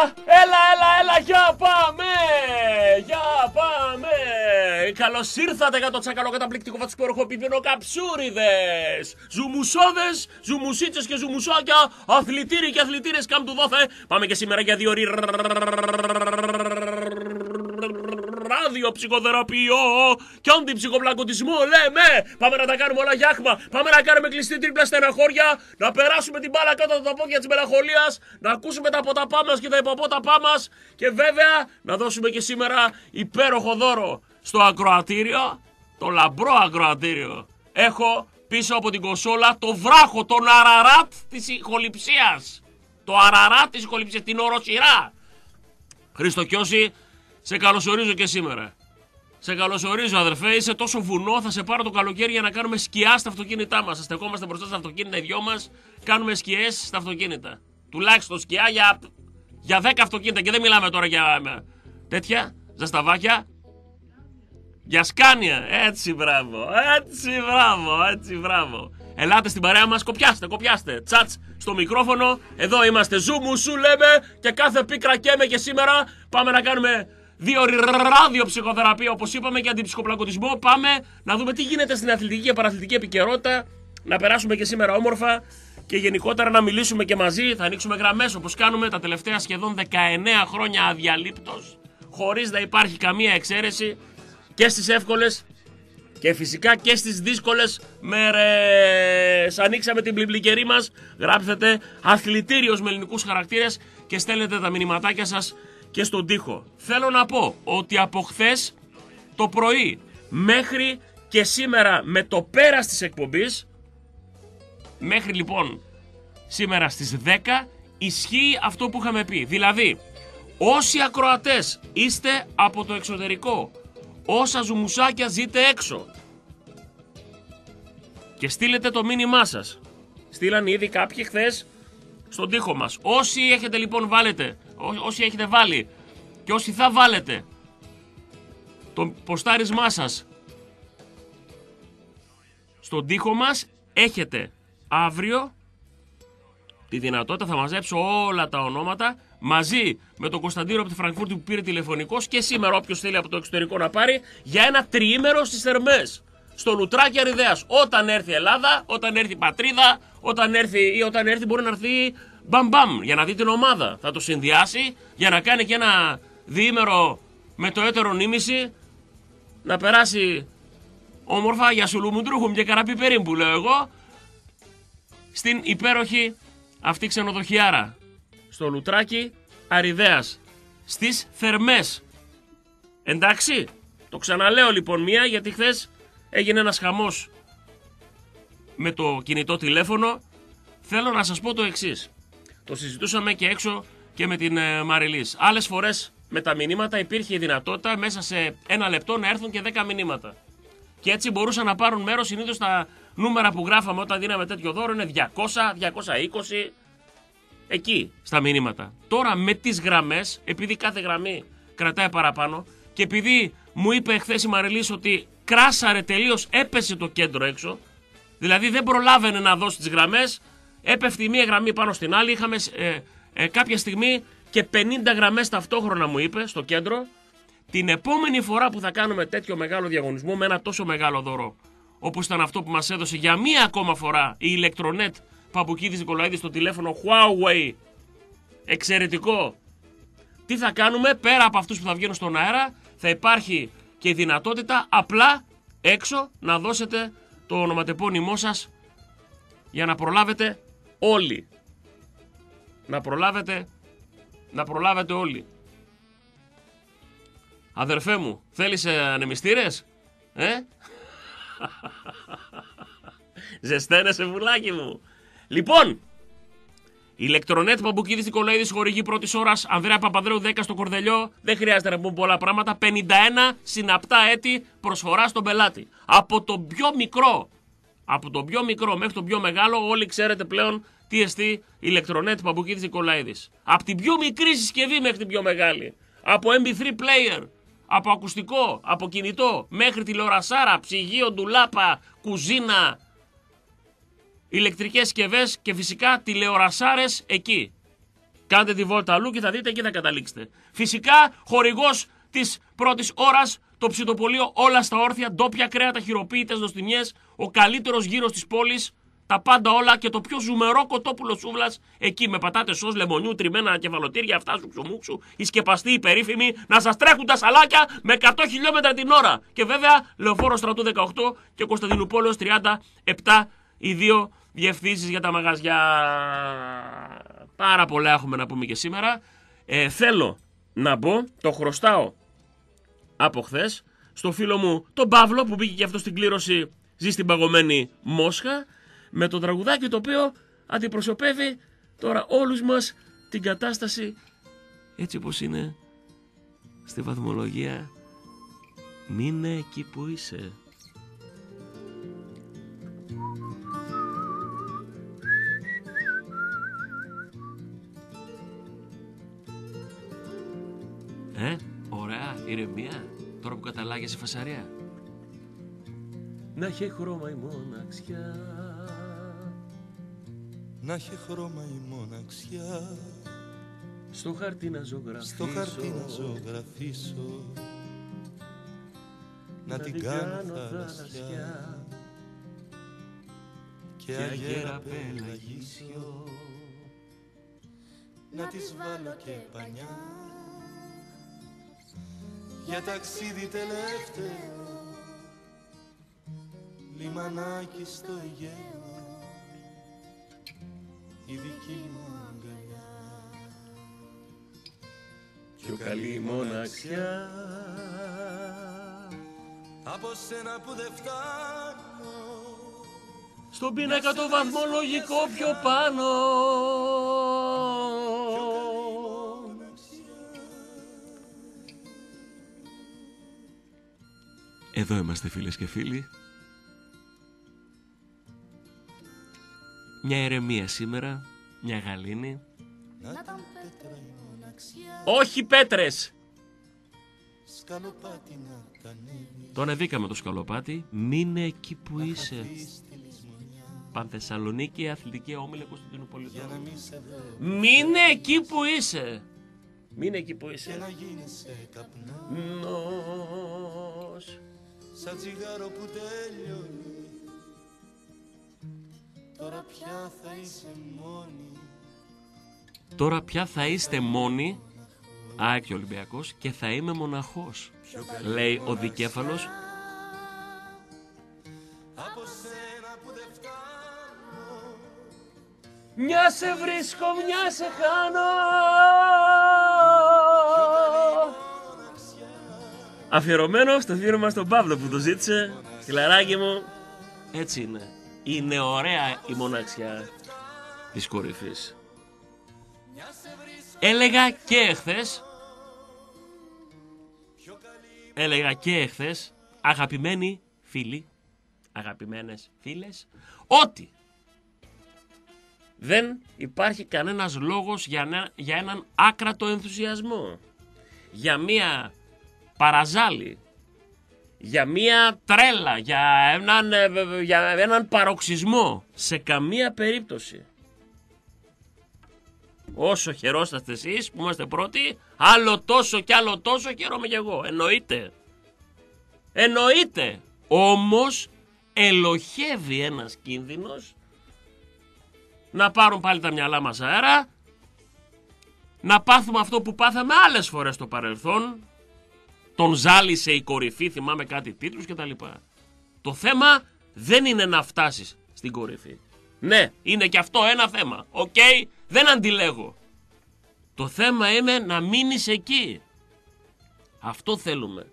Έλα, για πάμε! Για πάμε! Καλώς ήρθατε για το τσακαλό καταπληκτικό φατσικό ροχοπίπινο καψούριδες! Ζουμουσόδες, ζουμουσίτσες και ζουμουσάκια, αθλητήροι και αθλητήρες καμ του δόθε. Πάμε και σήμερα για 2 ώρες ράδιο ψυχοθεραπείο και αντιψυχοπλακωτισμό λέμε. Πάμε να τα κάνουμε όλα γιάχμα. Πάμε να κάνουμε κλειστή τρίπλα στεναχώρια, να περάσουμε την μπάλα κάτω από τα πόδια της μελαγχολίας, να ακούσουμε τα ποταπά μας και τα υποπόταπά μας και βέβαια να δώσουμε και σήμερα υπέροχο δώρο στο ακροατήριο, το λαμπρό ακροατήριο. Έχω πίσω από την κονσόλα το βράχο, τον Αραράτ της ηχοληψίας. Το Αραράτ της ηχοληψίας, την οροσειρά. Χρήστο Κιώση, σε καλωσορίζω και σήμερα. Σε καλωσορίζω, αδερφέ. Είσαι τόσο βουνό. Θα σε πάρω το καλοκαίρι για να κάνουμε σκιά στα αυτοκίνητά μας. Στεκόμαστε μπροστά στα αυτοκίνητα οι δυο μας. Κάνουμε σκιές στα αυτοκίνητα. Τουλάχιστον σκιά για 10 αυτοκίνητα. Και δεν μιλάμε τώρα για τέτοια ζασταβάκια. Για σκάνια. Έτσι, μπράβο. Έτσι, μπράβο. Ελάτε στην παρέα μας. Κοπιάστε. Τσάτς στο μικρόφωνο. Εδώ είμαστε. Ζούμου σου λέμε. Και κάθε πίκρα καίμε και σήμερα πάμε να κάνουμε 2 ώρες ράδιο ψυχοθεραπεία, όπως είπαμε, και αντιψυχοπλακωτισμό. Πάμε να δούμε τι γίνεται στην αθλητική και παραθλητική επικαιρότητα. Να περάσουμε και σήμερα όμορφα και γενικότερα να μιλήσουμε και μαζί. Θα ανοίξουμε γραμμές όπως κάνουμε τα τελευταία σχεδόν 19 χρόνια αδιαλείπτως, χωρίς να υπάρχει καμία εξαίρεση, και στις εύκολες και φυσικά και στις δύσκολες μέρες. Ανοίξαμε την πλημπλικερή μας. Γράψετε αθλητήριος με ελληνικούς χαρακτήρες και στέλνετε τα μηνυματάκια σας και στον τοίχο. Θέλω να πω ότι από χθες το πρωί μέχρι και σήμερα με το πέρας της εκπομπής, μέχρι λοιπόν σήμερα στις 10, ισχύει αυτό που είχαμε πει. Δηλαδή, όσοι ακροατές είστε από το εξωτερικό, όσα ζουμουσάκια ζείτε έξω, και στείλετε το μήνυμά σας. Στείλαν ήδη κάποιοι χθες στον τοίχο μας. Όσοι έχετε λοιπόν όσοι έχετε βάλει και όσοι θα βάλετε το ποστάρισμά σας στον τοίχο μας, έχετε αύριο τη δυνατότητα, θα μαζέψω όλα τα ονόματα μαζί με τον Κωνσταντίνο από τη Φραγκφούρτη που πήρε τηλεφωνικός, και σήμερα όποιος θέλει από το εξωτερικό να πάρει, για ένα τριήμερο στις Θερμές στο Λουτράκι Αριδέας. Όταν έρθει η Ελλάδα, όταν έρθει η πατρίδα, όταν έρθει μπορεί να έρθει μπαμπαμ για να δει την ομάδα. Θα το συνδυάσει για να κάνει και ένα διήμερο με το έτερο νήμιση, να περάσει όμορφα για σουλουμουντρούχουμ και καραπιπερίν που λέω εγώ, στην υπέροχη αυτή ξενοδοχιάρα στο Λουτράκι Αριδέας στις Θερμές. Εντάξει, το ξαναλέω λοιπόν μία, γιατί χθες έγινε ένας χαμός με το κινητό τηλέφωνο. Θέλω να σας πω το εξής. Το συζητούσαμε και έξω και με την Μαριλής. Άλλες φορές με τα μηνύματα υπήρχε η δυνατότητα μέσα σε 1 λεπτό να έρθουν και 10 μηνύματα. Και έτσι μπορούσαν να πάρουν μέρος. Συνήθως τα νούμερα που γράφαμε όταν δίναμε τέτοιο δώρο είναι 200, 220, εκεί στα μηνύματα. Τώρα με τις γραμμές, επειδή κάθε γραμμή κρατάει παραπάνω, και επειδή μου είπε χθες η Μαριλής ότι κράσαρε τελείως, έπεσε το κέντρο έξω, δηλαδή δεν προλάβαινε να δώσει τις γραμμές, έπεφτε η μία γραμμή πάνω στην άλλη. Είχαμε κάποια στιγμή και 50 γραμμές ταυτόχρονα, μου είπε, στο κέντρο. Την επόμενη φορά που θα κάνουμε τέτοιο μεγάλο διαγωνισμό με ένα τόσο μεγάλο δώρο, όπως ήταν αυτό που μας έδωσε για μία ακόμα φορά η ηλεκτρονέτ Παπουκίδης Νικολαίδης στο τηλέφωνο Huawei, εξαιρετικό, τι θα κάνουμε? Πέρα από αυτούς που θα βγαίνουν στον αέρα, θα υπάρχει και η δυνατότητα απλά έξω να δώσετε το ονοματεπώνυμό σας για να προλάβετε όλοι. Να προλάβετε όλοι. Αδερφέ μου, θέλεις ανεμιστήρες? Ζεσταίνεσαι βουλάκι μου. Λοιπόν, ηλεκτρονέτ Παμπουκίδης Νικολαίδης, χορηγή πρώτης ώρας, Ανδρέα Παπανδρέου 10 στο Κορδελιό. Δεν χρειάζεται να πούμε πολλά πράγματα. 51 συναπτά έτη προσφορά στον πελάτη. Από το πιο μικρό μέχρι το πιο μεγάλο, όλοι ξέρετε πλέον τι εστί ηλεκτρονέτ Παμπουκίδης Νικολαίδης. Από την πιο μικρή συσκευή μέχρι την πιο μεγάλη. Από MP3 player, από ακουστικό, από κινητό, μέχρι τηλεορασάρα, ψυγείο, ντουλάπα, κουζίνα, ηλεκτρικές συσκευές και φυσικά τηλεορασάρες εκεί. Κάντε τη βόλτα αλλού και θα δείτε εκεί θα καταλήξετε. Φυσικά, χορηγός της πρώτης ώρας, το ψητοπωλείο Όλα στα Όρθια, ντόπια κρέατα, χειροποίητες νοστιμιές, ο καλύτερος γύρος της πόλης, τα πάντα όλα και το πιο ζουμερό κοτόπουλο σούβλας, εκεί με πατάτες σως, λεμονιού, τριμμένα κεφαλοτήρια, αυτά σου ψωμούξου, οι σκεπαστοί, οι περίφημοι, να σας τρέχουν τα σαλάκια με 100 χιλιόμετρα την ώρα. Και βέβαια, Λεωφόρο Στρατού 18 και Κωνσταντινούπολεως 37, οι δύο διευθύνσεις για τα μαγαζιά. Πάρα πολλά έχουμε να πούμε και σήμερα. Θέλω να πω, το χρωστάω από χθες, στο φίλο μου τον Παύλο που μπήκε και αυτό στην κλήρωση, ζει στην παγωμένη Μόσχα, με το τραγουδάκι το οποίο αντιπροσωπεύει τώρα όλους μας την κατάσταση έτσι όπως είναι στη βαθμολογία. Μείνε εκεί που είσαι. Ωραία, ηρεμία, τώρα που καταλάγεσαι φασαρία. Να έχει χρώμα η μοναξιά. Να έχει χρώμα η μοναξιά. Στο χαρτί να ζωγραφίσω. Στο χαρτί να ζωγραφίσω. Να την κάνω θαλασσιά. Και αγέρα πελαγίσιο. Να της βάλω και πανιά. Για ταξίδι τελευταίο. Λιμανάκι στο Αιγαίο. Η δική μου αγκαλιά. Πιο καλή μοναξιά. Από σένα που δεν φτάνω. Στον πίνακα το βαθμολογικό πιο πάνω. Εδώ είμαστε φίλες και φίλοι. Μια ηρεμία σήμερα, μια γαλήνη. Όχι πέτρες! Σκαλοπάτι να κανέβει. Τον ανεβήκαμε το σκαλοπάτι. Μείνε εκεί που είσαι. Πανθεσσαλονίκη, Αθλητική Όμιλε Κωνσταντινούπολη. Μείνε εκεί που είσαι. Μείνε εκεί που είσαι. Και να γίνεσαι καπνός. Σαν τσιγάρο που τέλειωνε. Τώρα πια θα είσαι μόνη. Τώρα πια θα είστε μόνοι. ΑΕΚ και Ολυμπιακός. Και θα είμαι μοναχός, λέει ο δικέφαλος. Από σένα που δεν φτάνω. Μια σε βρίσκω, μια σε χάνω. Αφιερωμένο στο φίλο μας τον Παύλο που το ζήτησε. Φιλαράκι μου, έτσι είναι. Είναι ωραία η μοναξιά της κορυφής. Έλεγα και εχθές, αγαπημένοι φίλοι, αγαπημένες φίλες, ότι δεν υπάρχει κανένας λόγος για έναν άκρατο ενθουσιασμό, για μία παραζάλη, για μία τρέλα, για έναν παροξισμό. Σε καμία περίπτωση. Όσο χαιρόσαστε εσείς που είμαστε πρώτοι, άλλο τόσο και άλλο τόσο χαίρομαι κι εγώ. Εννοείται. Όμως ελοχεύει ένας κίνδυνος να πάρουν πάλι τα μυαλά μας αέρα, να πάθουμε αυτό που πάθαμε άλλες φορές στο παρελθόν. Τον ζάλισε η κορυφή, θυμάμαι κάτι τίτλους κτλ. Το θέμα δεν είναι να φτάσεις στην κορυφή. Ναι, είναι και αυτό ένα θέμα. Οκ, δεν αντιλέγω. Το θέμα είναι να μείνεις εκεί. Αυτό θέλουμε.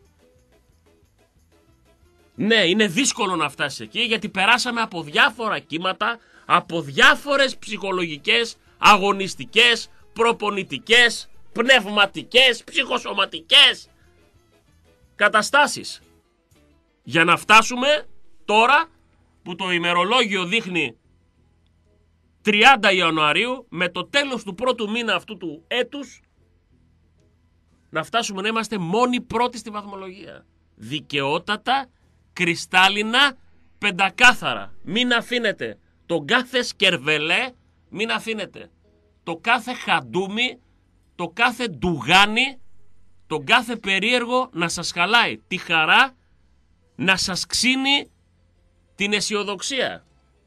Ναι, είναι δύσκολο να φτάσεις εκεί γιατί περάσαμε από διάφορα κύματα, από διάφορες ψυχολογικές, αγωνιστικές, προπονητικές, πνευματικές, ψυχοσωματικές καταστάσεις. Για να φτάσουμε τώρα που το ημερολόγιο δείχνει 30 Ιανουαρίου, με το τέλος του πρώτου μήνα αυτού του έτους, να φτάσουμε να είμαστε μόνοι πρώτοι στη βαθμολογία. Δικαιότατα, κρυστάλλινα, πεντακάθαρα. Μην αφήνετε τον κάθε σκερβελέ, μην αφήνετε. το κάθε χαντούμι, το κάθε ντουγάνι, τον κάθε περίεργο να σας χαλάει τη χαρά, να σας ξύνει την αισιοδοξία.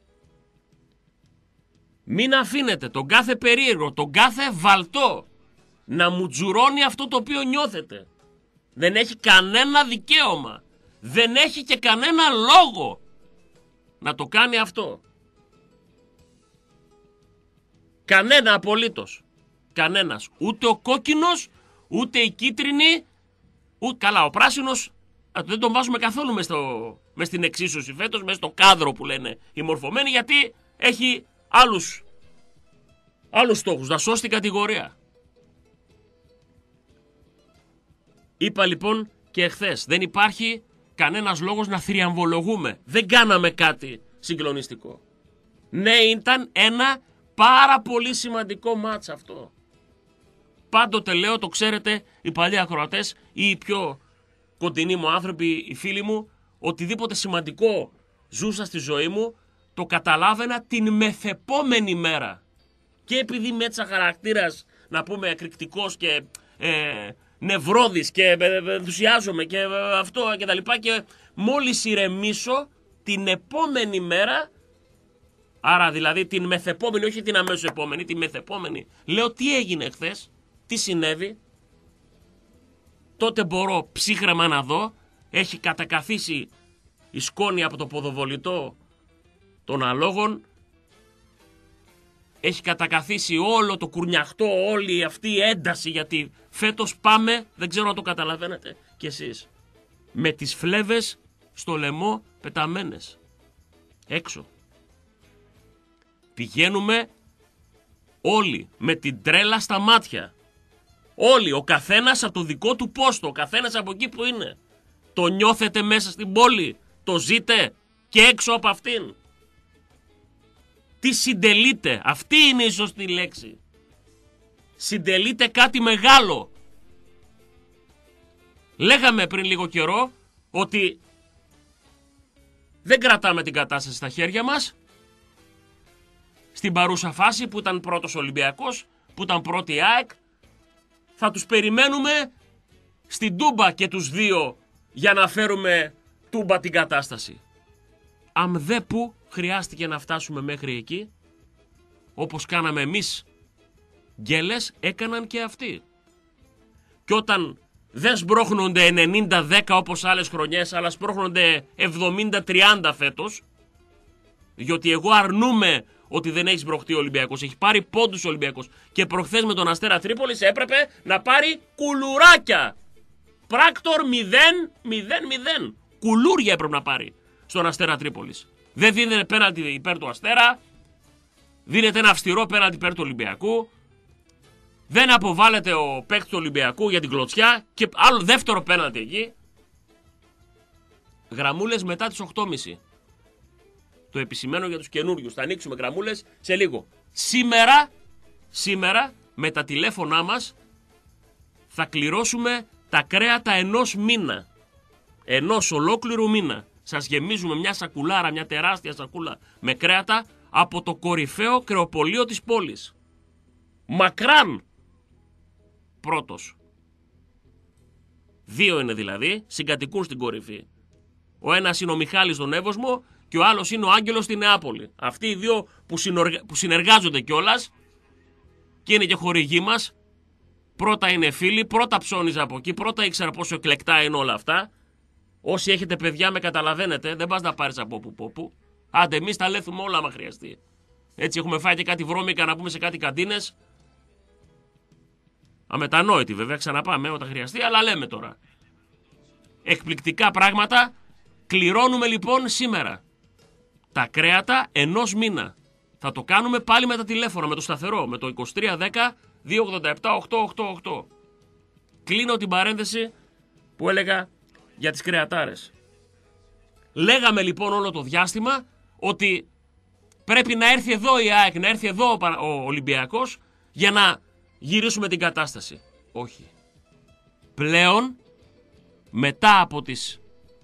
Μην αφήνετε τον κάθε περίεργο, τον κάθε βαλτό να μουτζουρώνει αυτό το οποίο νιώθετε. Δεν έχει κανένα δικαίωμα. Δεν έχει και κανένα λόγο να το κάνει αυτό. Κανένα απολύτως. Κανένας. Ούτε ο κόκκινος, ούτε η κίτρινη, ούτε καλά ο πράσινος. Δεν τον βάζουμε καθόλου μες στην εξίσωση φέτος, μες στο κάδρο που λένε οι μορφωμένοι, γιατί έχει άλλους στόχους, να σώσει την κατηγορία. Είπα λοιπόν και εχθές, δεν υπάρχει κανένας λόγος να θριαμβολογούμε. Δεν κάναμε κάτι συγκλονιστικό. Ναι, ήταν ένα πάρα πολύ σημαντικό μάτς αυτό. Πάντοτε λέω, το ξέρετε οι παλιοί ακροατές ή οι πιο κοντινοί μου άνθρωποι, οι φίλοι μου, οτιδήποτε σημαντικό ζούσα στη ζωή μου, το καταλάβαινα την μεθεπόμενη μέρα. Και επειδή είμαι έτσι χαρακτήρας, να πούμε, εκρηκτικός και νευρώδης και ενθουσιάζομαι και αυτό και τα λοιπά, και μόλις ηρεμήσω την επόμενη μέρα, άρα δηλαδή την μεθεπόμενη, όχι την αμέσως επόμενη, την μεθεπόμενη, λέω τι έγινε χθες, τι συνέβη, τότε μπορώ ψύχρεμα να δω, έχει κατακαθίσει η σκόνη από το ποδοβολητό των αλόγων, έχει κατακαθίσει όλο το κουρνιαχτό, όλη αυτή η ένταση, γιατί φέτος πάμε, δεν ξέρω αν το καταλαβαίνετε κι εσείς, με τις φλέβες στο λαιμό πεταμένες έξω. Πηγαίνουμε όλοι με την τρέλα στα μάτια. Όλοι, ο καθένας από το δικό του πόστο, ο καθένας από εκεί που είναι. Το νιώθετε μέσα στην πόλη, το ζείτε και έξω από αυτήν. Τι συντελείτε, αυτή είναι η σωστή λέξη. Συντελείτε κάτι μεγάλο. Λέγαμε πριν λίγο καιρό ότι δεν κρατάμε την κατάσταση στα χέρια μας. Στην παρούσα φάση που ήταν πρώτος Ολυμπιακός, που ήταν πρώτη η ΑΕΚ, θα τους περιμένουμε στην Τούμπα και τους δύο για να φέρουμε Τούμπα την κατάσταση. Αμδέπου χρειάστηκε να φτάσουμε μέχρι εκεί, όπως κάναμε εμείς γκέλες, έκαναν και αυτοί. Και όταν δεν σπρώχνονται 90-10 όπως άλλες χρονιές, αλλά σπρώχνονται 70-30 φέτος, διότι εγώ αρνούμαι ότι δεν έχει σμπροχτεί ο Ολυμπιακός, έχει πάρει πόντους ο Ολυμπιακός, και προχθές με τον Αστέρα Τρίπολης έπρεπε να πάρει κουλουράκια. Πράκτορ 0-0-0. Κουλούρια έπρεπε να πάρει στον Αστέρα Τρίπολης. Δεν δίνεται πέναλτι υπέρ του Αστέρα, δίνεται ένα αυστηρό πέναλτι υπέρ του Ολυμπιακού, δεν αποβάλλεται ο παίκτης του Ολυμπιακού για την κλωτσιά και άλλο δεύτερο πέναλτι εκεί. Γραμμούλες μετά τις 8.30. Το επισημαίνω για τους καινούριους. Θα ανοίξουμε γραμμούλες σε λίγο. Σήμερα με τα τηλέφωνά μας θα κληρώσουμε τα κρέατα ενός μήνα. Ενός ολόκληρου μήνα. Σας γεμίζουμε μια σακουλάρα, μια τεράστια σακούλα με κρέατα από το κορυφαίο κρεοπωλείο της πόλης. Μακράν πρώτος. 2 είναι δηλαδή, συγκατοικούν στην κορυφή. Ο ένας είναι ο Μιχάλης στον Εύωσμο και ο άλλος είναι ο Άγγελος στη Νεάπολη. Αυτοί οι δύο που συνεργάζονται κιόλας και είναι και χορηγοί μας. Πρώτα είναι φίλοι, πρώτα ψώνιζα από εκεί, πρώτα ήξερα πόσο εκλεκτά είναι όλα αυτά. Όσοι έχετε παιδιά με καταλαβαίνετε, δεν πας να πάρεις από όπου. Άντε, εμείς τα λέθουμε όλα άμα χρειαστεί. Έτσι έχουμε φάει και κάτι βρώμικα να πούμε σε κάτι καντίνες. Αμετανόητη βέβαια, ξαναπάμε όταν χρειαστεί, αλλά λέμε τώρα. Εκπληκτικά πράγματα. Κληρώνουμε λοιπόν σήμερα τα κρέατα ενός μήνα. Θα το κάνουμε πάλι με τα τηλέφωνα, με το σταθερό, με το 2310 287 888. Κλείνω την παρένθεση που έλεγα για τις κρεατάρες. Λέγαμε λοιπόν όλο το διάστημα ότι πρέπει να έρθει εδώ η ΑΕΚ, να έρθει εδώ ο Ολυμπιακός για να γυρίσουμε την κατάσταση. Όχι. Πλέον, μετά από τις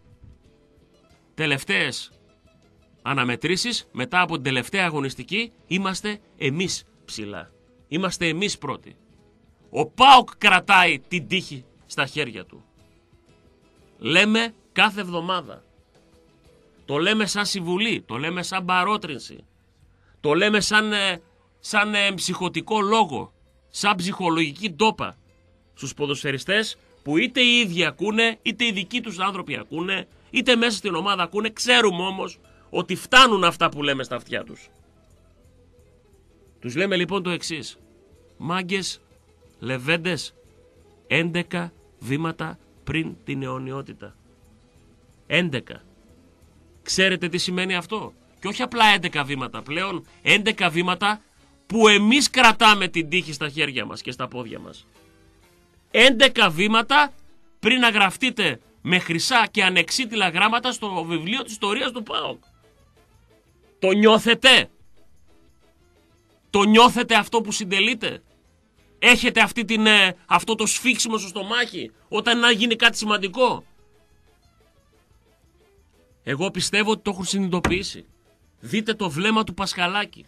τελευταίες αναμετρήσεις, μετά από την τελευταία αγωνιστική, είμαστε εμείς ψηλά. Είμαστε εμείς πρώτοι. Ο ΠΑΟΚ κρατάει την τύχη στα χέρια του. Λέμε κάθε εβδομάδα. Το λέμε σαν συμβουλή, το λέμε σαν παρότρινση. Το λέμε σαν ψυχωτικό λόγο, σαν ψυχολογική ντόπα στους ποδοσφαιριστές που είτε οι ίδιοι ακούνε, είτε οι δικοί τους άνθρωποι ακούνε, είτε μέσα στην ομάδα ακούνε. Ξέρουμε όμως ότι φτάνουν αυτά που λέμε στα αυτιά τους. Τους λέμε λοιπόν το εξής. Μάγκες, λεβέντες, 11 βήματα πριν την αιωνιότητα. 11. Ξέρετε τι σημαίνει αυτό? Και όχι απλά 11 βήματα, πλέον 11 βήματα που εμείς κρατάμε την τύχη στα χέρια μας και στα πόδια μας. 11 βήματα πριν να γραφτείτε με χρυσά και ανεξίτηλα γράμματα στο βιβλίο της ιστορίας του ΠΑΟΚ. Το νιώθετε? Το νιώθετε αυτό που συντελείτε? Έχετε αυτό το σφίξιμο στο στομάχι όταν να γίνει κάτι σημαντικό? Εγώ πιστεύω ότι το έχουν συνειδητοποιήσει. Δείτε το βλέμμα του Πασχαλάκη.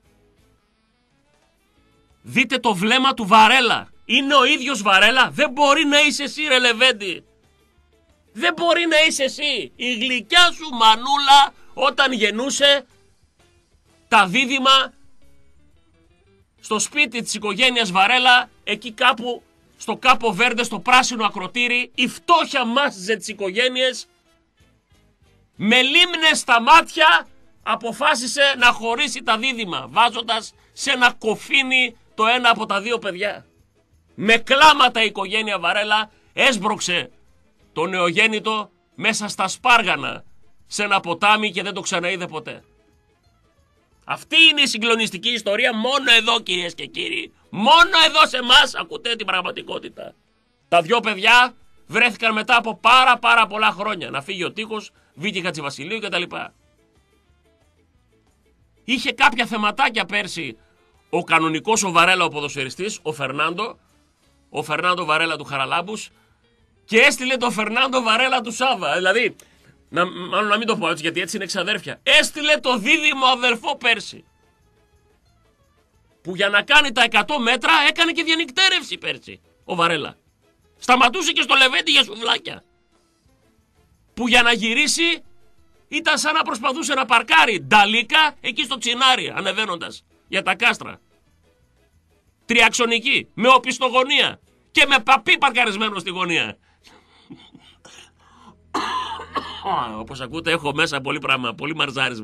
Δείτε το βλέμμα του Βαρέλα. Είναι ο ίδιος Βαρέλα. Δεν μπορεί να είσαι εσύ, ρε Λεβέντη. Δεν μπορεί να είσαι εσύ. Η γλυκιά σου μανούλα όταν γεννούσε τα δίδυμα στο σπίτι της οικογένειας Βαρέλα, εκεί κάπου στο Κάπο Βέρντε, στο πράσινο ακροτήρι, η φτώχεια μάζεζε τις οικογένειες. Με λίμνες στα μάτια αποφάσισε να χωρίσει τα δίδυμα, βάζοντας σε ένα κοφίνι το ένα από τα δύο παιδιά. Με κλάματα η οικογένεια Βαρέλα έσπρωξε το νεογέννητο μέσα στα σπάργανα σε ένα ποτάμι και δεν το ξαναείδε ποτέ. Αυτή είναι η συγκλονιστική ιστορία. Μόνο εδώ, κυρίες και κύριοι, μόνο εδώ σε εμάς ακούτε την πραγματικότητα. Τα δυο παιδιά βρέθηκαν μετά από πάρα πολλά χρόνια να φύγει ο τείχος, Βίκη Χατζηβασιλείου κτλ. Είχε κάποια θεματάκια πέρσι ο κανονικός ο Βαρέλα, ο ποδοσφαιριστής, ο Φερνάντο Βαρέλα του Χαραλάμπους, και έστειλε το Φερνάντο Βαρέλα του Σάβα. Δηλαδή, μάλλον να μην το πω έτσι γιατί έτσι είναι εξαδέρφια. Έστειλε το δίδυμο αδερφό πέρσι, που για να κάνει τα 100 μέτρα έκανε και διανυκτέρευση πέρσι ο Βαρέλα. Σταματούσε και στο Λεβέντη για σουβλάκια. Που για να γυρίσει ήταν σαν να προσπαθούσε να παρκάρει νταλίκα εκεί στο Τσινάρι, ανεβαίνοντας για τα κάστρα. Τριαξονική, με οπισθογωνία και με παπί παρκαρισμένο στη γωνία. Όπως ακούτε έχω μέσα πολύ πράγμα, πολύ μαρζάρισμα.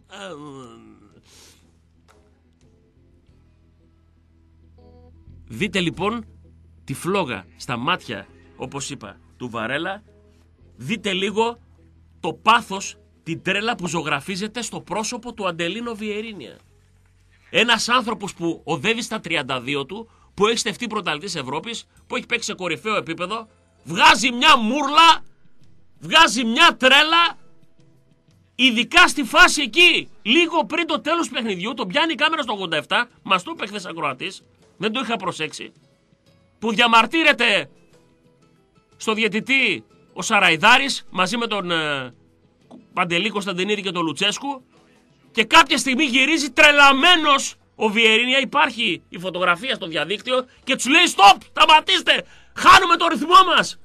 Δείτε λοιπόν τη φλόγα στα μάτια, όπως είπα, του Βαρέλα. Δείτε λίγο το πάθος, την τρέλα που ζωγραφίζεται στο πρόσωπο του Αντελίνο Βιερίνια. Ένας άνθρωπος που οδεύει στα 32 του, που έχει στεφτεί πρωταθλητής Ευρώπης, που έχει παίξει σε κορυφαίο επίπεδο, βγάζει μια μούρλα, βγάζει μια τρέλα, ειδικά στη φάση εκεί, λίγο πριν το τέλος του παιχνιδιού, τον πιάνει η κάμερα στο 87, μας το είπε χθες ακροατής, δεν το είχα προσέξει, που διαμαρτύρεται στο διαιτητή ο Σαραϊδάρης μαζί με τον Παντελή Κωνσταντινίδη και τον Λουτσέσκου, και κάποια στιγμή γυρίζει τρελαμένος ο Βιερίνια, υπάρχει η φωτογραφία στο διαδίκτυο, και τους λέει «Στοπ, σταματήστε, χάνουμε το ρυθμό μας».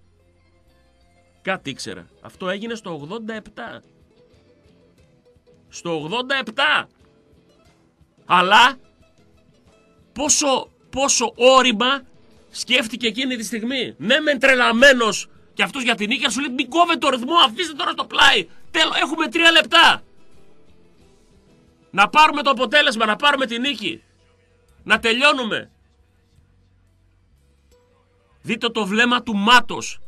Κάτι ήξερα. Αυτό έγινε στο 87. Στο 87. Αλλά πόσο όρημα σκέφτηκε εκείνη τη στιγμή. Ναι, μεν τρελαμένος και αυτός για την νίκη, σου λέει μην κόβετε το ρυθμό, αφήστε τώρα στο πλάι. Έχουμε 3 λεπτά. Να πάρουμε το αποτέλεσμα, να πάρουμε τη νίκη. Να τελειώνουμε. Δείτε το βλέμμα του Μάτος.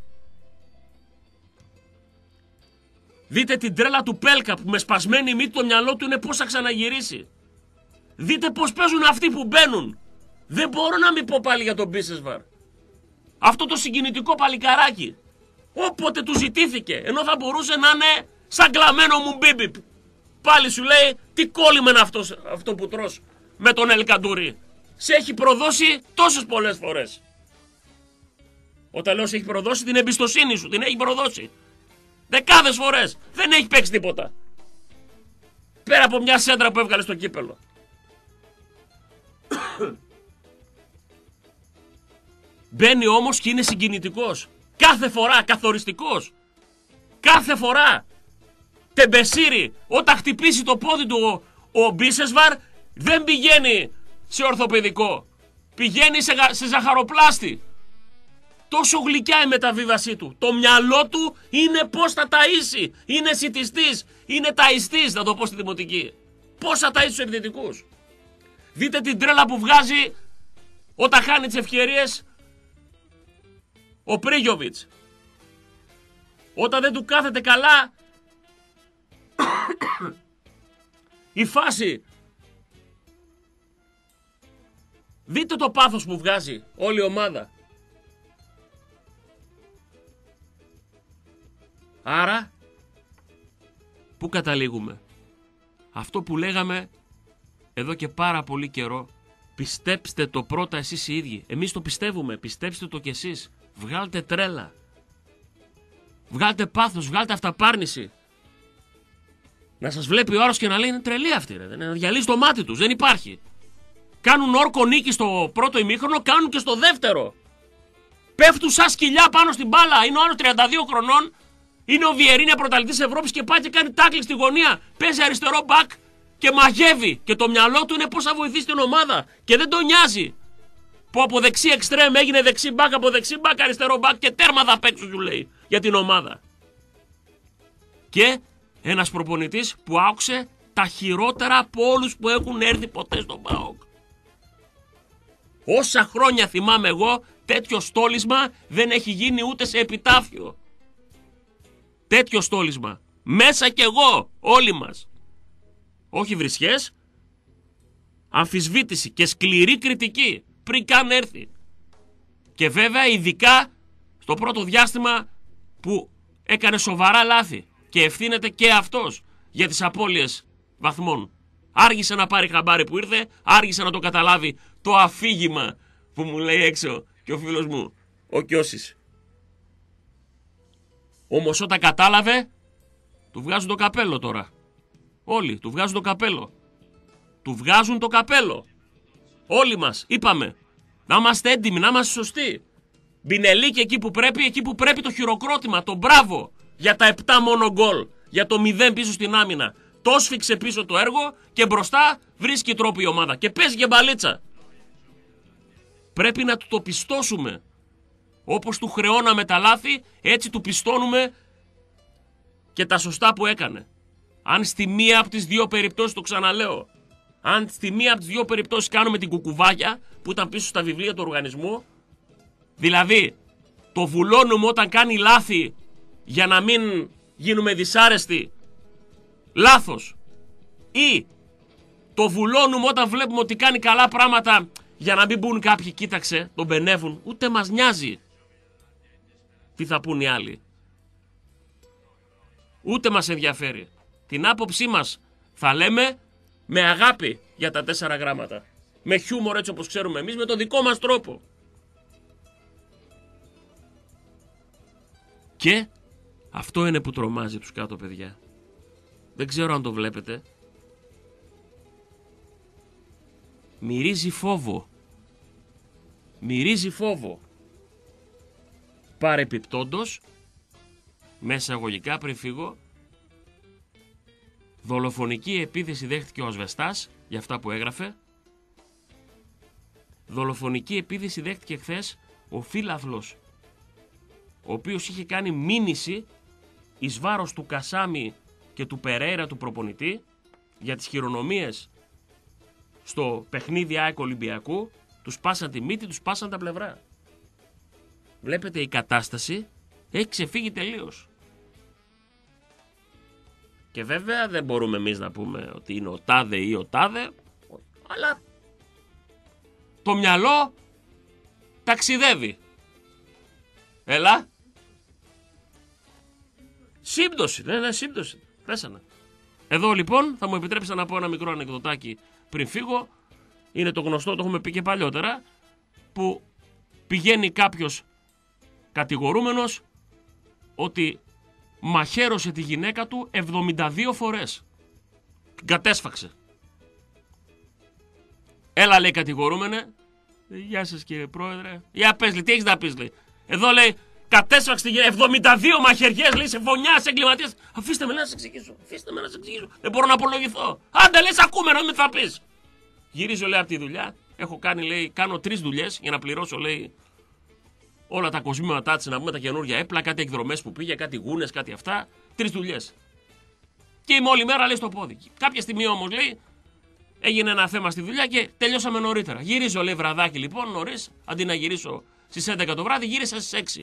Δείτε την τρέλα του Πέλκα που με σπασμένη μύτη το μυαλό του είναι πώς θα ξαναγυρίσει. Δείτε πώς παίζουν αυτοί που μπαίνουν. Δεν μπορώ να μην πω πάλι για τον Μπίσεσβαρ. Αυτό το συγκινητικό παλικαράκι. Όποτε του ζητήθηκε, ενώ θα μπορούσε να είναι σαν κλαμμένο μου μπίμπι. Πάλι σου λέει τι κόλλημα είναι αυτό που τρως με τον Ελκαντουρί. Σε έχει προδώσει τόσες πολλές φορές. Όταν λέω σε έχει προδώσει, την εμπιστοσύνη σου την έχει προδώσει. Δεκάδες φορές. Δεν έχει παίξει τίποτα. Πέρα από μια σέντρα που έβγαλε στο κύπελο. Μπαίνει όμως και είναι συγκινητικός. Κάθε φορά, καθοριστικός. Κάθε φορά. Τεμπεσίρι, όταν χτυπήσει το πόδι του ο Μπίσεσβαρ, δεν πηγαίνει σε ορθοπαιδικό. Πηγαίνει σε ζαχαροπλάστη. Τόσο γλυκιά η μεταβίβασή του. Το μυαλό του είναι πώς θα ταΐσει. Είναι σιτιστής. Είναι ταΐστης, να το πω στη δημοτική. Πώς θα ταΐσει τους επιθετικούς. Δείτε την τρέλα που βγάζει όταν χάνει τις ευκαιρίες ο Πρίγιοβιτς. Όταν δεν του κάθεται καλά η φάση. Δείτε το πάθος που βγάζει όλη η ομάδα. Άρα, πού καταλήγουμε? Αυτό που λέγαμε εδώ και πάρα πολύ καιρό. Πιστέψτε το πρώτα εσείς οι ίδιοι. Εμείς το πιστεύουμε, πιστέψτε το κι εσείς. Βγάλτε τρέλα. Βγάλτε πάθος, βγάλτε αυταπάρνηση. Να σας βλέπει ο άλλος και να λέει είναι τρελή αυτή, ρε. Να διαλύσει το μάτι τους, δεν υπάρχει. Κάνουν όρκο νίκη στο πρώτο ημίχρονο, κάνουν και στο δεύτερο. Πέφτουν σαν σκυλιά πάνω στην μπάλα. Είναι ο άλλος 32 χρονών. Είναι ο Βιερίνια πρωταθλητής Ευρώπης και πάει και κάνει τάκλινγκ στη γωνία. Παίζει αριστερό μπακ και μαγεύει. Και το μυαλό του είναι πώς θα βοηθήσει την ομάδα. Και δεν τον νοιάζει. Που από δεξί εξτρέμ έγινε δεξί μπακ, από δεξί μπακ αριστερό μπακ και τέρμα θα παίξω, του λέει, για την ομάδα. Και ένας προπονητής που άκουσε τα χειρότερα από όλους που έχουν έρθει ποτέ στον ΠΑΟΚ. Όσα χρόνια θυμάμαι εγώ, τέτοιο στόλισμα δεν έχει γίνει ούτε σε επιτάφιο. Τέτοιο στόλισμα. Μέσα κι εγώ, όλοι μας. Όχι βρισιές, αμφισβήτηση και σκληρή κριτική πριν καν έρθει. Και βέβαια ειδικά στο πρώτο διάστημα που έκανε σοβαρά λάθη και ευθύνεται και αυτός για τις απώλειες βαθμών. Άργησε να πάρει χαμπάρι που ήρθε, άργησε να το καταλάβει το αφήγημα που μου λέει έξω και ο φίλος μου, ο Κιώσης. Όμως όταν κατάλαβε, του βγάζουν το καπέλο τώρα. Όλοι του βγάζουν το καπέλο. Του βγάζουν το καπέλο. Όλοι μας είπαμε να είμαστε έντιμοι, να είμαστε σωστοί. Μπινελίκη εκεί που πρέπει το χειροκρότημα, το μπράβο για τα 7 μόνο γκολ, για το 0 πίσω στην άμυνα. Το σφίξε πίσω το έργο και μπροστά βρίσκει τρόπο η ομάδα και παίζει και μπαλίτσα. Πρέπει να του το πιστώσουμε. Όπως του χρεώναμε τα λάθη, έτσι του πιστώνουμε και τα σωστά που έκανε. Αν στη μία από τις δύο περιπτώσεις, το ξαναλέω, αν στη μία από τις δύο περιπτώσεις κάνουμε την κουκουβάγια που ήταν πίσω στα βιβλία του οργανισμού, δηλαδή το βουλώνουμε όταν κάνει λάθη για να μην γίνουμε δυσάρεστοι, λάθος, ή το βουλώνουμε όταν βλέπουμε ότι κάνει καλά πράγματα για να μην πούν κάποιοι, κοίταξε, τον μπενεύουν, ούτε μας νοιάζει τι θα πούν οι άλλοι. Ούτε μας ενδιαφέρει. Την άποψή μας θα λέμε με αγάπη για τα 4 γράμματα. Με χιούμορ, έτσι όπως ξέρουμε εμείς, με τον δικό μας τρόπο. Και αυτό είναι που τρομάζει τους κάτω παιδιά. Δεν ξέρω αν το βλέπετε. Μυρίζει φόβο. Μυρίζει φόβο. Παρεπιπτόντος, μέσα αγωγικά πριν φύγω, δολοφονική επίθεση δέχτηκε ο Ασβεστάς για αυτά που έγραφε. Δολοφονική επίθεση δέχτηκε χθες ο φίλαθλος, ο οποίος είχε κάνει μήνυση εις βάρος του Κασάμι και του Περέιρα του προπονητή για τις χειρονομίες στο παιχνίδι ΑΕΚ Ολυμπιακού. Τους πάσαν τη μύτη, τους πάσαν τα πλευρά. Βλέπετε, η κατάσταση έχει ξεφύγει τελείως. Και βέβαια δεν μπορούμε εμείς να πούμε ότι είναι ο τάδε ή ο τάδε, αλλά το μυαλό ταξιδεύει. Έλα. Σύμπτωση, ναι, σύμπτωση. Πέσανε. Εδώ λοιπόν θα μου επιτρέψετε να πω ένα μικρό ανεκδοτάκι πριν φύγω. Είναι το γνωστό, το έχουμε πει και παλιότερα, που πηγαίνει κάποιος κατηγορούμενος ότι μαχαίρωσε τη γυναίκα του 72 φορές. Την κατέσφαξε. Έλα, λέει, κατηγορούμενε, Γεια σας κύριε πρόεδρε. Για πες λέει, τι έχεις να πεις λέει. Εδώ λέει, κατέσφαξε τη γυναίκα, 72 μαχαιριές λέει, σε φωνιάς, εγκληματίες. Αφήστε με να σας εξηγήσω, Δεν μπορώ να απολογηθώ. Άντε λες, ακούμε να μην θα πεις. Γυρίζω λέει από τη δουλειά, κάνω 3 δουλειές για να πληρώσω λέει όλα τα κοσμήματά της, να πούμε τα καινούργια έπλα, κάτι εκδρομές που πήγε, κάτι γούνες, κάτι αυτά. 3 δουλειές. Και είμαι όλη μέρα λέει στο πόδι. Κάποια στιγμή όμως λέει, έγινε ένα θέμα στη δουλειά και τελειώσαμε νωρίτερα. Γυρίζω λέει βραδάκι λοιπόν νωρίς, αντί να γυρίσω στις 11 το βράδυ, γύρισα στις 6.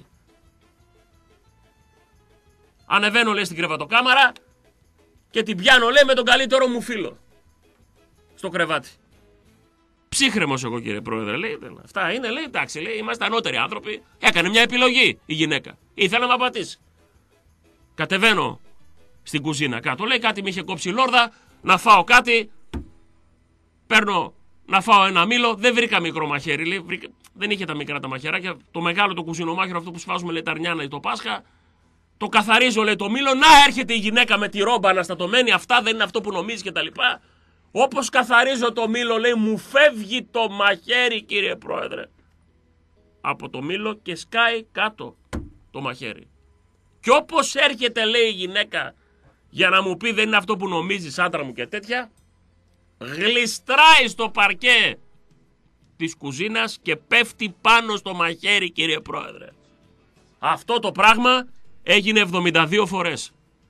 Ανεβαίνω λέει στην κρεβατοκάμαρα και την πιάνω λέει με τον καλύτερο μου φίλο στο κρεβάτι. Ψύχρεμος εγώ κύριε πρόεδρε, λέει, αυτά είναι, λέει, εντάξει, λέει, είμαστε ανώτεροι άνθρωποι. Έκανε μια επιλογή η γυναίκα. Ήθελα να πατήσει. Κατεβαίνω στην κουζίνα κάτω, λέει, κάτι με είχε κόψει η λόρδα, να φάω κάτι. Παίρνω να φάω ένα μήλο, δεν βρήκα μικρό μαχαίρι, λέει, δεν είχε τα μικρά τα μαχαιράκια. Το μεγάλο το κουζινομάχαιρο, αυτό που σφάζουμε λέει τα αρνιάνα ή το Πάσχα. Το καθαρίζω λέει το μήλο, να έρχεται η γυναίκα με τη ρόμπα αναστατωμένη, αυτά δεν είναι αυτό που νομίζει κτλ. Όπως καθαρίζω το μήλο λέει μου φεύγει το μαχαίρι κύριε πρόεδρε. Από το μήλο και σκάει κάτω το μαχαίρι. Και όπως έρχεται λέει η γυναίκα για να μου πει δεν είναι αυτό που νομίζεις άντρα μου και τέτοια, γλιστράει στο παρκέ της κουζίνας και πέφτει πάνω στο μαχαίρι κύριε πρόεδρε. Αυτό το πράγμα έγινε 72 φορές.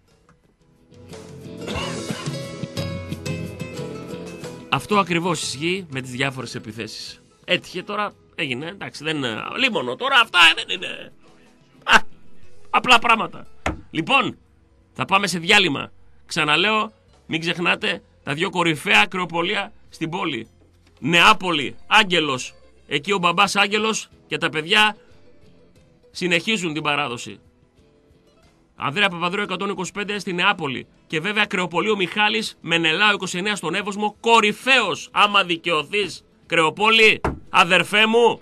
Αυτό ακριβώς ισχύει με τις διάφορες επιθέσεις. Έτυχε τώρα, έγινε, εντάξει, δεν είναι λίμωνο τώρα, αυτά δεν είναι. Απλά πράγματα. Λοιπόν, θα πάμε σε διάλειμμα. Ξαναλέω, μην ξεχνάτε τα 2 κορυφαία ακρεοπολία στην πόλη. Νεάπολη, Άγγελος. Εκεί ο μπαμπάς Άγγελος και τα παιδιά συνεχίζουν την παράδοση. Ανδρέα Παπανδρέου 125 στη Νεάπολη. Και βέβαια Κρεοπολείο Μιχάλης Μενελάου 29 στον Εύωσμο. Κορυφαίος. Άμα δικαιωθείς, Κρεοπόλη, αδερφέ μου,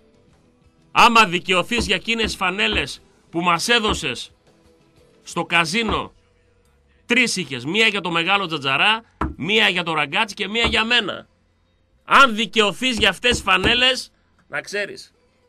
άμα δικαιωθείς για εκείνες φανέλες που μας έδωσες στο καζίνο, 3 είχες. Μία για το μεγάλο Τζατζαρά, μία για το Ραγκάτσι και μία για μένα. Αν δικαιωθείς για αυτές τις φανέλες, να ξέρεις.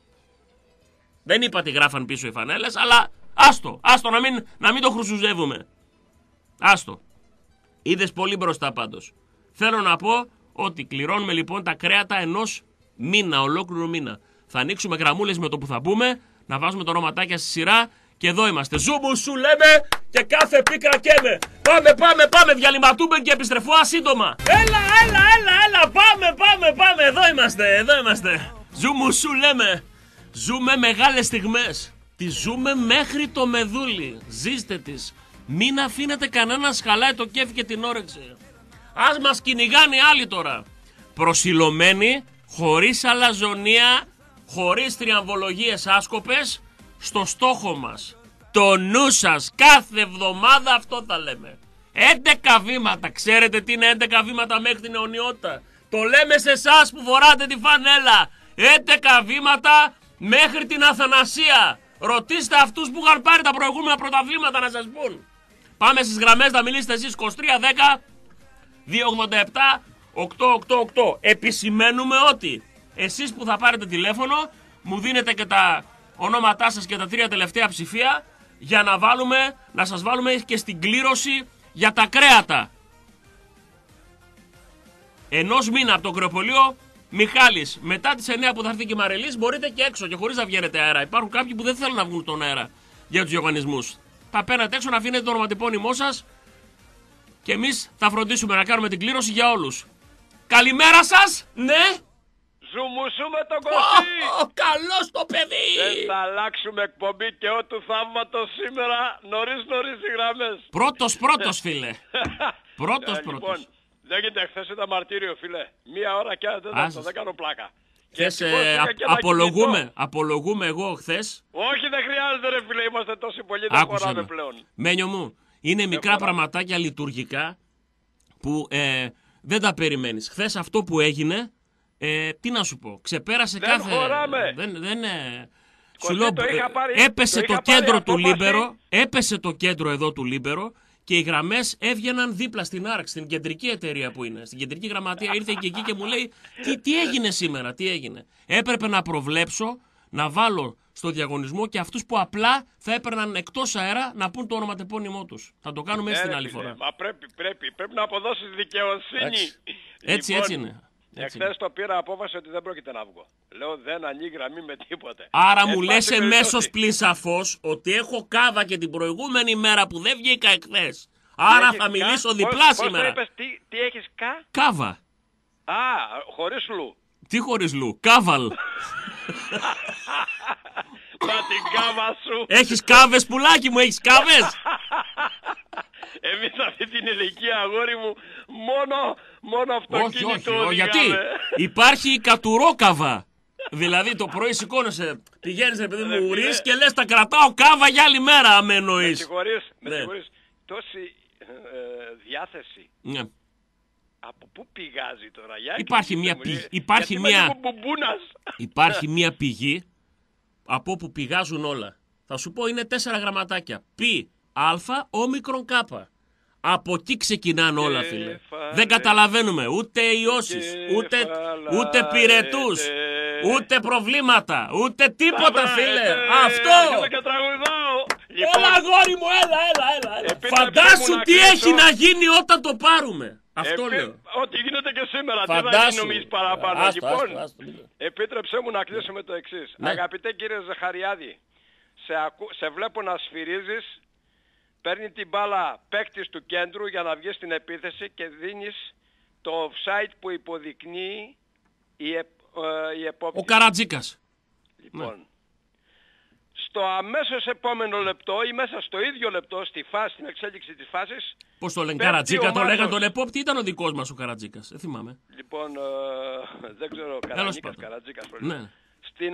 Δεν είπα τι γράφαν πίσω οι φανέλες, αλλά άστο να μην το χρουσουζεύουμε. Άστο. Είδες πολύ μπροστά πάντως. Θέλω να πω ότι κληρώνουμε λοιπόν τα κρέατα ενός μήνα, ολόκληρο μήνα. Θα ανοίξουμε γραμμούλες με το που θα μπούμε, να βάζουμε τα ονοματάκια στη σειρά και εδώ είμαστε. Ζούμου σου λέμε και κάθε πίκρα καίμε. Πάμε, διαλυματούμε και επιστρεφώ σύντομα. Έλα, πάμε, εδώ είμαστε. Ζούμου σου λέμε. Ζούμε μεγάλες στιγμές. Τις ζούμε μέχρι το μεδούλι. Ζήστε τις. Μην αφήνετε κανένα χαλάει το κέφι και την όρεξη. Ας μας κυνηγάνε οι άλλοι τώρα. Προσιλωμένοι, χωρίς αλαζονία, χωρίς τριαμβολογίες άσκοπες, στο στόχο μας. Το νου σας, κάθε εβδομάδα αυτό θα λέμε. 11 βήματα, ξέρετε τι είναι 11 βήματα μέχρι την αιωνιότητα. Το λέμε σε εσάς που φοράτε τη φανέλα. 11 βήματα μέχρι την Αθανασία. Ρωτήστε αυτούς που είχαν πάρει τα προηγούμενα πρωταθλήματα να σας πούν. Πάμε στις γραμμές, θα μιλήσετε εσείς 2310 287 888. Επισημαίνουμε ότι εσείς που θα πάρετε τηλέφωνο μου δίνετε και τα ονόματά σας και τα 3 τελευταία ψηφία για να σας βάλουμε και στην κλήρωση για τα κρέατα. Ενός μήνα από το Κρεοπολείο Μιχάλης. Μετά τις 9 που θα έρθει και η Μαρελής μπορείτε και έξω και χωρίς να βγαίνετε αέρα. Υπάρχουν κάποιοι που δεν θέλουν να βγουν τον αέρα για τους διαγωνισμούς. Θα παίρνετε έξω να αφήνετε το ονοματεπώνυμό σας και εμείς θα φροντίσουμε να κάνουμε την κλήρωση για όλους. Καλημέρα σας, ναι. Ζουμουσού με τον Κωστή. Καλώς το παιδί. Δεν θα αλλάξουμε εκπομπή και ό του θαύματος σήμερα νωρίς οι γραμμές. Πρώτος φίλε. Πρώτος. Λοιπόν, λέγεται χθες ήταν μαρτύριο φίλε. 1 ώρα και 1 δεν κάνω πλάκα. Απολογούμε εγώ χθες. Όχι, δεν χρειάζεται ρε φίλε, είμαστε τόσοι πολλοί, δεν χωράμε πλέον. Μένιο μου, είναι μικρά πραγματάκια λειτουργικά που δεν τα περιμένεις. Χθες αυτό που έγινε, τι να σου πω, ξεπέρασε δεν κάθε... Χωράμε. Σου λέω, έπεσε το κέντρο του Λίμπερο, έπεσε το κέντρο εδώ του Λίμπερο και οι γραμμές έβγαιναν δίπλα στην ΑΡΚ, στην κεντρική εταιρεία που είναι. Στην κεντρική γραμματεία ήρθε και εκεί και μου λέει τι έγινε σήμερα, τι έγινε. Έπρεπε να προβλέψω, να βάλω στο διαγωνισμό και αυτούς που απλά θα έπαιρναν εκτός αέρα να πούν το ονοματεπώνυμό τους. Θα το κάνουμε έτσι την άλλη φορά. Μα πρέπει να αποδώσεις δικαιοσύνη. Έτσι είναι. Εχθές το πήρα απόφαση ότι δεν πρόκειται να βγω. Λέω δεν ανοίγει γραμμή με τίποτε. Άρα μου λες εμέσως πλην σαφώς ότι έχω κάβα και την προηγούμενη μέρα που δεν βγήκα εχθές. Άρα θα μιλήσω διπλά σήμερα. Πώς τι έχεις Κάβα. Α, χωρίς λου. Τι χωρίς λου, κάβαλ. Μα την κάβα σου. Έχεις κάβες πουλάκι μου, έχεις κάβες. Εμείς αυτή την ηλικία, αγόρι μου, μόνο αυτοκίνητο Όχι, οδηγάμε. γιατί υπάρχει η κατουρόκαβα. Δηλαδή το πρωί σηκώνεσαι, πηγαίνεις ρε παιδί μου ουρείς και λες τα κρατάω κάβα για άλλη μέρα άμα εννοείς. Με συγχωρείς, τόση διάθεση. Ναι. Από πού πηγάζει τώρα, υπάρχει μια πηγή από όπου πηγάζουν όλα. Θα σου πω είναι 4 γραμματάκια. Πι, α, όμικρον, κάπα. Από εκεί ξεκινάνε όλα, φίλε. Δεν καταλαβαίνουμε ούτε ιώσεις, ούτε πυρετούς, ούτε προβλήματα, ούτε τίποτα, φίλε. Αυτό! Έλα, αγόρι μου, έλα. Φαντάσου τι έχει να γίνει όταν το πάρουμε. Αυτό λέω. Ό,τι γίνεται και σήμερα. Τι θα γίνει νομίζεις παραπάνω. Λοιπόν, επίτρεψέ μου να κλείσω με το εξής. Ναι. Αγαπητέ κύριε Ζαχαριάδη, σε βλέπω να σφυρίζεις, παίρνει την μπάλα παίκτης του κέντρου για να βγει στην επίθεση και δίνεις το offside που υποδεικνύει η επόπτηση. Ο Καρατζίκας. Λοιπόν, ναι. Στο αμέσως επόμενο λεπτό ή μέσα στο ίδιο λεπτό στην εξέλιξη της φάσης. Πώς το λένε, Καρατζίκα, το λέγανε τον επόπτη, ήταν ο δικός μας ο Καρατζίκας, δεν θυμάμαι. Λοιπόν, δεν ξέρω, Καρατζίκας. Ναι. Στην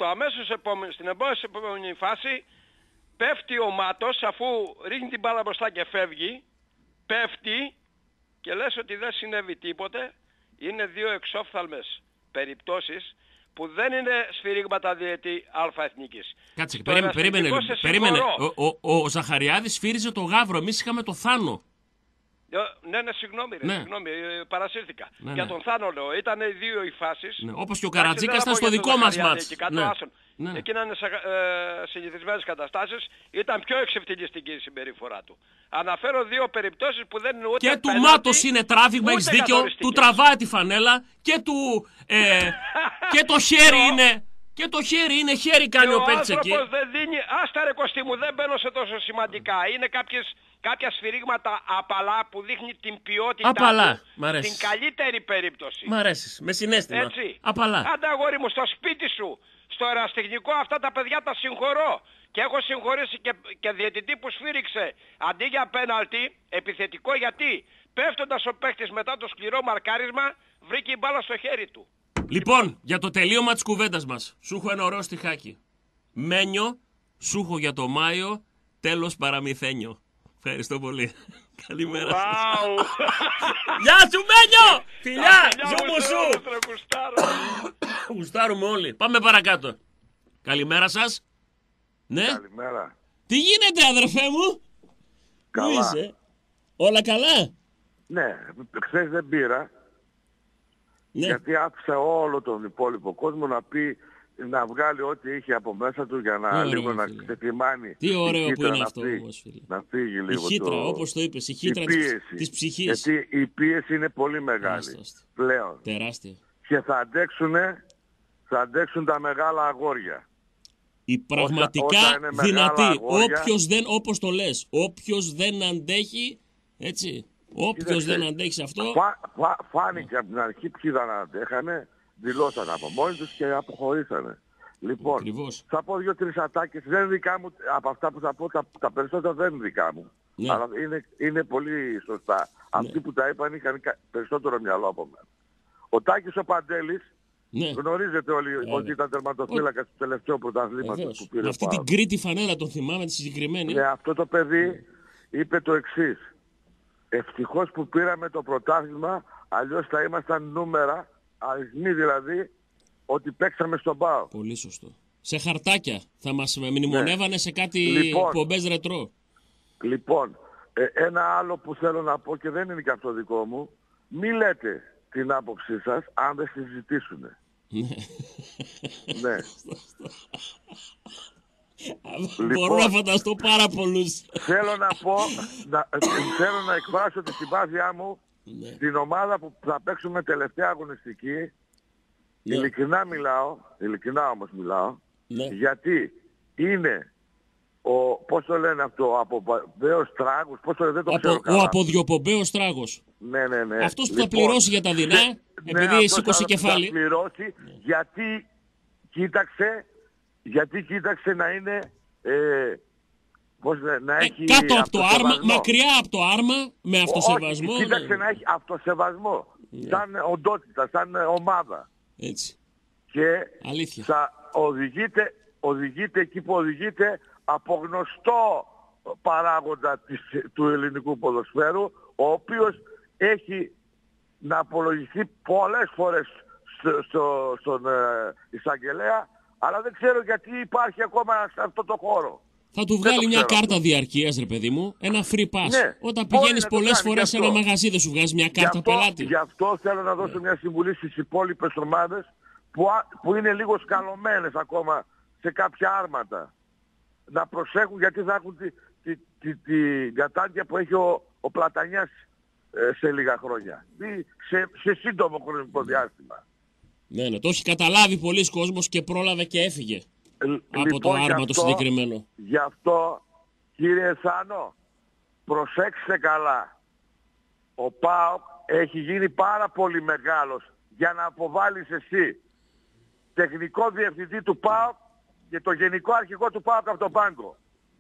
επόμενη φάση πέφτει ο Μάτος, αφού ρίχνει την μπάλα μπροστά και φεύγει, πέφτει και λες ότι δεν συνέβη τίποτε. Είναι 2 εξόφθαλμες περιπτώσεις που δεν είναι σφυρίγματα διετή αλφα εθνικής. Κάτσε, περίμενε. Ο Ζαχαριάδης σφύριζε το Γαύρο, εμείς είχαμε το Θάνο. Ναι, συγγνώμη, παρασύρθηκα. Για τον Θάνο λέω, ήταν 2 οι φάσεις. Ναι, όπως και ο Καρατζίκας ήταν στο δικό μας μάτς. Ναι. Εκείνα είναι συνηθισμένες καταστάσεις, ήταν πιο εξευτελιστική η συμπεριφορά του. Αναφέρω 2 περιπτώσεις που δεν είναι ούτε και του Μάτος είναι τράβηγμα, έχεις δίκιο, του τραβάει τη φανέλα και και το χέρι είναι. Και το χέρι είναι, χέρι κάνει ο παίκτης εκεί. Ο άνθρωπος δεν δίνει, άστα ρε Κωστή μου, δεν μπαίνω σε τόσο σημαντικά. Είναι κάποια σφυρίγματα απαλά που δείχνει την ποιότητα του, την καλύτερη περίπτωση. Μ' αρέσεις, με συναίσθημα. Έτσι. Απαλά. Άντε αγόρι μου, στο σπίτι σου, στο ερασιτεχνικό, αυτά τα παιδιά τα συγχωρώ. Και έχω συγχωρήσει και διαιτητή που σφύριξε αντί για πέναλτι, επιθετικό, γιατί πέφτοντας ο παίκτης μετά το σκληρό μαρκάρισμα βρήκε η μπάλα στο χέρι του. Λοιπόν, για το τελείωμα της κουβέντας μας, σου έχω ένα ωραίο στιχάκι. Μένιο, σου έχω για το Μάιο, τέλος παραμυθένιο. Ευχαριστώ πολύ. Καλημέρα σας. Γεια σου Μένιο! Φιλιά! Ζου μου σου! Γουστάρουμε όλοι. Πάμε παρακάτω. Καλημέρα σας. Ναι. Καλημέρα. Τι γίνεται αδερφέ μου? Καλά. Πού είσαι? Όλα καλά? Ναι, χθες δεν πήρα. Ναι. Γιατί άφησα όλο τον υπόλοιπο κόσμο να βγάλει ό,τι είχε από μέσα του για να λίγο να ξετυμάνει. Τι ωραίο που είναι αυτό όμως, φίλε. Να φύγει λίγο. Η χύτρα, όπως το είπες, η χύτρα της ψυχής. Γιατί η πίεση είναι πολύ μεγάλη πλέον. Τεράστια. Και θα αντέξουν τα μεγάλα αγόρια. Η πραγματικά δυνατή. Όποιος δεν, όπως το λες, όποιος δεν αντέχει, έτσι. Όποιος δεν αντέχει αυτό. Φάνηκε από την αρχή ποιοι δεν αντέχανε, δηλώσανε από μόνοι τους και αποχωρήσανε. Λοιπόν, ακριβώς. θα πω 2-3 ατάκες, δεν είναι δικά μου, από αυτά που θα πω τα περισσότερα δεν είναι δικά μου. Ναι. Αλλά είναι πολύ σωστά. Ναι. Αυτοί που τα είπαν είχαν περισσότερο μυαλό από μένα. Ο Τάκης ο Παντέλης, ναι. Γνωρίζετε όλοι ότι ήταν τερματοφύλακας του τελευταίου πρωταθλήματος που πήρε. Αυτή την Κρήτη φανέλα τον θυμάμαι τη συγκεκριμένη. Ναι, αυτό το παιδί είπε το εξής. Ευτυχώς που πήραμε το πρωτάθλημα, αλλιώς θα ήμασταν νούμερα, αριθμοί δηλαδή, ότι παίξαμε στον ΠΑΟ. Πολύ σωστό. Σε χαρτάκια θα μας μνημονεύανε, ναι. Σε κάτι πομπές ρετρό. Λοιπόν, Ένα άλλο που θέλω να πω και δεν είναι και αυτό δικό μου. Μη λέτε την άποψή σας αν δεν συζητήσουν. Ναι. Μπορώ να φανταστώ πάρα πολλούς. Θέλω να πω, θέλω να εκφράσω τη συμπάθειά μου στην ομάδα που θα παίξουμε τελευταία αγωνιστική. Ειλικρινά μιλάω, ειλικρινά όμως μιλάω, γιατί είναι πώς το λένε αυτό, ο αποδιοπομπαίος τράγος, πώς το λένε, δεν το ξέρω καλά. Ο αποδιοπομπαίος τράγος. Ναι. Αυτός που θα πληρώσει για τα δεινά, επειδή σήκωσε κεφάλι. Θα πληρώσει, γιατί κοίταξε να είναι, να έχει κάτω από το άρμα, μακριά από το άρμα, με αυτοσεβασμό. Όχι, κοίταξε να έχει αυτοσεβασμό, σαν οντότητα, σαν ομάδα. Έτσι. Και αλήθεια. θα οδηγείται εκεί που οδηγείται από γνωστό παράγοντα του ελληνικού ποδοσφαίρου, ο οποίος έχει να απολογηθεί πολλές φορές στον εισαγγελέα, αλλά δεν ξέρω γιατί υπάρχει ακόμα σε αυτό το χώρο. Θα του βγάλει μια κάρτα διαρκείας, ρε παιδί μου, ένα free pass. Ναι, όταν πηγαίνεις πολλές φορές σε ένα μαγαζί δεν σου βγάζει μια κάρτα πελάτη. Γι' αυτό θέλω να δώσω μια συμβουλή στις υπόλοιπες ομάδες που είναι λίγο σκαλωμένες ακόμα σε κάποια άρματα. Να προσέχουν, γιατί θα έχουν την κατάντια που έχει ο Πλατανιάς σε λίγα χρόνια. Σε σύντομο χρονικό διάστημα. Ναι, το έχει καταλάβει πολλοί κόσμος και πρόλαβε και έφυγε από το άρμα το συγκεκριμένο. Γι' αυτό, κύριε Θάνο, προσέξτε καλά. Ο ΠΑΟΚ έχει γίνει πάρα πολύ μεγάλος για να αποβάλεις εσύ τεχνικό διευθυντή του ΠΑΟΚ και το γενικό αρχηγό του ΠΑΟΚ από τον πάγκο.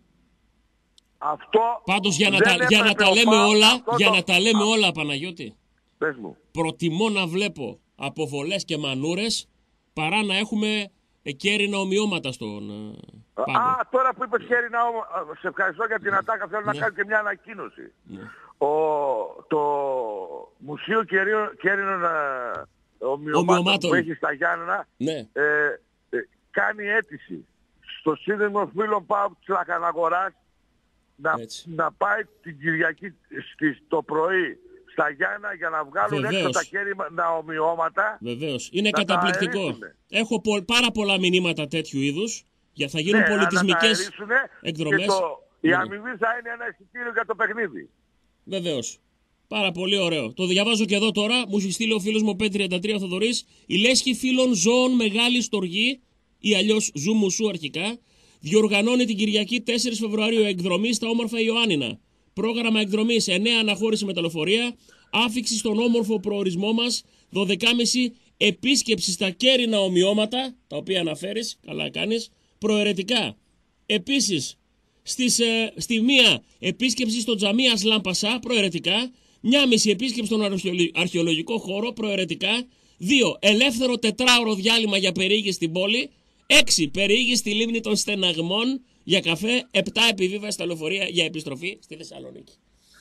Αυτό πάντως για να τα λέμε όλα, Παναγιώτη, πες μου. Προτιμώ να βλέπω αποβολές και μανούρες παρά να έχουμε κέρινα ομοιώματα στον πάγκο. Τώρα που είπες κέρινα, σε ευχαριστώ για την ατάκα, θέλω να κάνω και μια ανακοίνωση. Το Μουσείο Κέρινων Ομοιωμάτων που έχει στα Γιάννενα κάνει αίτηση στο Σύνδεσμο Φίλων ΠΑΟΚ της Λαχαναγοράς να πάει την Κυριακή το πρωί στα Γιάννα για να βγάλουν έξω τα κέρυνα ομοιώματα. Βεβαίως. Είναι καταπληκτικό. Έχω πάρα πολλά μηνύματα τέτοιου είδους. Θα γίνουν πολιτισμικές εκδρομές. Και η αμοιβή θα είναι ένα εισιτήριο για το παιχνίδι. Βεβαίως. Πάρα πολύ ωραίο. Το διαβάζω και εδώ τώρα. Μου έχει στείλει ο φίλος μου Π33 Θοδωρής. Η λέσχη φίλων ζώων μεγάλη στοργή, ή αλλιώς Ζου Μουσού αρχικά, διοργανώνει την Κυριακή 4 Φεβρουαρίου εκδρομή στα όμορφα Ιωάννινα. Πρόγραμμα εκδρομής 9 αναχώρηση με τα λεωφορεία, άφιξη στον όμορφο προορισμό μας, 12.30 επίσκεψη στα κέρινα ομοιώματα, τα οποία αναφέρεις, καλά κάνεις, προαιρετικά. Επίσης, στη 1 επίσκεψη στο τζαμί Ασλάν Πασά, προαιρετικά, 1,5 επίσκεψη στον αρχαιολογικό χώρο, προαιρετικά, 2 ελεύθερο 4ωρο διάλειμμα για περιήγηση στην πόλη, 6 περιήγηση στη λίμνη των Στεναγμών για καφέ, 7 επιβίβαση στα λεωφορεία για επιστροφή στη Θεσσαλονίκη.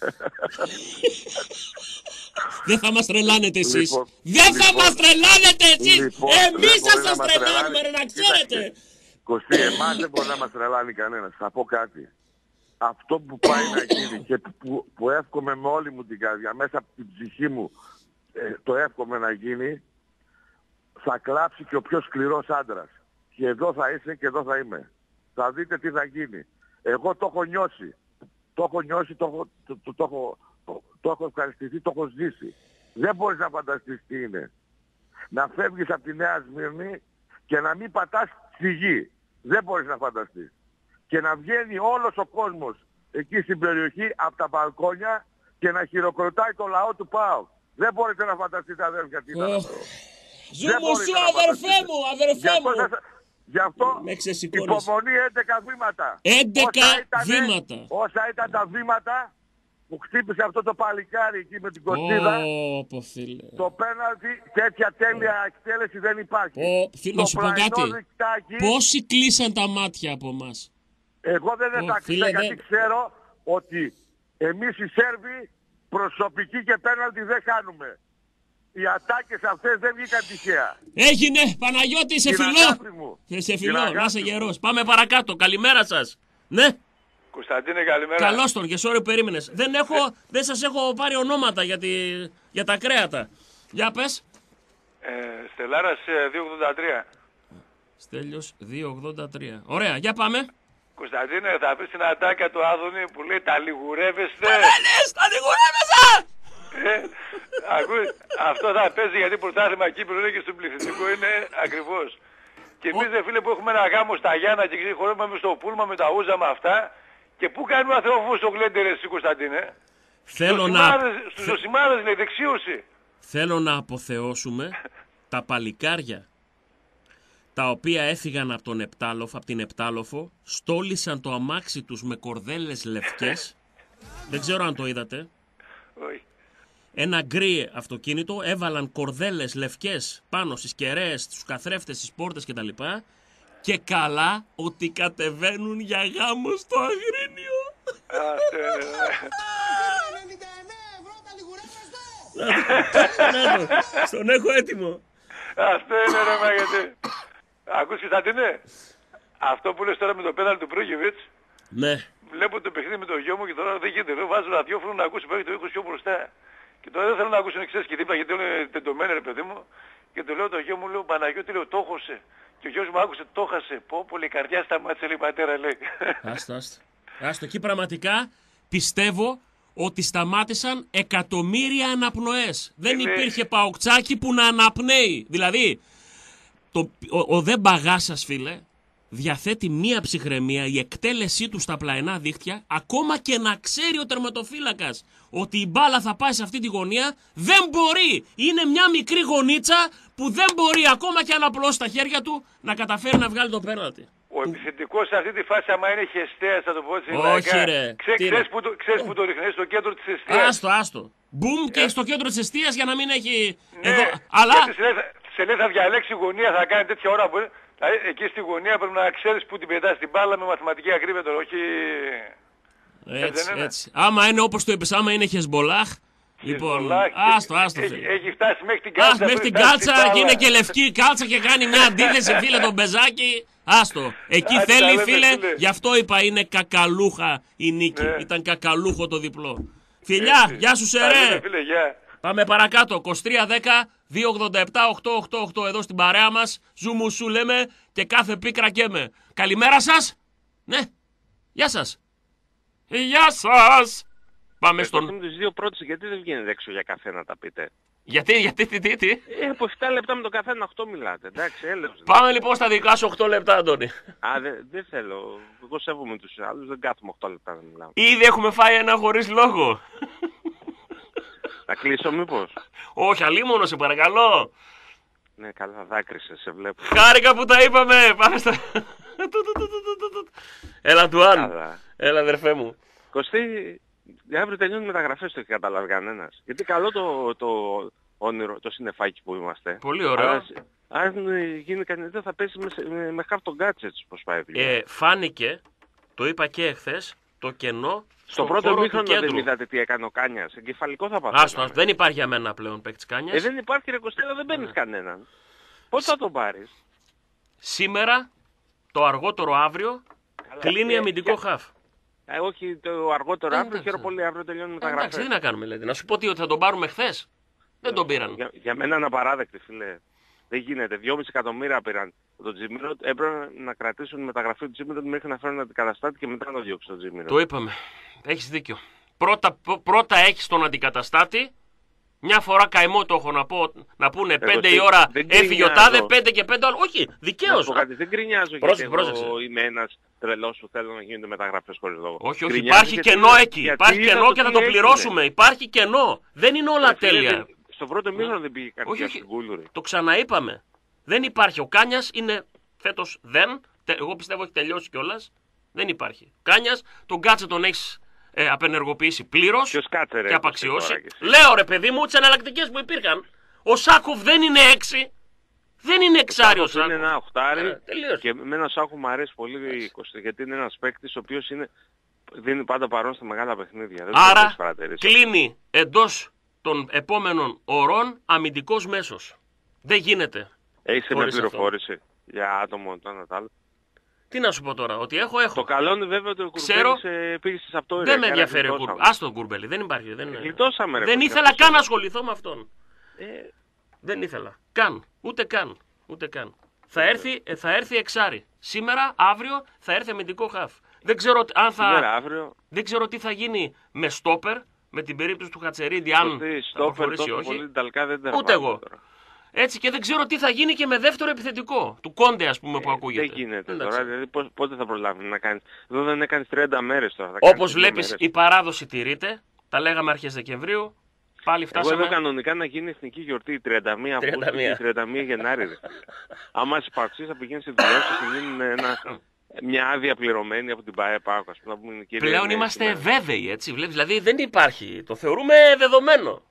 Δεν θα μας τρελάνετε εσείς. Δεν θα μας τρελάνετε εσείς. Εμείς θα σας τρελάνουμε, να ξέρετε. Κωστή, εμάς δεν μπορεί να μας τρελάνει κανένας. Θα πω κάτι. Αυτό που πάει να γίνει και που εύχομαι με όλη μου την καρδιά, μέσα από την ψυχή μου, το εύχομαι να γίνει, θα κλάψει και ο πιο σκληρός άντρας. Και εδώ θα είσαι και εδώ θα είμαι. Θα δείτε τι θα γίνει. Εγώ το έχω νιώσει. Το έχω νιώσει, το έχω ευχαριστηθεί, το έχω ζήσει. Δεν μπορείς να φανταστείς τι είναι. Να φεύγεις από τη Νέα Σμύρνη και να μην πατάς στη γη. Δεν μπορείς να φανταστείς. Και να βγαίνει όλος ο κόσμος εκεί στην περιοχή από τα μπαλκόνια και να χειροκροτάει το λαό του ΠΑΟΚ. Δεν μπορείτε να φανταστείτε, αδέρφια, τι ήταν αυτό. Ζου Μουσού, αδερφέ μου. Γι' αυτό υπομονή 11 βήματα. 11 βήματα. Όσα ήταν τα βήματα που χτύπησε αυτό το παλικάρι εκεί με την κοτσίδα, το πέναλτι, τέτοια τέλεια εκτέλεση δεν υπάρχει. Να σου πω κάτι. Πόσοι κλείσαν τα μάτια από εμάς. Εγώ δεν τα κλείσα, γιατί ξέρω ότι εμείς οι Σέρβοι προσωπική και πέναλτι δεν κάνουμε. Οι ατάκες αυτές δεν βγήκαν τυχαία. Έγινε, Παναγιώτη, σε φιλό. Σε φιλό, να είσαι γερός. Πάμε παρακάτω, καλημέρα σας. Ναι. Κωνσταντίνε, καλημέρα. Καλώς τον, και sorry που περίμενες. Δεν σας έχω πάρει ονόματα για τα κρέατα. Για πες. Στελάρας 283. Στέλιος 283. Ωραία, για πάμε. Κωνσταντίνε, θα πεις την ατάκα του Άδωνη που λέει τα λιγουρεύεστε. Τα λιγουρεύεσαι! Αυτό θα παίζει γιατί πρωτάθλημα Κύπρου είναι και στον πληθυντικό είναι ακριβώς. Και εμείς δε φίλε που έχουμε ένα γάμο στα Γιάννα και χωρούμε στο πούλμα με τα ούζα με αυτά. Και πού κάνει ο Αθεόφοβος το γλέντερ εσύ Κωνσταντίνε? Στους Ζωσιμάδες λέει δεξίωση. Θέλω να αποθεώσουμε τα παλικάρια τα οποία έφυγαν από την Επτάλοφο, στόλισαν το αμάξι τους με κορδέλες λευκές. Δεν ξέρω αν το είδατε. Όχι. Ένα γκρι αυτοκίνητο, έβαλαν κορδέλες λευκές πάνω στις κεραίες, στους καθρέφτες, στις πόρτες κτλ. Και καλά ότι κατεβαίνουν για γάμο στο Αγρίνιο. Στον έχω έτοιμο. Αυτό είναι ρε μάγεται. Ακούς Κωνσταντίνε, αυτό που λες τώρα με το πέναλ του Πρόγεβιτς. Ναι. Βλέπω το παιχνίδι με το γιο μου και τώρα δεν γίνεται. Βάζω ραδιόφωνο να ακούσει πάει το ήχος πιο μπροστά. Και τώρα δεν θέλω να ακούσουν εξές και δίπλα γιατί είναι τεντωμένα ρε παιδί μου. Και το λέω το γιο μου, λέω Παναγιώτη, λέω το έχωσε. Και ο γιος μου άκουσε, το χάσε. Πω, πολύ καρδιά σταμάτησε, λέει πατέρα, λέει. Άστο, εκεί πραγματικά πιστεύω ότι σταμάτησαν εκατομμύρια αναπνοές. Δεν υπήρχε παοκτσάκι που να αναπνέει. Δηλαδή, ο δε μπαγάσας, φίλε, διαθέτει μία ψυχραιμία, η εκτέλεσή του στα πλαϊνά δίχτυα, ακόμα και να ξέρει ο τερματοφύλακας ότι η μπάλα θα πάει σε αυτή τη γωνία, δεν μπορεί. Είναι μια μικρή γωνίτσα που δεν μπορεί ακόμα και αν απλώσει τα χέρια του να καταφέρει να βγάλει το πέναλτι. Ο επιθετικός σε αυτή τη φάση, άμα είναι χεστέας, θα το πω έτσι. Όχι ρε. Ξέρεις που το ρίχνει, στο κέντρο της εστίας. Άστο. Μπουμ και στο κέντρο της εστίας για να μην έχει... Εδώ. Αλλά... Σε λέει θα διαλέξει γωνία, θα κάνει τέτοια ώρα που... Εκεί στη γωνία πρέπει να ξέρεις που την πετάς την μπάλα με μαθηματική ακρίβεια τώρα, όχι... Έτσι. Άμα είναι όπως το είπες, άμα είναι Χεσμπολάχ, λοιπόν, άστο. Έχει φτάσει μέχρι την κάλτσα. Μέχρι την κάλτσα, είναι και λευκή κάλτσα και κάνει μια αντίθεση, φίλε, τον Μπεζάκι. Άστο. Εκεί θέλει, φίλε, γι' αυτό είπα είναι κακαλούχα η νίκη. Ήταν κακαλούχο το διπλό. Φιλιά, γεια σου Σερέ. Πάμε παρακάτω. 2310 287 888 εδώ στην παρέα μας. Ζουμουσού λέμε και κάθε πίκρα καίμε. Καλημέρα σας. Ναι. Γεια σας. Γεια σας. Πάμε στον... Τους δύο πρώτους, γιατί δεν βγαίνετε έξω για καφέ να τα πείτε? Γιατί, τι. Από 7 λεπτά με το καθένα 8 μιλάτε, εντάξει, έλεος. Πάμε λοιπόν στα δικά σου 8 λεπτά, Αντώνη. Δεν θέλω. Εγώ σέβομαι τους άλλους, δεν κάθομαι 8 λεπτά να μιλάω. Ήδη έχουμε φάει ένα χωρίς λόγο. Να κλείσω μήπως? Όχι, αλίμονο, σε παρακαλώ. Ναι, καλά, δάκρυσε, σε βλέπω. Χάρηκα που τα είπαμε. Πάμε στα... Έλα του Αν. Έλα αδερφέ μου. Κωστή, αύριο τελειώνουν μεταγραφές, το έχει καταλάβει κανένας. Γιατί καλό το όνειρο, το συννεφάκι που είμαστε. Πολύ ωραίο. Αν γίνει κανένα θα πέσει με χάρτον γκάτσετς πως πάει. Φάνηκε, το είπα και εχθές, το κενό στο πρώτο μήχρονο δεν είδατε τι έκανε ο Κάνιας. Εγκεφαλικό θα πάθει. Άστο, δεν υπάρχει για μένα πλέον παίκτης Κάνιας. Δεν υπάρχει ρε Κωστέλα, δεν παίρνεις κανέναν. Πώς θα τον πάρεις? Σήμερα, το αργότερο αύριο, κλείνει αμυντικό χαφ. Όχι το αργότερο αύριο, χαίρομαι πολύ, αύριο τελειώνουν μεταγραφές. Εντάξει, τι να κάνουμε, δηλαδή. Να σου πω ότι θα τον πάρουμε χθες. Δεν τον πήραν. Για μένα είναι απαράδεκτη, φίλε. Δεν γίνεται. 2,5 εκατομμύρια πήραν τον Τζίμιρο. Έπρεπε να κρατήσουν μεταγραφή του Τζίμιρο μέχρι να φέρουν αντικαταστάτη και μετά να διώξουν τον Τζίμιρο. Το είπαμε. Έχεις δίκιο. Πρώτα έχεις τον αντικαταστάτη. Μια φορά καημό το έχω να πούνε 5 η ώρα έφυγε ο τάδε, 5 και 5 άλλο. Όχι, δικαίως. Δεν γκρινιάζω γιατί εγώ είμαι ένας τρελός που θέλω να γίνονται μεταγραφές χωρίς λόγο. Όχι, υπάρχει κενό εκεί. Υπάρχει κενό και θα το πληρώσουμε. Υπάρχει κενό. Δεν είναι όλα τέλεια. Στο πρώτο μήνα δεν πήγε καρδιά στην Κούλουρη. Το ξαναείπαμε. Δεν υπάρχει. Ο Κάνιας είναι φέτος δεν. Εγώ πιστεύω έχει τελειώσει κιόλας. Δεν υπάρχει. Κάνιας, τον Κάτσε τον έχεις απενεργοποιήσει πλήρως και απαξιώσει. Λέω ρε παιδί μου, τις εναλλακτικές που υπήρχαν. Ο Σάκοφ δεν είναι 6. Δεν είναι εξάριος. Είναι ένα οχτάρι και με ένα Σάκοφ μου αρέσει πολύ γιατί είναι ένας παίκτης ο οποίος δίνει πάντα παρόν στα μεγάλα παιχνίδια. Άρα κλείνει εντός των επόμενων ωρών αμυντικός μέσος. Δεν γίνεται. Έχεις μια πληροφόρηση για άτομο το ένα τ' άλλο? Τι να σου πω τώρα, ότι έχω. Το καλό είναι βέβαια ότι ο Κουρμπέλης πήγε στις αυτόρυες. Δεν με ενδιαφέρει ο Κουρμπέλης. Άστο τον Κουρμπέλη, δεν υπάρχει. Γλιτώσαμε, ρε. Δεν ήθελα καν να ασχοληθώ με αυτόν. Δεν ήθελα. Ούτε καν. Θα έρθει εξάρι. Σήμερα, αύριο θα έρθει αμυντικό χαφ. Δεν ξέρω τι θα γίνει με στόπερ, με την περίπτωση του Χατσερίδη, αν θα προχωρήσει όχι. Ούτε εγώ. Έτσι και δεν ξέρω τι θα γίνει και με δεύτερο επιθετικό. Του Κόντε, ας πούμε, που ακούγεται. Δεν γίνεται τώρα. Δηλαδή, πότε θα προλάβει να κάνει. Εδώ δεν έκανε 30 μέρες τώρα. Όπως βλέπεις, η παράδοση τηρείται. Τα λέγαμε αρχές Δεκεμβρίου. Πάλι φτάσαμε. Εγώ λέω κανονικά να γίνει εθνική γιορτή 31 Αυγούστου και 31 Γενάρη. Άμα είσαι παοξής θα πηγαίνει στη δουλειά σου και γίνει μια άδεια πληρωμένη από την ΠΑΕΠΑΚ. Πλέον είμαστε βέβαιοι, έτσι. Δηλαδή δεν υπάρχει. Το θεωρούμε δεδομένο.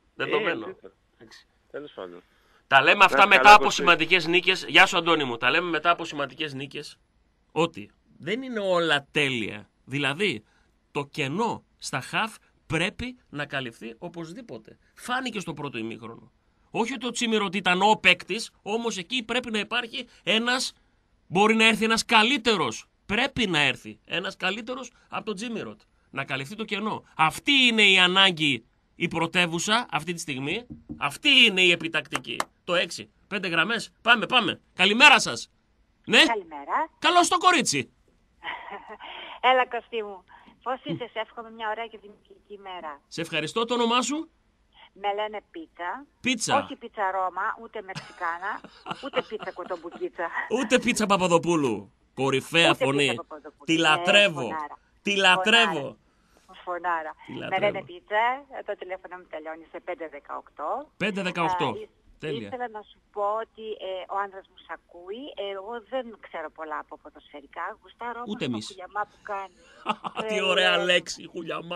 Τέλος πάντων. Τα λέμε αυτά μετά από σημαντικές νίκες. Γεια σου, Αντώνη μου. Τα λέμε μετά από σημαντικές νίκες. Ότι δεν είναι όλα τέλεια. Δηλαδή, το κενό στα χαφ πρέπει να καλυφθεί οπωσδήποτε. Φάνηκε στο πρώτο ημίχρονο. Όχι ότι ο Τσίμιροτ ήταν ο παίκτης, όμως εκεί πρέπει να υπάρχει ένας. Μπορεί να έρθει ένας καλύτερος. Πρέπει να έρθει ένας καλύτερος από τον Τσίμιροτ. Να καλυφθεί το κενό. Αυτή είναι η ανάγκη. Η πρωτεύουσα αυτή τη στιγμή, αυτή είναι η επιτακτική. Το 6. 5 γραμμές. Πάμε. Καλημέρα σας. Ναι. Καλημέρα. Καλώς το κορίτσι. Έλα, Κωστή μου. Πώς είσαι, σε εύχομαι μια ωραία και δημιουργική μέρα. Σε ευχαριστώ, το όνομά σου. Με λένε πίτσα. Πίτσα. Όχι πίτσα Ρώμα, ούτε μεξικάνα, ούτε πίτσα κοτομπουκίτσα. Ούτε πίτσα Παπαδοπούλου. Κορυφαία φωνή. Τη λατρεύω. Φωνάρα. Με λένε πίτσα, το τηλέφωνο μου τελειώνει σε 518. 518. Τέλεια. Ήθελα να σου πω ότι ο άντρας μου σ' ακούει. Εγώ δεν ξέρω πολλά από ποδοσφαιρικά. Γουστάρω όμως το χουλιαμά που κάνει. Τι ωραία λέξη, χουλιαμά.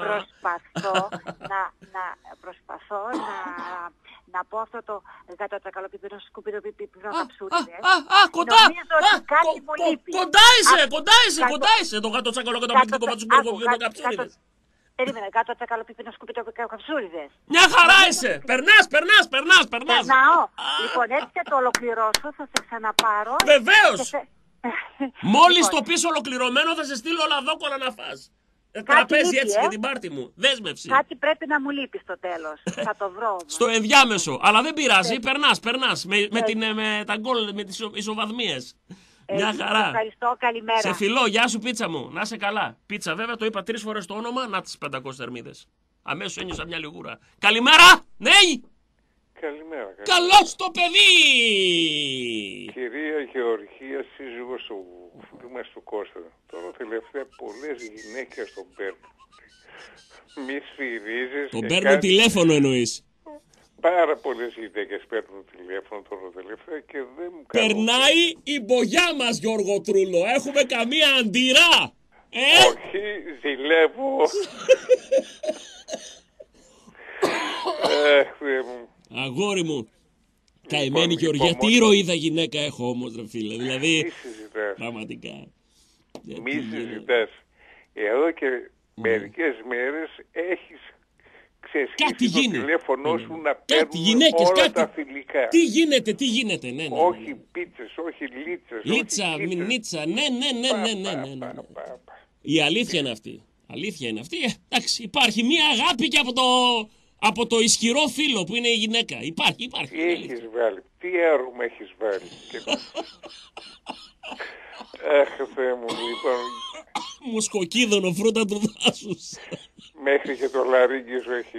Προσπαθώ να πω αυτό το γάτο τσακαλοπίπινο σκουπίδο πίπινο καψούριδες. Κοντά! Νομίζω ότι κάτι μου λείπει. Κοντά είσαι το γάτο τσακαλοπίπινο καψούριδες. Περίμενε, κάτω τσακαλοπίπινο σκουπίδο καψούριδες. Μια χαρά είσαι! Περνάς! Περνάω. Λοιπόν, έτσι και το ολοκληρώσω, θα σε ξαναπάρω. Βεβαίως! Μόλις το πεις ολοκληρωμένο θα σε στείλω λαδόκολα να φας. Τραπέζι έτσι για την πάρτι μου. Δέσμευση. Κάτι πρέπει να μου λείπει στο τέλος. Θα το βρω όμως. Στο ενδιάμεσο. Αλλά δεν πειράζει, περνάς. Με τα γκολ, με τις ισοβαθμίες. Μια χαρά. Ευχαριστώ, καλημέρα. Σε φιλώ, γεια σου πίτσα μου. Να είσαι καλά. Πίτσα, βέβαια, το είπα 3 φορές το όνομα, να τις 500 θερμίδες. Αμέσως ένιωσα μια λιγούρα. Καλημέρα, ναι! Καλημέρα. Καλώς το παιδί! Κυρία Γεωργία, σύζυγος του φίλου μας του Κώστα. Τώρα τελευταία πολλές γυναίκες τον παίρνουν. Μη σφυρίζεις. Τον παίρνουν τηλέφωνο εννοείς. Πάρα πολλές γυναίκες παίρνουν τηλέφωνο τώρα τελευταία και δεν μου κάνουν. Περνάει η μπογιά μας, Γιώργο Τρούλο. Έχουμε καμία αντίρα. Όχι, ζηλεύω. Αγόρι μου. Καημένη Γεωργία. Τι ηρωίδα γυναίκα έχω όμως, ρε φίλε. Δηλαδή, πραγματικά. Μη συζητάς. Εδώ και μερικές μέρες έχεις ξεσχίσει το τηλέφωνό σου να παίρνουν όλα τα φιλικά. Τι γίνεται, ναι. Όχι πίτσες, όχι λίτσες. Λίτσα, μινίτσα, ναι. Η αλήθεια είναι αυτή. Εντάξει, υπάρχει μία αγάπη και από το ισχυρό φίλο που είναι η γυναίκα. Υπάρχει. Τι έχεις βάλει, τι έρωμα έχεις βάλει. Αχ, Θεέ μου, λοιπόν. Μουσκοκίδωνο, φρούτα του δάσους. Μέχρι και το λαρύγγι σου έχει.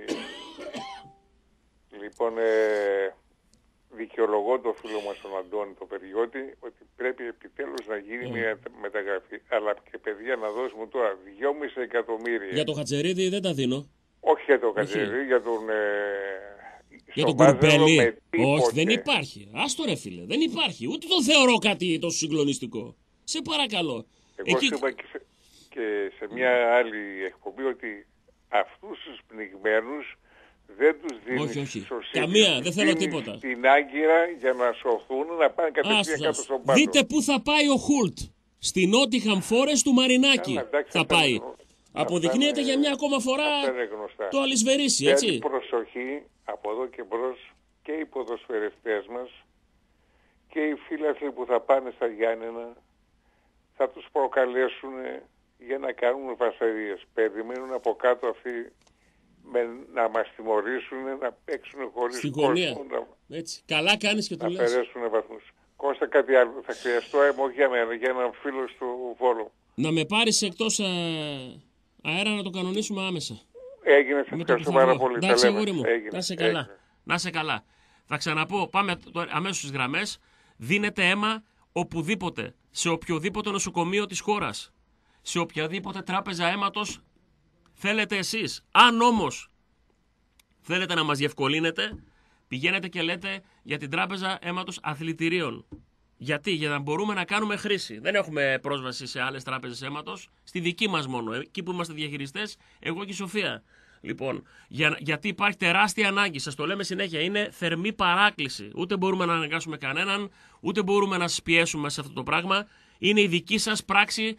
Λοιπόν, δικαιολογώ το φίλο μας τον Αντώνη το Περιώτη ότι πρέπει επιτέλους να γίνει μια μεταγραφή. Αλλά και παιδιά να δώσουμε τώρα 2,5 εκατομμύρια. Για το Χατσερίδη δεν τα δίνω. Όχι για το Χατσερίδη, για τον Κουρμπέλη. Όχι, δεν υπάρχει. Άστο ρε φίλε, δεν υπάρχει. Ούτε το θεωρώ κάτι τόσο συγκλονιστικό. Σε παρακαλώ. Εγώ σου είπα και σε μια άλλη εκπομπή ότι αυτούς τους πνιγμένους δεν τους δίνει καμία, δεν θέλω τίποτα. Στην Άγκυρα για να σωθούν, να πάνε κατευθείαν κάτω στον πάτο. Δείτε πού θα πάει ο Χουλτ. Στη Νότιχαμ Φόρεστ του Μαρινάκη θα πάει. Αποδεικνύεται για μια ακόμα φορά το αλυσβερίσι, έτσι. Θέλει προσοχή από εδώ και μπρος και οι ποδοσφαιριστές μας και οι φίλαθλοι που θα πάνε στα Γιάννενα θα τους προκαλέσουν για να κάνουν φασαρίες. Περιμένουν από κάτω αυτοί να μας τιμωρήσουν, να παίξουν χωρίς κόσμο. Έτσι. Καλά κάνεις και το λες. Να περάσουν βαθμούς. Κώστα, κάτι άλλο. Θα χρειαστώ αίμα, όχι για μένα, για έναν φίλο στο Βόλο. Να με πάρεις εκτός αέρα να το κανονίσουμε άμεσα. Έγινε, σε ευχαριστώ πάρα πολύ. Εντάξει, αγόρι μου. Να σε καλά. Να σε καλά. Θα ξαναπώ, πάμε αμέσως στις γραμμές. Δίνετε αίμα οπουδήποτε, σε οποιοδήποτε νοσοκομείο της χώρας, σε οποιαδήποτε τράπεζα αίματος θέλετε εσείς. Αν όμως θέλετε να μας διευκολύνετε, πηγαίνετε και λέτε για την τράπεζα αίματος αθλητηρίων. Γιατί? Για να μπορούμε να κάνουμε χρήση. Δεν έχουμε πρόσβαση σε άλλες τράπεζες αίματος, στη δική μας μόνο. Εκεί που είμαστε διαχειριστές, εγώ και η Σοφία. Λοιπόν, γιατί υπάρχει τεράστια ανάγκη, σας το λέμε συνέχεια, είναι θερμή παράκληση. Ούτε μπορούμε να αναγκάσουμε κανέναν, ούτε μπορούμε να σας πιέσουμε σε αυτό το πράγμα. Είναι η δική σας πράξη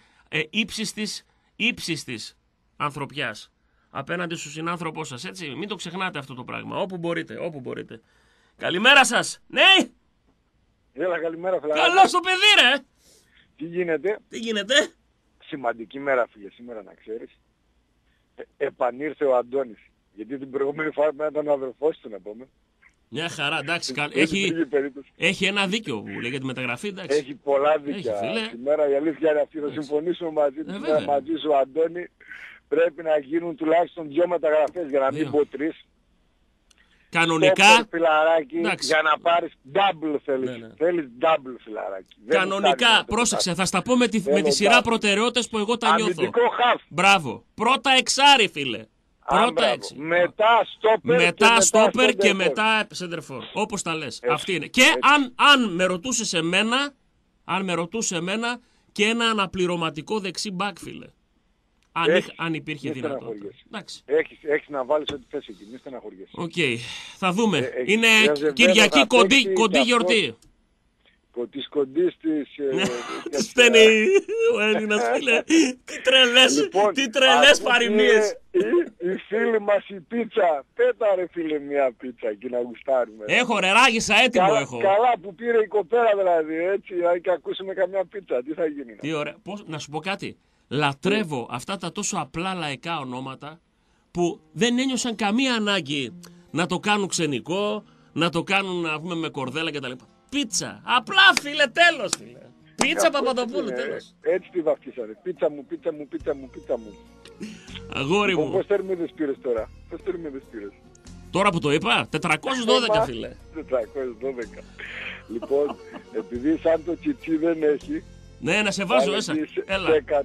ύψιστης ανθρωπιάς απέναντι στον συνάνθρωπό σας, έτσι. Μην το ξεχνάτε αυτό το πράγμα, όπου μπορείτε. Καλημέρα σας, ναι! Έλα, καλημέρα, φίλε. Καλώς το παιδί, ρε! Τι γίνεται? Σημαντική μέρα, φίλε, σήμερα να ξέρεις. Επανήρθε ο Αντώνης. Γιατί την προηγούμενη φορά ήταν ο αδερφός του, να πούμε. Μια χαρά, εντάξει. Έχει ένα δίκιο που λέγεται μεταγραφή, εντάξει. Έχει πολλά δίκια. Σήμερα η αλήθεια είναι αυτή. Θα συμφωνήσουμε μαζί του. Μαζί σου, Αντώνη. Πρέπει να γίνουν τουλάχιστον 2 μεταγραφές για να μην πω 3. Κανονικά. Φιλαράκι, για να πάρεις double θέλεις. Θέλεις double, φιλαράκι. Κανονικά, πρόσεξε, θα στα πω με τη σειρά προτεραιότητες που εγώ τα νιώθω. Μπράβο. Πρώτα εξάρι, φίλε. Πρώτα έξι. Μετά στόπερ και μετά σέντερφορ. Όπως τα λες. Αυτή είναι. Και αν με ρωτούσε εμένα, και ένα αναπληρωματικό δεξί μπακ, φίλε. Αν υπήρχε δυνατότητα. Έχεις να βάλεις ό,τι θες εκεί, μη στεναχωριέσαι. Οκ, θα δούμε. Είναι Κυριακή κοντή γιορτή. Της κοντής της... Στένει ο Έλληνας, φίλε. Τι τρελές παροιμίες. Η φίλη μας η πίτσα. Πέτα ρε φίλε μια πίτσα εκεί να γουστάρουμε. Έχω ρε, ράγισα έτοιμο έχω. Καλά που πήρε η κοπέρα δηλαδή, έτσι, και ακούσουμε καμιά πίτσα. Τι θα γίνει? Τι ωραία. Να σου πω κάτι. Λατρεύω αυτά τα τόσο απλά λαϊκά ονόματα που δεν ένιωσαν καμία ανάγκη να το κάνουν ξενικό, να το κάνουν να πούμε με κορδέλα κτλ. Πίτσα. Απλά, φίλε, τέλος, φίλε. Πίτσα Παπαδοπούλου, τέλος. Έτσι τη βαφτίσανε. Πίτσα μου. Αγόρι μου. Πώς τερμίδες πήρες τώρα? Τώρα που το είπα, 412, φίλε. 412. Λοιπόν, επειδή σαν το τσιτσί δεν έχει... Ναι, να σε βάζω μέσα. Έλα.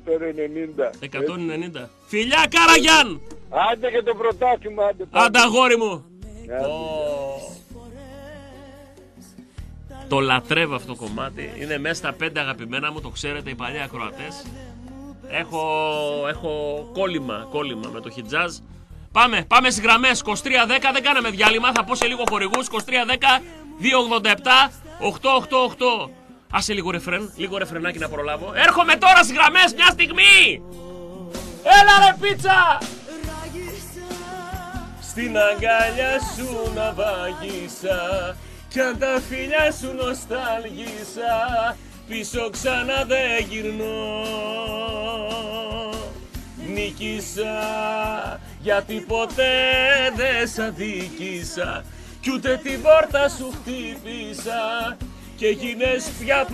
190. 190. Φιλιά, Καραγιάν! Άντε και το πρωτάθλημα. Άντε, αγόρι μου. Το λατρεύω αυτό το κομμάτι. Είναι μέσα στα 5 αγαπημένα μου, το ξέρετε οι παλιοί ακροατές. Έχω κόλλημα με το χιτζάζ. Πάμε στις γραμμές. 2310, δεν κάναμε διάλειμμα. Θα πω σε λίγο χορηγούς. 2310 287 888. Άσε λίγο ρεφρενάκι να προλάβω. Έρχομαι τώρα στις γραμμές, μια στιγμή. Έλα ρε πίτσα. Στην αγκαλιά σου να βαγίσα, κι αν τα φιλιά σου νοσταλγίσα, πίσω ξανά δεν γυρνώ. Νίκησα γιατί ποτέ δεν σ' αδίκησα, κι ούτε την πόρτα σου χτύπησα, και γίνες πια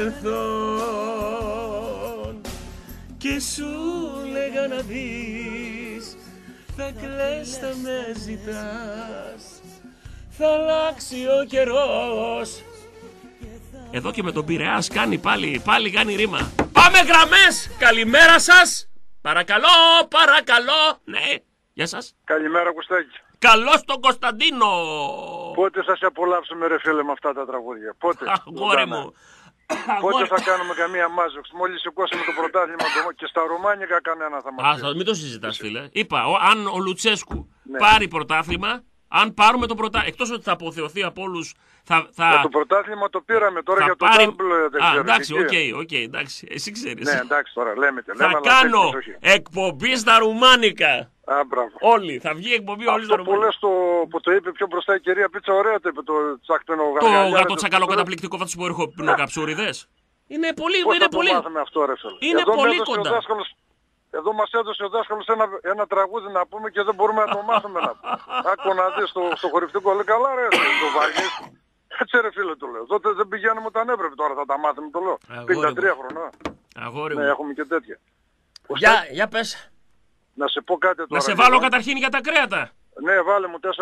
παρελθόν. Και σου λέγα να δεις, θα κλαις, θα με ζητάς, θα αλλάξει ο καιρός. Εδώ και με τον Πειραιάς κάνει πάλι κάνει ρήμα. Πάμε γραμμές, καλημέρα σας. Παρακαλώ. Ναι, γεια σας. Καλημέρα Κωστάκη. Καλώς τον Κωνσταντίνο. Πότε θα σε απολαύσουμε ρε φίλε με αυτά τα τραγούδια? Πότε? Αγόρι μου. Πότε θα κάνουμε καμία μάζοξη? Μόλις σηκώσαμε το πρωτάθλημα και στα Ρουμάνικα κανένα θα μας πει. Μην το συζητάς φίλε. Είπα, αν ο Λουτσέσκου πάρει πρωτάθλημα, αν πάρουμε το πρωτάθλημα, εκτός ότι θα αποθεωθεί από όλους, το πρωτάθλημα το πήραμε τώρα για το Double, δεν ξέρω. Εντάξει, οκ, εντάξει, εσύ ξέρεις. Ναι, εντάξει τώρα, λέμε. Θα κάνω εκπομπή στα Ρουμάνικα. Όλοι, θα βγει εκπομπή όλοι στα Ρουμάνικα. Αυτό που το είπε πιο μπροστά η κυρία Πίτσα, ωραία το είπε, το τσακπένο γαργαλιά. Το γατό τσακαλό καταπληκτικό θα τους πω, έχω πινοκαψούριδες. Είναι πολύ. Πώς είναι θα πολύ... το μάθουμε αυτό, ρε φίλε? Είναι εδώ πολύ κοντά. Εδώ μας έδωσε ο δάσκαλος ένα τραγούδι να πούμε και δεν μπορούμε να το μάθουμε να πούμε. Άκου να δεις στο χορευτικό, λέει καλά ρε, το βαριές. Έτσι ρε φίλε, το λέω. Τότε δεν πηγαίνουμε όταν έπρεπε, τώρα θα τα μάθουμε, το λέω. 53 χρονών. Αγόρι μου. Ναι, έχουμε και τέτοια. Για πες. Να σε πω κάτι τώρα. Να σε βάλω καταρχήν για τα κρέατα. Ναι, βάλε μου 4,76.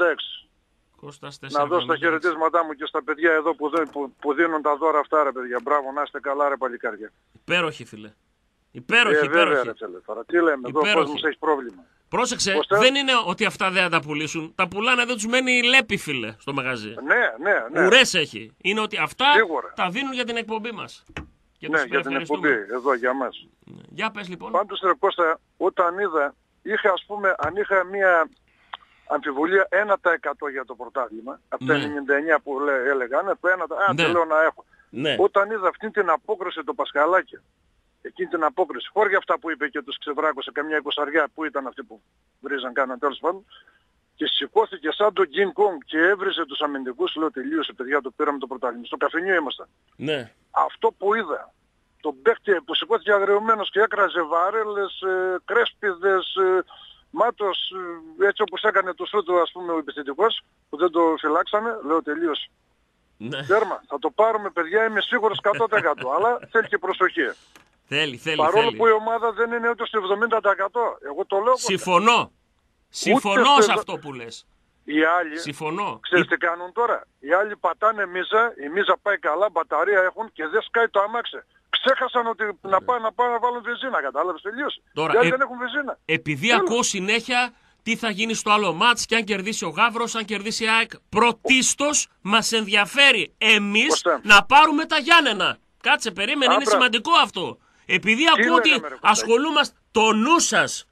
Να δώσω τα χαιρετίσματά μου και στα παιδιά εδώ που δίνουν τα δώρα αυτά, ρε παιδιά. Μπράβο, να είστε καλά, ρε παλικάρια. Υπέροχη, φίλε. Υπέροχη. Βέβαια, ρε φίλε. Τώρα τι λέμε, εδώ ο κόσμος έχει πρόβλημα. Πρόσεξε, δεν είναι ότι αυτά δεν τα πουλήσουν. Τα πουλάνε, δεν τους μένει λέπη, φίλε, στο μαγαζί. Ναι. Ουρές έχει. Είναι ότι αυτά σίγουρα τα δίνουν για την εκπομπή μας. Ναι, για την εκπομπή, εδώ για μας. Ναι. Για πες λοιπόν. Πάντως ρε Κώστα, όταν είδα, αν είχα μία αμφιβολία 1% για το πρωτάθλημα, από τα 99 που έλεγαν, το 1% θέλω να έχω. Ναι. Όταν είδα αυτή την απόκριση το Πασχαλάκη, εκείνη την απόκριση, χώρια αυτά που είπε και τους ξεβράκωσε καμιά 20 που ήταν αυτοί που βρίζαν κάναν τέλος πάντων, και σηκώθηκε σαν τον King Kong και έβριζε τους αμυντικούς, λέω τελείωσε παιδιά, το πήραμε το πρωτάθλημα. Στο καφενείο ήμασταν. Ναι. Αυτό που είδα, τον παίκτη που σηκώθηκε αγριωμένος και έκραζε βαρέλες, κρέσπιδες, μάτος, έτσι όπως έκανε το σούτο ας πούμε ο επιθετικός, που δεν το φυλάξαμε, λέω τελείωσε. Ναι. Τέρμα, θα το πάρουμε παιδιά, είμαι σίγουρος 100%, αλλά θέλει και προσοχή. Θέλει. Παρόλο που η ομάδα δεν είναι ούτε στο 70%. Εγώ το λέω. Συμφωνώ σε αυτό που λες. Οι άλλοι, ξέρεις τι κάνουν τώρα? Οι άλλοι πατάνε μίζα, η μίζα πάει καλά, μπαταρία έχουν και δεν σκάει το αμάξι. Ξέχασαν ότι να πάνε να βάλουν βενζίνα, κατάλαβες, τελείωσε. Τώρα, οι άλλοι δεν έχουν βενζίνα. Επειδή ακούω συνέχεια τι θα γίνει στο άλλο μάτς και αν κερδίσει ο Γαύρος, αν κερδίσει η ΑΕΚ, πρωτίστως μας ενδιαφέρει εμείς να πάρουμε τα Γιάννενα. Κάτσε, περίμενε, είναι σημαντικό αυτό. Επειδή ακούω ότι ασχολούμαστε, το νου σας,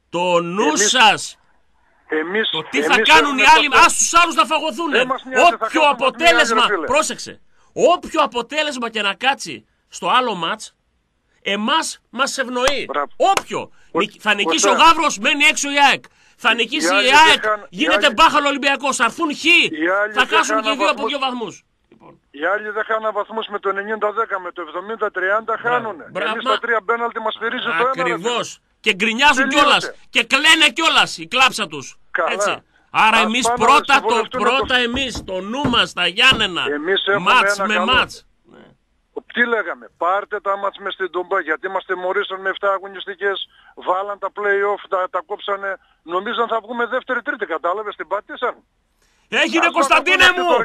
το τι θα κάνουν οι άλλοι, ας τους άλλους να φαγωθούν. Όποιο αποτέλεσμα, πρόσεξε, όποιο αποτέλεσμα και να κάτσει στο άλλο μάτς, εμάς μας ευνοεί. Όποιο. Θα νικήσει ο Γαύρος, μένει έξω η ΑΕΚ. Θα νικήσει η ΑΕΚ, γίνεται μπάχαλο Ολυμπιακός. Θα έρθουν χ, θα χάσουν και οι δύο από 2 βαθμούς. Οι άλλοι δεν χάνουν βαθμούς με το 90-10, με το 70-30 χάνουνε. Εμείς τα 3 πέναλτι μας φυρίζει το ένα. Ακριβώς. Και γκρινιάζουν κιόλας. Και κλαίνε κιόλας η κλάψα τους. Έτσι. Άρα εμείς πρώτα εμείς, το νου μας, τα Γιάννενα, μάτς με μάτς. Τι λέγαμε, πάρτε τα μάτς μες στην Τούμπα, γιατί μας τιμωρήσαν με 7 αγωνιστικές, βάλαν τα play-off, τα κόψανε, νομίζαν θα βγούμε δεύτερη-τρίτη, κατάλαβες, την πατήσαν. Έγινε Κωνσταντίνε μου!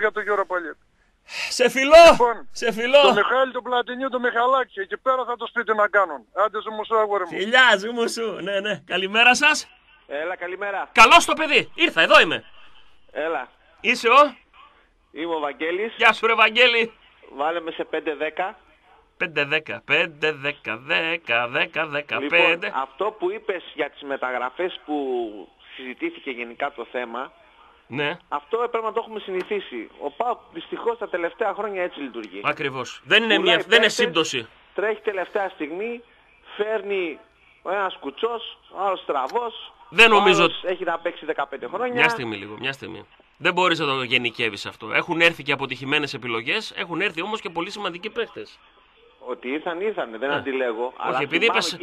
Σε φιλώ! Λοιπόν, σε φιλώ! Το Μιχάλη, τον Πλατινίου, τον Μιχαλάκη, εκεί πέρα θα το σπίτι να κάνουν. Άντε ζουμουσού, αγόρι μου. Φιλιά, ζουμουσού, ναι. Καλημέρα σας. Έλα, καλημέρα. Καλώς το παιδί, ήρθα, εδώ είμαι. Έλα. Είσαι ο? Είμαι ο Βαγγέλης. Γεια σου ρε Βαγγέλη. Βάλε με σε 5-10. 5-10, 5-10, 10-10, 15. Λοιπόν, αυτό που είπες για τις μεταγραφές που συζητήθηκε γενικά το θέμα, ναι. Αυτό πρέπει να το έχουμε συνηθίσει. Ο ΠΑΟΚ δυστυχώς τα τελευταία χρόνια έτσι λειτουργεί. Ακριβώς. Δεν είναι σύμπτωση. Τρέχει τελευταία στιγμή, φέρνει ο ένας κουτσός, ο άλλος στραβός. Δεν νομίζω ότι έχει να παίξει 15 χρόνια. Μια στιγμή. Δεν μπορείς να το γενικεύεις αυτό. Έχουν έρθει και αποτυχημένες επιλογές, έχουν έρθει όμως και πολύ σημαντικοί παίχτες. Ότι ήρθανε, δεν αντιλέγω. Όχι, αλλά επειδή είπες...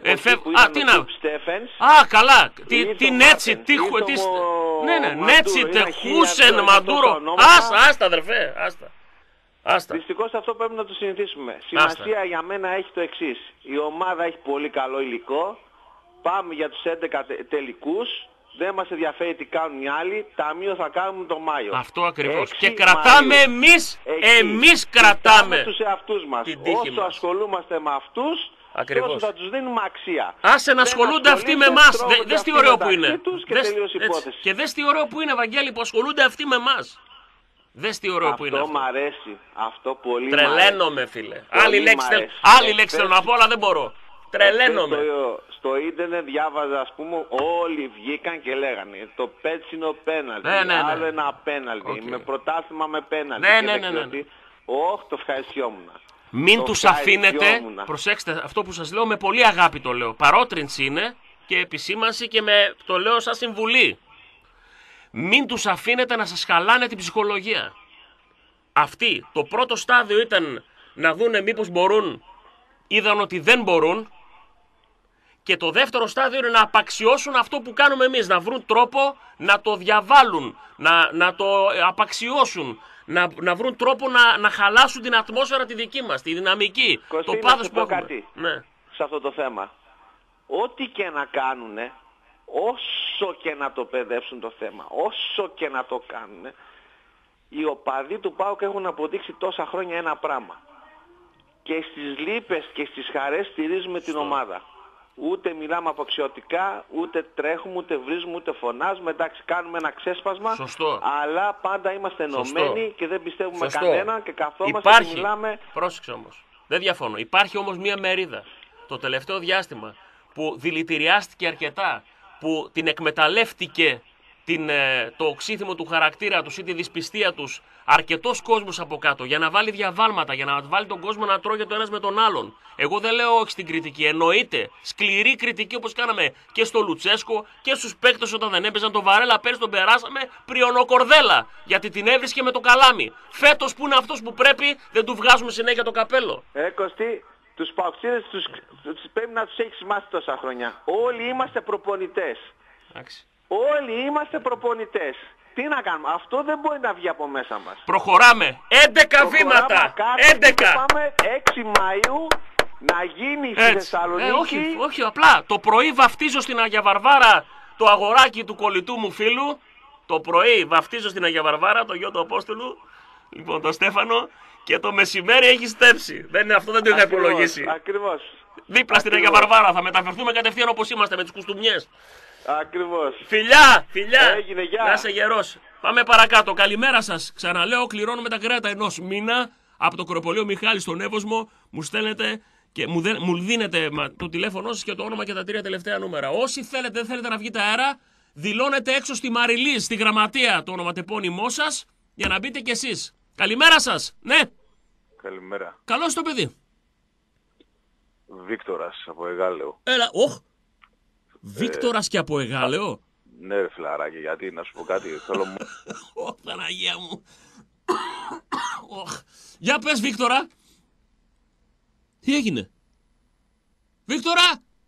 τι να... Στέφενς, καλά, τι Νέτσι, τι... Ναι, Νέτσι, Χούσεν, Μαντούρο. Άστα αδερφέ, άστα. Δυστυχώς αυτό πρέπει να το συνηθίσουμε. Σημασία για μένα έχει το εξής. Η ομάδα έχει πολύ καλό υλικό. Πάμε για τους 11 τελικούς. Δεν μας ενδιαφέρει τι κάνουν οι άλλοι. Ταμείο θα κάνουμε τον Μάιο. Αυτό ακριβώς. Και κρατάμε εμείς κρατάμε τους εαυτούς μας. Όσο ασχολούμαστε με αυτούς, τόσο θα τους δίνουμε αξία. Άσε να ασχολούνται αυτοί με εμάς. Δες τι ωραίο που είναι. Και δες τι ωραίο που είναι, Βαγγέλη, που ασχολούνται αυτοί με εμάς. Δες τι ωραίο που είναι. Αυτό μ' αρέσει. Αυτό πολύ μ' αρέσει. Τρελαίνομαι, φίλε. Άλλη λέξη θέλω να πω, αλλά δεν μπορώ. Τρελαίνομαι. Στο ίντερνετ διάβαζα, ας πούμε, όλοι βγήκαν και λέγανε το πέτσινο πέναλτι, άλλο ένα πέναλτι, με πρωτάθλημα με πέναλτι. Όχι, το ευχαριστιόμουν. Μην τους αφήνετε, προσέξτε αυτό που σας λέω με πολύ αγάπη το λέω, παρότρινση είναι και επισήμανση και το λέω σαν συμβουλή. Μην τους αφήνετε να σας χαλάνε την ψυχολογία. Το πρώτο στάδιο ήταν να δούνε μήπως μπορούν, είδαν ότι δεν μπορούν. Και το δεύτερο στάδιο είναι να απαξιώσουν αυτό που κάνουμε εμείς, να βρουν τρόπο να το διαβάλουν, να το απαξιώσουν, να βρουν τρόπο να χαλάσουν την ατμόσφαιρα τη δική μας, τη δυναμική, Κωστή, το πάθος που έχουμε. κάτι Σε αυτό το θέμα. Ό,τι και να κάνουνε, όσο και να το παιδεύσουν το θέμα, όσο και να το κάνουνε, οι οπαδοί του ΠΑΟΚ έχουν αποδείξει τόσα χρόνια ένα πράγμα. Και στις λύπες και στις χαρές στηρίζουμε την ομάδα. Ούτε μιλάμε απαξιωτικά, ούτε τρέχουμε, ούτε βρίζουμε, ούτε φωνάζουμε. Εντάξει, κάνουμε ένα ξέσπασμα. Σωστό. Αλλά πάντα είμαστε ενωμένοι και δεν πιστεύουμε Σωστό. κανέναν και καθόμαστε και μιλάμε. Πρόσεξε όμως. Δεν διαφωνώ. Υπάρχει όμως μία μερίδα το τελευταίο διάστημα που δηλητηριάστηκε αρκετά, που την εκμεταλλεύτηκε το οξύθυμο του χαρακτήρα τους ή τη δυσπιστία τους αρκετός κόσμος από κάτω για να βάλει διαβάλματα, για να βάλει τον κόσμο να τρώγεται το ένας με τον άλλον. Εγώ δεν λέω όχι στην κριτική, εννοείται σκληρή κριτική όπως κάναμε και στο Λουτσέσκο και στους παίκτες όταν δεν έπαιζαν. Τον Βαρέλα πέρυσι τον περάσαμε πριονοκορδέλα γιατί την έβρισκε με το καλάμι. Φέτος που είναι αυτός που πρέπει δεν του βγάζουμε συνέχεια το καπέλο. Κωστή, τους παοξίδες πρέπει να τους έχεις μάθει τόσα χρόνια. Όλοι είμαστε προπονητές. Όλοι είμαστε προπονητές. Τι να κάνουμε, αυτό δεν μπορεί να βγει από μέσα μας. Προχωράμε, 11 βήματα, 11. Πάμε 6 Μαΐου να γίνει στη Θεσσαλονίκη. Όχι, απλά το πρωί βαφτίζω στην Αγία Βαρβάρα το αγοράκι του κολλητού μου φίλου. Το πρωί βαφτίζω στην Αγία Βαρβάρα το γιο του Απόστολου, λοιπόν τον Στέφανο, και το μεσημέρι έχει στέψει. Αυτό δεν το είχα υπολογίσει. Ακριβώς. Δίπλα στην Αγία Βαρβάρα θα μεταφερθούμε κατευθείαν όπως είμαστε με τις κουστούμιες. Ακριβώς. Φιλιά! Έγινε, γεια. Να είσαι γερός. Πάμε παρακάτω. Καλημέρα σας. Ξαναλέω, κληρώνουμε τα κρέατα ενός μήνα από το Κρεοπολείο Μιχάλη στον Εύωσμο. Μου στέλνετε και μου δίνετε το τηλέφωνο σας και το όνομα και τα 3 τελευταία νούμερα. Όσοι θέλετε, δεν θέλετε να βγείτε αέρα, δηλώνετε έξω στη Μαριλής, στη γραμματεία, το ονοματεπώνυμό σας για να μπείτε κι εσείς. Καλημέρα σας. Ναι. Καλημέρα. Καλώς το παιδί. Βίκτορας από Εγάλεο. Έλα, Βίκτορας και από Εγάλεο. Ναι ρε φιλαράκι, γιατί να σου πω κάτι, θέλω μου. Παναγία μου. Για πες Βίκτορα. Τι έγινε? Βίκτορα.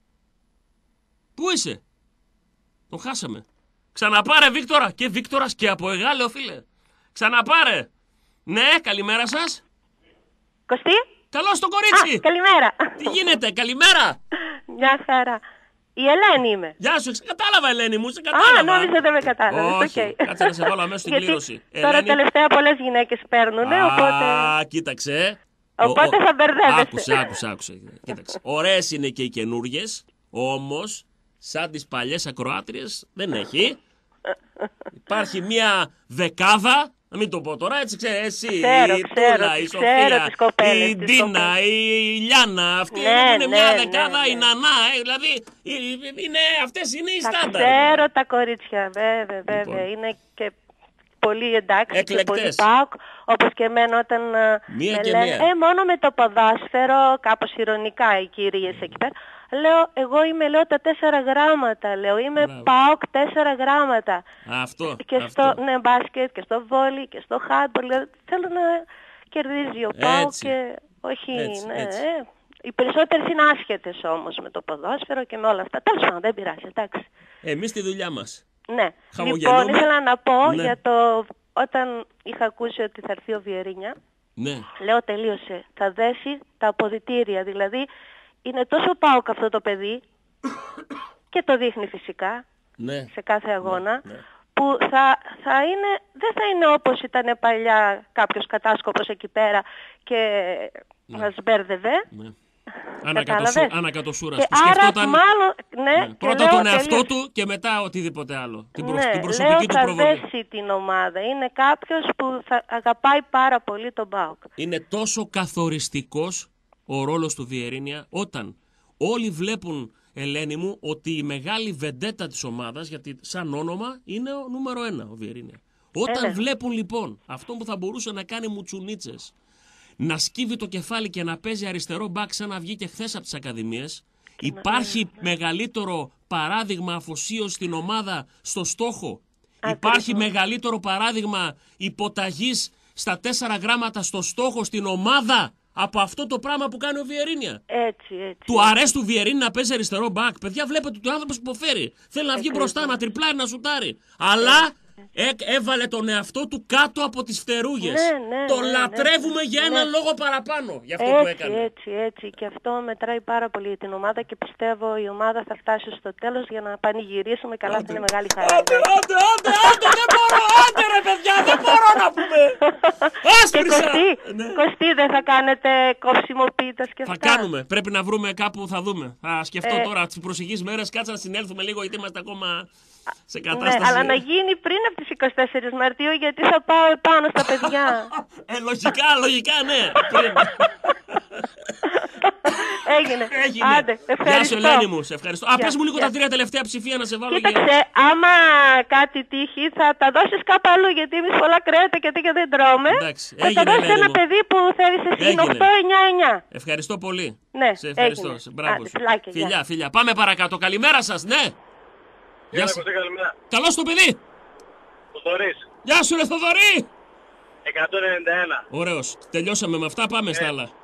Πού είσαι? Τον χάσαμε. Ξαναπάρε Βίκτορα. Και Βίκτορας και από Εγάλεο φίλε. Ξαναπάρε. Ναι, καλημέρα σας. Κωστή. Καλώς το κορίτσι. Καλημέρα. Τι γίνεται, καλημέρα. Μια χαρά. Η Ελένη είμαι. Γεια σου, κατάλαβα Ελένη μου, σε κατάλαβα. Νόμιζα δεν με κατάλαβες. Όχι, κάτσε να σε βάλω αμέσως στην κλήρωση. Τώρα τελευταία πολλές γυναίκες παίρνουνε, οπότε... Κοίταξε. Οπότε θα μπερδεύεστε. Άκουσε. Κοίταξε. Ωραίες είναι και οι καινούργιες, όμως σαν τις παλιές ακροάτριες δεν έχει. Υπάρχει μια δεκάδα. Να μην το πω τώρα, έτσι ξέρεις, εσύ, η Τούλα, η Σοφία, η Ντίνα, η Λιάννα, αυτή είναι μια δεκάδα, η Νανά, δηλαδή αυτές είναι οι στάνταρ. Ξέρω τα κορίτσια, βέβαια, είναι και πολύ εντάξει, και πολύ ΠΑΟΚ, όπως και εμένα όταν μία με λένε, μόνο με το ποδόσφαιρο, κάπως ειρωνικά οι κυρίες εκεί πέρα. Λέω, εγώ είμαι, τα 4 γράμματα, είμαι ΠΑΟΚ 4 γράμματα. Αυτό. Και στο μπάσκετ και στο βόλι και στο χάντμπολ. Θέλω να κερδίζει ο ΠΑΟΚ και όχι, οι περισσότερες είναι άσχετες όμως με το ποδόσφαιρο και με όλα αυτά. Τέλος πάντων, δεν πειράζει, εντάξει. Εμείς τη δουλειά μας. Ναι. Λοιπόν, ήθελα να πω για το... Όταν είχα ακούσει ότι θα έρθει ο Βιερίνια, λέω τελείωσε, θα δέσει τα αποδυτήρια, δηλαδή... Είναι τόσο ΠΑΟΚ αυτό το παιδί και το δείχνει φυσικά σε κάθε αγώνα που δεν θα είναι όπως ήταν παλιά κάποιος κατάσκοπος εκεί πέρα και μας μπέρδευε. Ανακατοσούρας που σκεφτόταν πρώτα τον εαυτό του και μετά οτιδήποτε άλλο. Την προσωπική του προβολή. Θα δέσει την ομάδα. Είναι κάποιος που θα αγαπάει πάρα πολύ τον ΠΑΟΚ. Είναι τόσο καθοριστικός ο ρόλος του Βιερίνια όταν όλοι βλέπουν, Ελένη μου, ότι η μεγάλη βεντέτα της ομάδας, γιατί σαν όνομα είναι ο νούμερο 1 ο Βιερίνια. Όταν βλέπουν λοιπόν αυτό που θα μπορούσε να κάνει μουτσουνίτσες, να σκύβει το κεφάλι και να παίζει αριστερό μπακ σαν να βγήκε χθες από τις ακαδημίες, υπάρχει μεγαλύτερο παράδειγμα αφοσίωση στην ομάδα στο στόχο. Υπάρχει μεγαλύτερο παράδειγμα υποταγής στα 4 γράμματα στο στόχο στην ομάδα από αυτό το πράγμα που κάνει ο Βιερίνια. Έτσι. Του αρέσει του Βιερίνη να παίζει αριστερό μπακ. Παιδιά, βλέπετε ότι ο άνθρωπος υποφέρει. Θέλει να βγει μπροστά, να τριπλάρει, να σουτάρει. Αλλά έβαλε τον εαυτό του κάτω από τις φτερούγες. Τον λατρεύουμε για έναν λόγο παραπάνω. Για αυτό που έκανε. Έτσι. Και αυτό μετράει πάρα πολύ για την ομάδα και πιστεύω η ομάδα θα φτάσει στο τέλος για να πανηγυρίσουμε καλά. Αυτή είναι μεγάλη χαρά. Άντε, δεν μπορώ. Άντε ρε παιδιά, δεν μπορώ να πούμε. Άσπρισα. Κωστή, δεν θα κάνετε κόψιμο πίτας και αυτά? Θα κάνουμε. Πρέπει να βρούμε κάπου, θα δούμε. Θα σκεφτώ τώρα τις προσεχείς μέρες, κάτσα να συνέλθουμε λίγο γιατί είμαστε ακόμα σε κατάσταση. Ναι, αλλά να γίνει πριν από τις 24 Μαρτίου γιατί θα πάω επάνω στα παιδιά. Λογικά, ναι. Έγινε. Άντε, ευχαριστώ. Γεια σου Ελένη μου, σε ευχαριστώ. Πες μου λίγο τα 3 τελευταία ψηφία να σε βάλω. Κοίταξε, άμα κάτι τύχει θα τα δώσεις κάπου αλλού γιατί εμείς πολλά κρέατα και τέτοια δεν τρώμε. Θα τα δώσεις ένα παιδί που θέλεις εσύ, 8-9-9. Ευχαριστώ πολύ. Ναι, σε ευχαριστώ. Μπράβο σου. Φιλιά. Πάμε παρακάτω. Καλημέρα σας, ναι. Γεια σας. Καλημέρα. Καλώς το παιδί. Ο Θοδωρής. Γεια σου ρε Θοδωρή. 191. Ωραίος. Τελειώσαμε με αυτά, πάμε στα άλλα.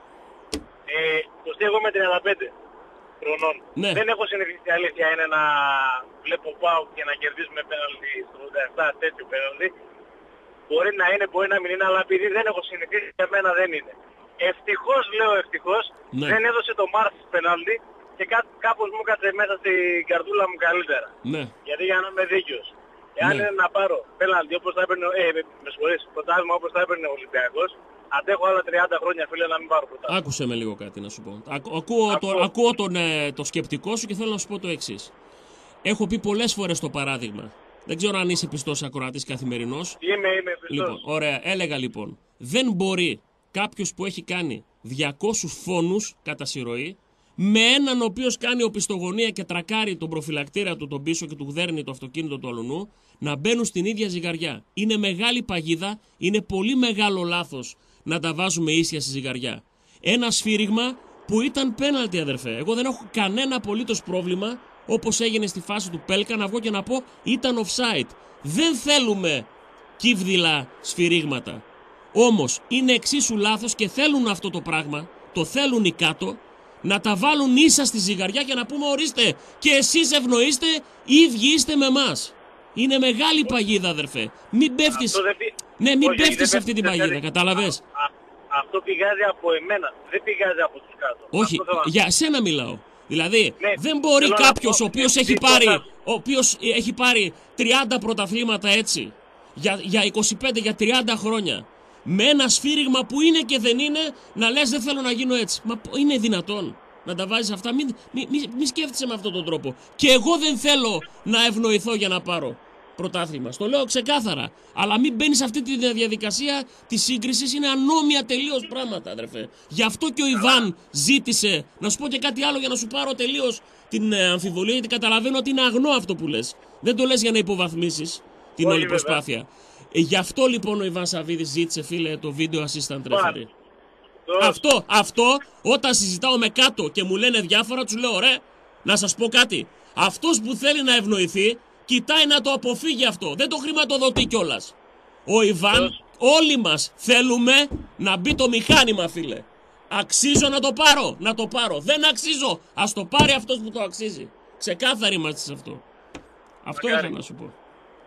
Κωστή, εγώ με 35 χρονών. Ναι. Δεν έχω συνηθίσει, η αλήθεια είναι, να βλέπω πάω και να κερδίσουμε πέναλτι στο 87, τέτοιο πέναλτι. Μπορεί να είναι, μπορεί να μην είναι, αλλά επειδή δεν έχω συνηθίσει, για μένα δεν είναι. Ευτυχώς, λέω ευτυχώς, δεν έδωσε το Μάρς πέναλτι και κάπως μου έκατσε μέσα στην καρδούλα μου καλύτερα. Ναι. Γιατί για να είμαι δίκαιος. Εάν είναι να πάρω πέναλτι όπως θα έπαιρνε, πρωτάθλημα όπως θα έπαιρνε ο Ολυμπιακός, αντέχω άλλα 30 χρόνια, φίλε, να μην πάρω πρωτάθλημα. Άκουσε με λίγο κάτι να σου πω. Ακούω το σκεπτικό σου και θέλω να σου πω το εξής. Έχω πει πολλές φορές το παράδειγμα. Δεν ξέρω αν είσαι πιστός ακροατής καθημερινός. Είμαι πιστός. Λοιπόν, ωραία, έλεγα λοιπόν. Δεν μπορεί κάποιος που έχει κάνει 200 φόνους κατά συρροή, με έναν ο οποίος κάνει οπισθογωνία και τρακάρει τον προφυλακτήρα του τον πίσω και του δέρνει το αυτοκίνητο του αλουνού, να μπαίνουν στην ίδια ζυγαριά. Είναι μεγάλη παγίδα, είναι πολύ μεγάλο λάθος να τα βάζουμε ίσια στη ζυγαριά. Ένα σφύριγμα που ήταν πέναλτι, αδερφέ. Εγώ δεν έχω κανένα απολύτως πρόβλημα, όπως έγινε στη φάση του Πέλκα, να βγω και να πω ήταν offside. Δεν θέλουμε κύβδηλα σφυρίγματα. Όμως είναι εξίσου λάθος και θέλουν αυτό το πράγμα, το θέλουν οι κάτω, να τα βάλουν ίσα στη ζυγαριά και να πούμε ορίστε και εσείς ευνοείστε, οι ίδιοι είστε με εμάς. Είναι μεγάλη παγίδα, αδερφέ. Μην πέφτεις, μην πέφτεις σε αυτή την παγίδα, κατάλαβες. Αυτό πηγάζει από εμένα, δεν πηγάζει από τους κάτω. Όχι, για σένα μιλάω. Δηλαδή, δεν μπορεί κάποιος ο οποίος έχει πάρει 30 πρωταθλήματα έτσι, για 25, για 30 χρόνια, με ένα σφύριγμα που είναι και δεν είναι, να λες δεν θέλω να γίνω έτσι. Μα είναι δυνατόν να τα βάζεις αυτά? Μη σκέφτεσαι με αυτόν τον τρόπο. Και εγώ δεν θέλω να ευνοηθώ για να πάρω πρωτάθλημα. Στο λέω ξεκάθαρα. Αλλά μην μπαίνεις σε αυτή τη διαδικασία της σύγκρισης. Είναι ανώμια τελείως πράγματα, αδερφέ. Γι' αυτό και ο Ιβάν ζήτησε. Να σου πω και κάτι άλλο για να σου πάρω τελείως την αμφιβολία, γιατί καταλαβαίνω ότι είναι αγνό αυτό που λες. Δεν το λες για να υποβαθμίσεις την όλη προσπάθεια. Γι' αυτό λοιπόν ο Ιβάν Σαββίδης ζήτησε, φίλε, το video assistant referee. Αυτό όταν συζητάω με κάτω και μου λένε διάφορα, τους λέω ρε, να σας πω κάτι. Αυτός που θέλει να ευνοηθεί, κοιτάει να το αποφύγει αυτό. Δεν το χρηματοδοτεί κιόλας. Ο Ιβάν, όλοι μας θέλουμε να μπει το μηχάνημα, φίλε. Αξίζω να το πάρω. Δεν αξίζω. Ας το πάρει αυτός που το αξίζει. Ξεκάθαροι είμαστε σε αυτό. Αυτό ήθελα να σου πω.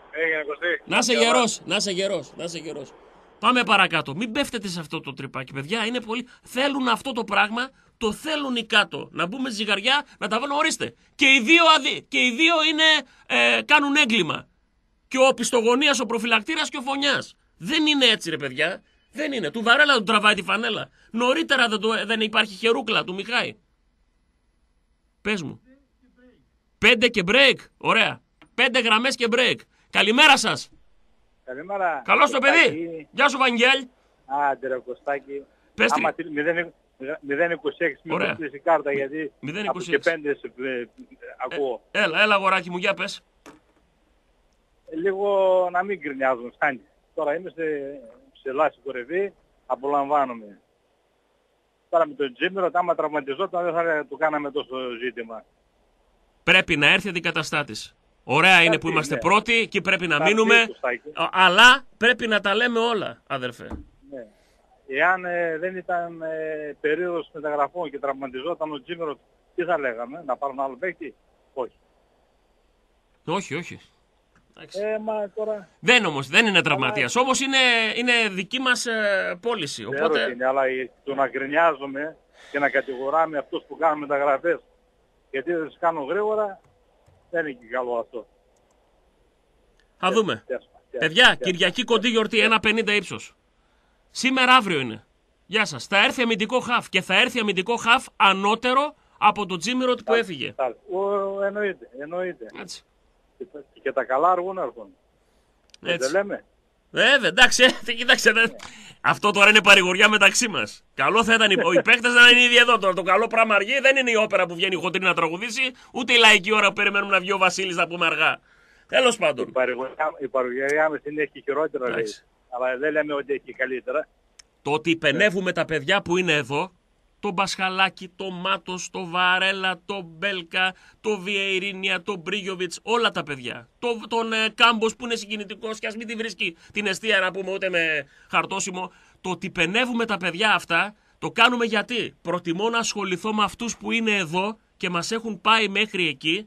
Να είσαι γερός. Πάμε παρακάτω. Μην πέφτετε σε αυτό το τρυπάκι, παιδιά. Είναι πολύ... Θέλουν αυτό το πράγμα, το θέλουν οι κάτω. Να μπούμε στη ζυγαριά, να τα βάλουν, ορίστε. Και οι δύο κάνουν έγκλημα. Και ο οπισθογωνίας, ο προφυλακτήρας και ο φωνιάς. Δεν είναι έτσι, ρε παιδιά. Δεν είναι. Του Βαρέλα του τραβάει τη φανέλα. Νωρίτερα δεν υπάρχει χερούκλα του Μιχάη. Πες μου. 5 και break. Ωραία. 5 γραμμές και break. Καλημέρα σας. Καλημέρα. Καλώς το παιδί. Γεια σου Βαγγέλ. Άντε ρε Κωστάκη. Πες άμα 0-26 μην κοστίσει η κάρτα γιατί από και 5 ακούω. Έλα αγοράκι μου, για πες. Λίγο να μην γκρινιάζουν, φτάνει. Τώρα είμαι σε λάση κορυφή, απολαμβάνομαι. Τώρα με τον Τζίμερο, άμα τραυματιζόταν δεν θα του κάναμε τόσο ζήτημα. Πρέπει να έρθει αντικαταστάτης. Ωραία είναι που είμαστε πρώτοι και πρέπει να μείνουμε, αλλά πρέπει να τα λέμε όλα, αδερφέ. Ναι. εάν δεν ήταν περίοδος μεταγραφών και τραυματιζόταν ο Τζίμερος, τι θα λέγαμε, να πάρουν άλλο παίκτη? Όχι. Όχι. Μα τώρα... Δεν είναι τραυματίας. Όμως είναι δική μας πώληση. Οπότε... είναι, αλλά το να γκρινιάζουμε και να κατηγοράμε αυτούς που κάνουν μεταγραφές γιατί δεν τις κάνουν γρήγορα, δεν είναι και καλό αυτό. Θα δούμε. Παιδιά, Κυριακή κοντή γιορτή, 1,50 ύψος. Σήμερα αύριο είναι. Γεια σας. Θα έρθει αμυντικό χαφ και θα έρθει αμυντικό χαφ ανώτερο από τον Τζίμιροτ που έφυγε. Εννοείται. Έτσι. Και τα καλά αργούν να έρθουν. Δεν λέμε. Εντάξει, κοίταξε. Αυτό τώρα είναι παρηγοριά μεταξύ μας. Καλό θα ήταν οι παίκτες να είναι ήδη εδώ. Τώρα το καλό πράγμα αργεί δεν είναι η όπερα που βγαίνει χοντρή να τραγουδήσει, ούτε η λαϊκή ώρα που περιμένουμε να βγει ο Βασίλης να πούμε αργά. Τέλος πάντων. Η παρηγοριά μας είναι έχει χειρότερα, λέει. Αλλά δεν λέμε ότι έχει καλύτερα. Το ότι πενεύουμε τα παιδιά που είναι εδώ, το Μπασχαλάκι, το Μάτος, το Βαρέλα, το Μπέλκα, το Βιεϊρίνια, το Μπρίγιοβιτς, όλα τα παιδιά. Τον Κάμπος που είναι συγκινητικός και ας μην τη βρίσκει την εστία να πούμε ούτε με χαρτόσημο. Το ότι πενεύουμε τα παιδιά αυτά, το κάνουμε γιατί προτιμώ να ασχοληθώ με αυτούς που είναι εδώ και μας έχουν πάει μέχρι εκεί,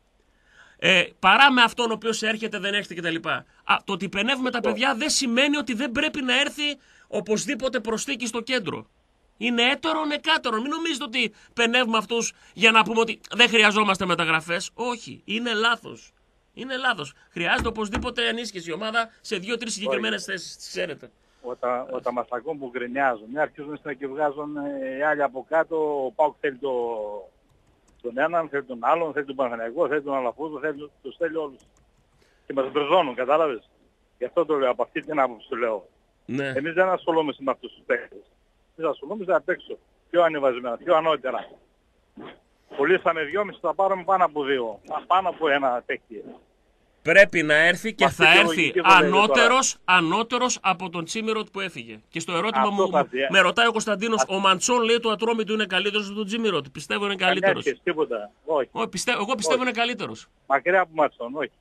παρά με αυτόν ο οποίος έρχεται, δεν έρχεται κτλ. Το ότι πενεύουμε τα παιδιά δεν σημαίνει ότι δεν πρέπει να έρθει οπωσδήποτε προσθήκη στο κέντρο. Είναι έτερον εκάτερον. Μην νομίζετε ότι πενεύουμε αυτούς για να πούμε ότι δεν χρειαζόμαστε μεταγραφές. Όχι, είναι λάθος. Είναι λάθος. Χρειάζεται οπωσδήποτε ενίσχυση η ομάδα σε 2-3 συγκεκριμένες θέσεις. Ξέρετε. Όταν μας ακούν που γκρινιάζουν, αρχίζουν να και βγάζουν οι άλλοι από κάτω. Ο ΠΑΟΚ θέλει τον έναν, θέλει τον άλλον, θέλει τον Παναθηναϊκό, θέλει τον Αλαφούζο, τους θέλει όλους. Και μας μπερδώνουν, κατάλαβες. Γι' αυτό το λέω, από αυτή την άποψη το λέω. Ναι. Εμείς δεν ασχολούμαστε με αυτούς τους παίκτες. Εμείς ασχολούμαστε απ' έξω. Πιο ανεβασμένα, πιο ανώτερα. Πουλήσαμε 2,5, θα πάρουμε πάνω από 2. Πάνω από ένα παίκτη. Πρέπει να έρθει και θα έρθει ανώτερος από τον Τζίμιροτ που έφυγε. Και στο ερώτημα μου με ρωτάει ο Κωνσταντίνος, ο Μαντσόν λέει το Ατρόμητο είναι καλύτερος από τον Τζίμιροτ. Πιστεύω είναι καλύτερος. Εγώ πιστεύω είναι καλύτερος. Μακριά από Μαντσόν, όχι.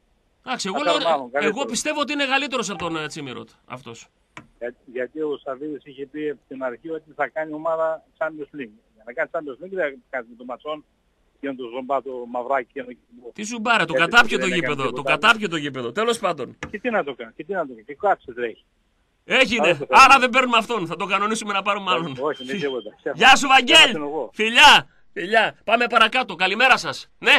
Εγώ πιστεύω ότι είναι καλύτερος από τον Τζίμιροτ αυτός. Γιατί ο Σαββίδης είχε πει από την αρχή ότι θα κάνει ομάδα Champions League. Για να κάνει Champions League δεν κάνει με τον Ματσόν και με τον Ζομπά το Μαυράκι. Τι Ζουμπάρα, το κατάπιε το γήπεδο. Το κατάπιε το γήπεδο. Τέλος πάντων. Και τι να το κάνει, και κάτσε τρέχει. Έγινε. Άρα δεν παίρνουμε αυτόν. Θα το κανονίσουμε να πάρουμε άλλον. Όχι, είναι τίποτα. Γεια σου, Βαγγέλ. Φιλιά. Πάμε παρακάτω. Καλημέρα σας. Ναι.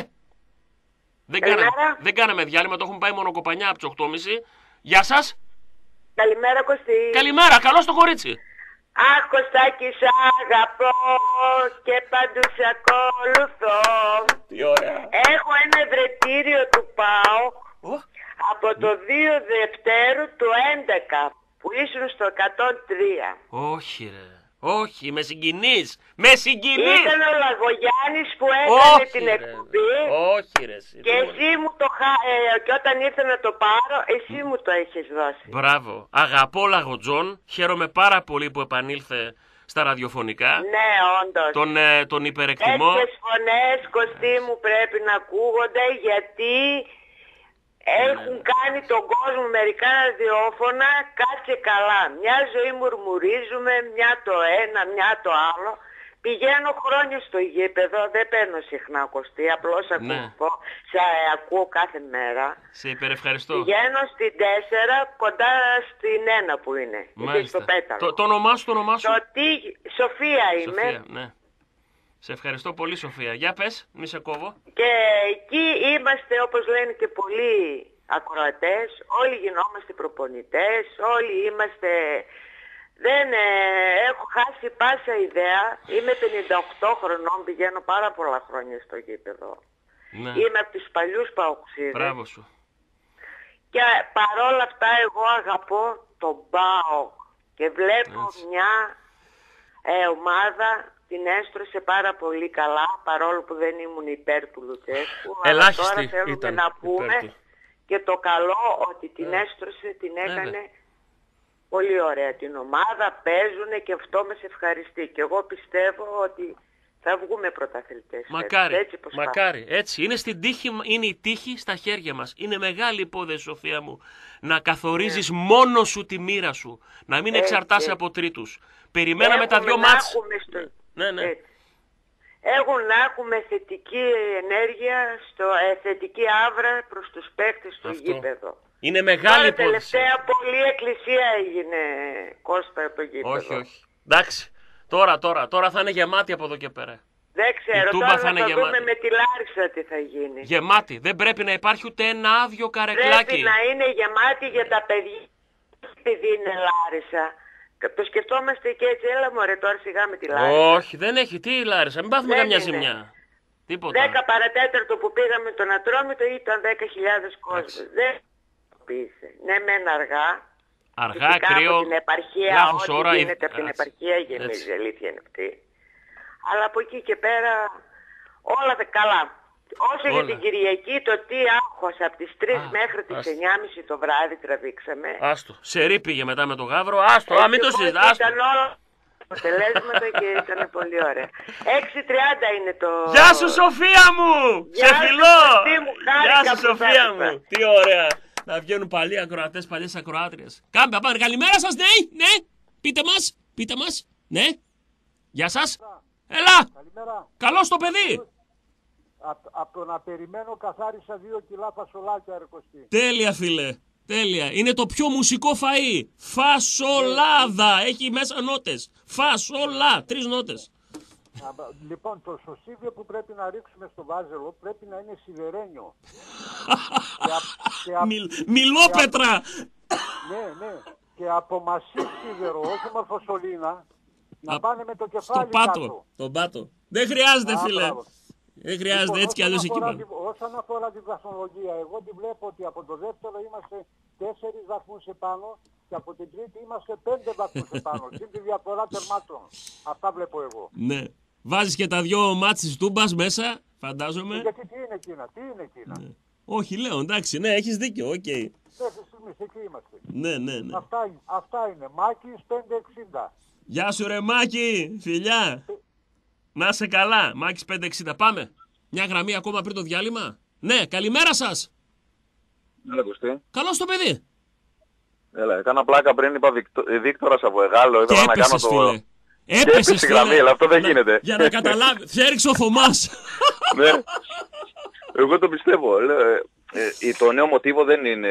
Δεν κάναμε διάλειμμα. Το έχουμε πάει μόνο κοπανιά από τις 8.30. Γεια σας. Καλημέρα, Κωστή. Καλημέρα, καλώς το κορίτσι. Αχ, Κωστάκη, σ' αγαπώ και παντού σ' ακολουθώ. Τι ωραία. Έχω ένα ευρετήριο του ΠΑΟΚ από το 2 Δευτέρου του 11 που ήσουν στο 103. Όχι ρε. Όχι, με συγκινείς. Με συγκινείς. Ήταν ο Λαγογιάννης που έκανε την εκπομπή. Όχι ρε. Και εσύ μου και όταν ήρθε να το πάρω, εσύ μου το έχεις δώσει. Μπράβο. Αγαπώ Λαγοτζόν. Χαίρομαι πάρα πολύ που επανήλθε στα ραδιοφωνικά. Ναι, όντως. Τον υπερεκτιμώ. Τέτοιες φωνές, Κωστή μου, πρέπει να ακούγονται γιατί έχουν κάνει τον κόσμο μερικά ραδιόφωνα, κάτσε καλά. Μια ζωή μουρμουρίζουμε, μια το ένα, μια το άλλο. Πηγαίνω χρόνια στο γήπεδο, δεν παίρνω συχνά, Κωστή, απλώς ακούω κάθε μέρα. Σε υπερευχαριστώ. Πηγαίνω στην 4, κοντά στην 1 που είναι. Μάλιστα. Στο Πέταλο. Το όνομά σου, Σοφία είμαι. Σοφία, ναι. Σε ευχαριστώ πολύ, Σοφία. Για πες, μη σε κόβω. Και εκεί είμαστε, όπως λένε και πολλοί ακροατές, όλοι γινόμαστε προπονητές, όλοι είμαστε... έχω χάσει πάσα ιδέα. Είμαι 58 χρονών, πηγαίνω πάρα πολλά χρόνια στο γήπεδο. Ναι. Είμαι από τους παλιούς παοξίδες. Μπράβο σου. Και παρόλα αυτά εγώ αγαπώ τον ΠΑΟΚ και βλέπω μια ομάδα... Την έστρωσε πάρα πολύ καλά, παρόλο που δεν ήμουν υπέρ του Λουτσέσκου. Αλλά τώρα θέλουμε να πούμε και το καλό ότι την έστρωσε, την έκανε πολύ ωραία την ομάδα, παίζουνε και αυτό μας ευχαριστεί. Και εγώ πιστεύω ότι Θα βγούμε πρωταθλητές. Μακάρι, έτσι μακάρι. Έτσι. Είναι η τύχη στα χέρια μας. Είναι μεγάλη υπόθεση, Σοφία μου, να καθορίζεις μόνος σου τη μοίρα σου. Να μην εξαρτάσαι από τρίτους. Περιμέναμε τα 2 μάτς. Ναι. Έχουν να έχουμε θετική ενέργεια, θετική άβρα προς τους παίκτες στο γήπεδο. Είναι μεγάλη υπόθεση. Τελευταία πολλή εκκλησία έγινε, Κώστα, από το γήπεδο. Όχι. Εντάξει. Τώρα θα είναι γεμάτη από εδώ και πέρα. Δεν ξέρω, τώρα θα δούμε με τη Λάρισα τι θα γίνει. Γεμάτη. Δεν πρέπει να υπάρχει ούτε ένα άδειο καρεκλάκι. Πρέπει να είναι γεμάτη για τα παιδιά, επειδή είναι Λάρισα. Το σκεφτόμαστε και έτσι, έλα μωρέ τώρα σιγά με τη Λάρισα. Όχι, δεν έχει. Τι η Λάρισα, μην πάθουμε καμιά ζημιά. Τίποτα. 10 παρατέταρτο που πήγαμε τον Ατρόμητο ήταν 10.000 κόσμος. Δεν πείσε. Ναι, μεν αργά. Αργά, κρύο, από την επαρχία, ό,τι γίνεται από την επαρχία γεμίζει, αλήθεια είναι αυτή. Αλλά από εκεί και πέρα όλα καλά. Όσο για την Κυριακή, το τι άγχος από τις 3 μέχρι τις 9.30 το βράδυ τραβήξαμε. Άστο, σε πήγε μετά με το Γαύρο, άστο, μην το συζητάς. Ήταν όλα αποτελέσματα και ήταν πολύ ωραία. 6.30 είναι το... Γεια σου Σοφία μου! Σε φιλώ! Γεια σου Σοφία μου! Τι ωραία! Να βγαίνουν παλιοί ακροατές, παλιές ακροάτριες. Πάμε, καλημέρα σας, ναι! Πείτε μας, ναι! Γεια σας! Έλα! Καλημέρα. Καλώς το παιδί! Από το να περιμένω καθάρισα 2 κιλά φασολάκια, ρε Κωστή. Τέλεια, φίλε. Τέλεια. Είναι το πιο μουσικό φαΐ. Φασολάδα. Έχει μέσα νότες. Φασολά. 3 νότες. Λοιπόν, το σωσίδιο που πρέπει να ρίξουμε στο βάζελο πρέπει να είναι σιδερένιο. Μιλόπετρα. Ναι. Και από μασί σίδερο, όχι μορφοσωλήνα, να πάνε με το κεφάλι κάτω. Τον πάτο. Δεν χρειάζεται, φίλε. Δεν χρειάζεται, έτσι κι αλλιώς εκεί πάνω. Όσον αφορά την βαθμολογία, εγώ την βλέπω ότι από το δεύτερο είμαστε 4 βαθμούς επάνω και από την τρίτη είμαστε 5 βαθμούς επάνω. Είναι τη διαφορά τερμάτων. Αυτά βλέπω εγώ. Ναι. Βάζεις και τα 2 μάτς της Τούμπας μέσα, φαντάζομαι. Γιατί τι είναι εκείνα. Ναι. Όχι, λέω, εντάξει, ναι, έχεις δίκιο, οκ. Μέχρι στιγμής εκεί είμαστε. Ναι. Αυτά είναι. Μάκης 560. Γεια σου ρε Μάκη, φιλιά. Να είσαι καλά, Μάκης 560. Πάμε. Μια γραμμή ακόμα πριν το διάλειμμα. Ναι, καλημέρα σας. Έλα Κωστή. Καλώς το παιδί. Έλα, έκανα πλάκα πριν, είπα Βίκτορας από Εγάλο. Και έπεσες, φίλε. Έπεσες, φίλε. Γραμμή, αλλά αυτό δεν γίνεται. Για να καταλάβει. Θέριξε ο Θωμάς. Ναι. Εγώ το πιστεύω. Το νέο μοτίβο δεν είναι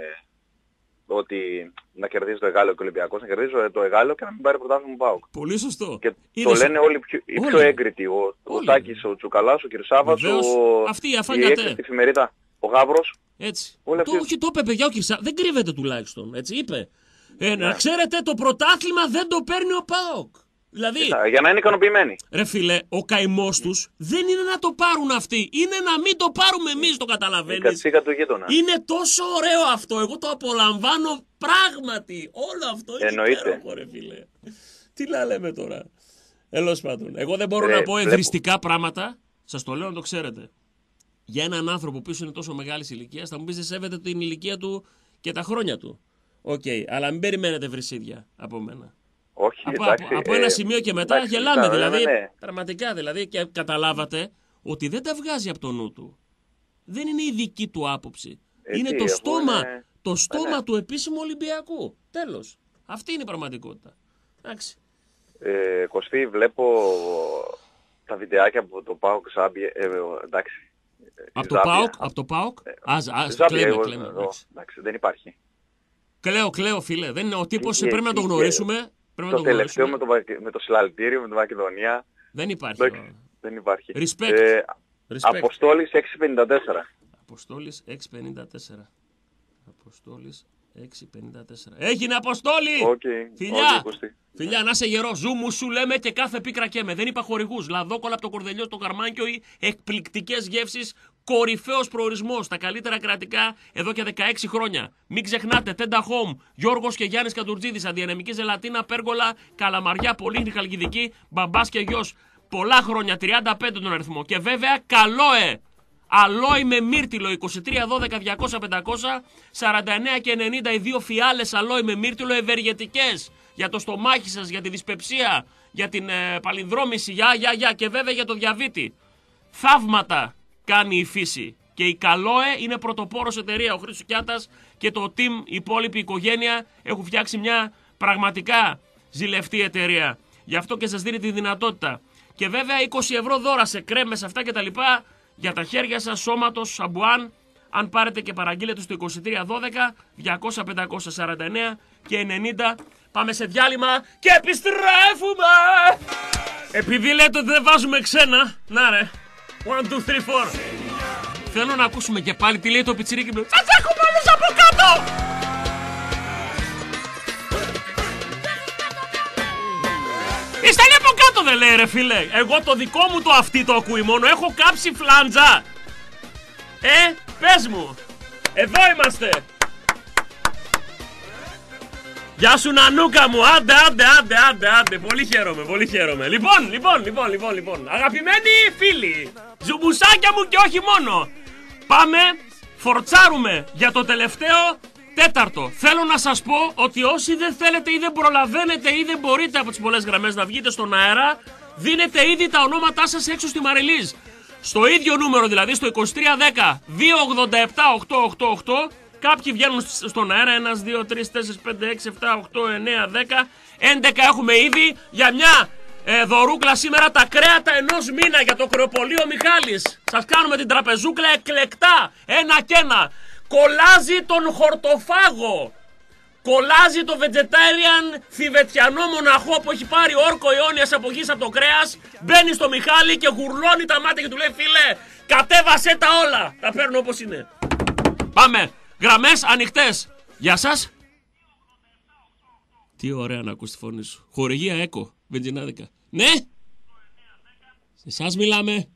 ότι να κερδίζει το Εγάλο και ο Ολυμπιακός, να κερδίζει το Εγάλο και να μην πάρει πρωτάθλημα ο ΠΑΟΚ. Πολύ σωστό. Και το λένε όλοι οι πιο έγκριτοι. Ο Τάκης, ο Τσουκαλάς, ο Κυρσάβας, η έξι εφημερίδα, ο Γαύρος. Έτσι. Όχι, το είπε παιδιά ο Κυρσάβας. Δεν κρύβεται τουλάχιστον. Έτσι είπε. Να ξέρετε, το πρωτάθλημα δεν το παίρνει ο ΠΑΟΚ. Δηλαδή, για να είναι ικανοποιημένοι. Ρε φίλε, ο καημός τους δεν είναι να το πάρουν αυτοί. Είναι να μην το πάρουμε εμείς, το καταλαβαίνεις. Η κατσίκα του γείτονα. Είναι τόσο ωραίο αυτό. Εγώ το απολαμβάνω πράγματι. Όλο αυτό είναι υπέροχο, ρε φίλε. Τι να λέμε τώρα. Τέλος πάντων. Εγώ δεν μπορώ να πω ευριστικά πράγματα. Σας το λέω να το ξέρετε. Για έναν άνθρωπο που είναι τόσο μεγάλης ηλικίας, θα μου πεις δεν σέβεται την ηλικία του και τα χρόνια του. Οκ, αλλά μην περιμένετε βρυσίδια από μένα. Όχι, από ένα σημείο και μετά γελάμε, δηλαδή, πραγματικά δηλαδή, και καταλάβατε ότι δεν τα βγάζει από το νου του. Δεν είναι η δική του άποψη. Είναι το στόμα του επίσημου Ολυμπιακού. Τέλος. Αυτή είναι η πραγματικότητα. Εντάξει. Κωστή, βλέπω τα βιντεάκια από το ΠΑΟΚ Ζάμπιε, εντάξει. Από το ΠΑΟΚ? Κλαίμε. Εντάξει, δεν υπάρχει. Κλαίω φίλε. Δεν είναι ο τύπος, πρέπει να το γνωρίσουμε. Το τελευταίο με το συλλαλητήριο, με τη Μακεδονία. Δεν υπάρχει. Δεν υπάρχει. Respect. Αποστόλης 654. Αποστόλης 654. Αποστόλης 654. Έγινε Αποστόλη! Φιλιά, να είσαι γερό. Ζου μου σου λέμε και κάθε πίκρα καίμε. Δεν είπα χορηγούς. Λαδόκολα από το Κορδελιό στο Καρμάνκιο ή εκπληκτικές γεύσεις. Κορυφαίος προορισμός. Τα καλύτερα κρατικά εδώ και 16 χρόνια. Μην ξεχνάτε. Τέντα Home. Γιώργος και Γιάννης Καντουρτζίδης. Αντιανεμική Ζελατίνα, Πέργολα, Καλαμαριά, Πολύχνη Χαλκιδική, Μπαμπάς και γιος. Πολλά χρόνια. 35 τον αριθμό. Και βέβαια καλόε. Αλόι με μύρτιλο 23, 12, 200, 500, 49 και 90 οι 2 φιάλες αλόι με μύρτιλο ευεργετικές για το στομάχι σας, για τη δυσπεψία, για την παλινδρόμηση, για και βέβαια για το διαβήτη. Θαύματα κάνει η φύση. Και η Καλόε είναι πρωτοπόρος εταιρεία. Ο Χρήστος Κιάτας και το team, η υπόλοιπη οικογένεια έχουν φτιάξει μια πραγματικά ζηλευτή εταιρεία. Γι' αυτό και σας δίνει τη δυνατότητα. Και βέβαια 20 ευρώ δώρα σε κρέμες αυτά και τα λοιπά για τα χέρια σας, σώματος, σαμπουάν. Αν πάρετε και παραγγείλετε στο 2312 200 549 και 90. Πάμε σε διάλειμμα και επιστρέφουμε! Επειδή λέτε ότι δεν βάζουμε ξένα, να ρε, 1, 2, 3, 4. Θέλω να ακούσουμε και πάλι τι λέει το πιτσιρίκι μου. Σας έχουμε όλους από κάτω! Είστε από κάτω δεν λέει ρε φίλε. Εγώ το δικό μου το αυτή το ακούει μόνο. Έχω κάψει φλάντζα. Πες μου. Εδώ είμαστε. Γεια σου Νανούκα μου. Άντε. Πολύ χαίρομαι. Λοιπόν. Αγαπημένοι φίλοι. Ζουμπουσάκια μου και όχι μόνο. Πάμε. Φορτσάρουμε για το τελευταίο τέταρτο. Θέλω να σας πω ότι όσοι δεν θέλετε ή δεν προλαβαίνετε ή δεν μπορείτε από τις πολλές γραμμές να βγείτε στον αέρα, δίνετε ήδη τα ονόματά σας έξω στη Μαριλίζ. Στο ίδιο νούμερο δηλαδή, στο 2310 287 888, κάποιοι βγαίνουν στον αέρα, 1, 2, 3, 4, 5, 6, 7, 8, 9, 10, 11 έχουμε ήδη για μια δωρούκλα σήμερα, τα κρέατα ενός μήνα για το κρεοπολείο Μιχάλης. Σας κάνουμε την τραπεζούκλα εκλεκτά, ένα και ένα. Κολλάζει τον χορτοφάγο. Κολλάζει το vegetarian θηβετιανό μοναχό που έχει πάρει όρκο αιώνιας αποχής από το κρέας. Μπαίνει στο Μιχάλη και γουρλώνει τα μάτια και του λέει φίλε, κατέβασέ τα όλα. Τα παίρνω όπως είναι. Πάμε. Γραμμές ανοιχτές. Γεια σας. Τι ωραία να ακούς τη φωνή σου. Χορηγία Έκο. Βενζινάδικα. Ναι. Σε εσάς μιλάμε.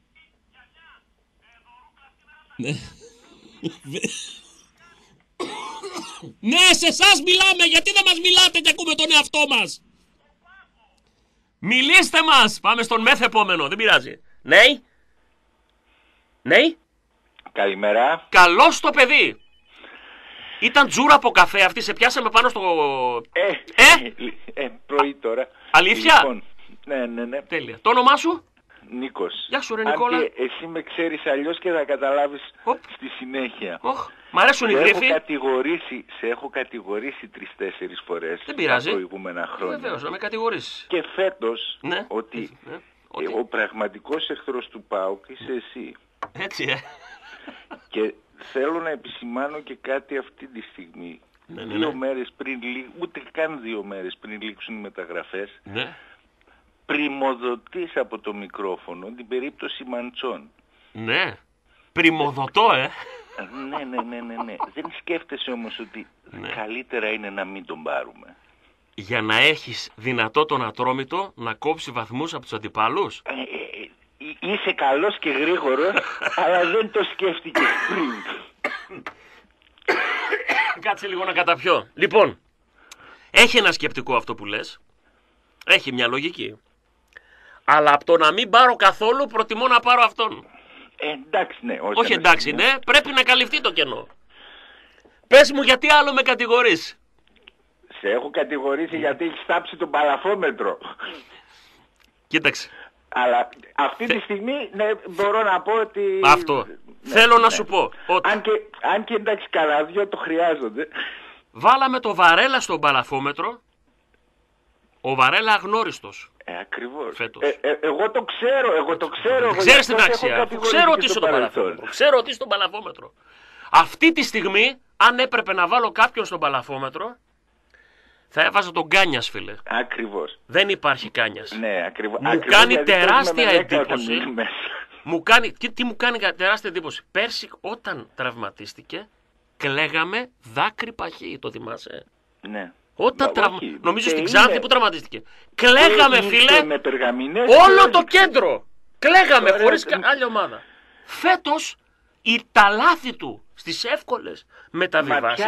Ναι. Ναι, σε εσάς μιλάμε. Γιατί δεν μας μιλάτε και ακούμε τον εαυτό μας? Μιλήστε μας. Πάμε στον μεθ επόμενο. Δεν πειράζει. Ναι. Ναι. Καλημέρα. Καλώς το παιδί. Ήταν τζούρα από καφέ αυτή. Σε πιάσαμε πάνω στο... Πρωί τώρα. Αλήθεια? Λοιπόν, ναι. Τέλεια. Το όνομά σου? Νίκος. Γεια σου ρε Νικόλα. Αν και εσύ με ξέρεις αλλιώς και θα καταλάβεις στη συνέχεια. Μ' αρέσουν οι γρίφοι. Σε έχω κατηγορήσει 3-4 φορές. Δεν πειράζει. Τα προηγούμενα χρόνια. Βεβαίως, να με κατηγορήσεις. Και φέτος ότι ο πραγματικός εχθρός του ΠΑΟΚ είσαι εσύ. Έτσι Και θέλω να επισημάνω και κάτι αυτή τη στιγμή. Δύο μέρες πριν, ούτε καν 2 μέρες πριν λήξουν οι μεταγραφές, πριμοδοτείς από το μικρόφωνο την περίπτωση Μαντσών. Ναι. Πριμοδοτώ, Ναι. Δεν σκέφτεσαι όμως ότι καλύτερα είναι να μην τον πάρουμε? Για να έχεις δυνατό τον Ατρόμητο να κόψει βαθμούς από τους αντιπάλους. Είσαι καλός και γρήγορος, αλλά δεν το σκέφτηκες πριν. Κάτσε λίγο να καταπιώ. Λοιπόν, έχει ένα σκεπτικό αυτό που λες. Έχει μια λογική. Αλλά από το να μην πάρω καθόλου, προτιμώ να πάρω αυτόν. Εντάξει, ναι. Όχι εντάξει, ναι. Πρέπει να καλυφθεί το κενό. Πες μου γιατί άλλο με κατηγορείς? Σε έχω κατηγορήσει γιατί έχεις τάψει τον παλαφόμετρο. Κοίταξε. Αλλά αυτή τη στιγμή μπορώ να πω ότι... Αυτό. Θέλω να σου πω. Ότι... Αν και εντάξει καλά δυο το χρειάζονται. Βάλαμε το Βαρέλα στον παλαφόμετρο. Ο Βαρέλα αγνώριστος. Ακριβώς. Εγώ το ξέρω. Ξέρεις την αξία. Ξέρω ότι είσαι στον παλαφόμετρο. Ξέρω ότι είσαι στον παλαφόμετρο. Αυτή τη στιγμή, αν έπρεπε να βάλω κάποιον στον παλαφόμετρο, θα έβαζα τον Κάνιας, φίλε. Ακριβώς. Δεν υπάρχει Κάνιας. Ναι, ακριβώς. Μου κάνει τεράστια εντύπωση. Τι μου κάνει τεράστια εντύπωση? Πέρσι όταν τραυματίστηκε, κλαίγαμε δάκρυ παχύ. Το θυμάσαι? Ναι. Όταν νομίζω στην Ξάνθη που τραυματίστηκε. Κλαίγαμε, φίλε. Όλο το κέντρο. Κλαίγαμε χωρίς άλλη ομάδα. Φέτος τα λάθη του στις εύκολες μεταβιβάσεις.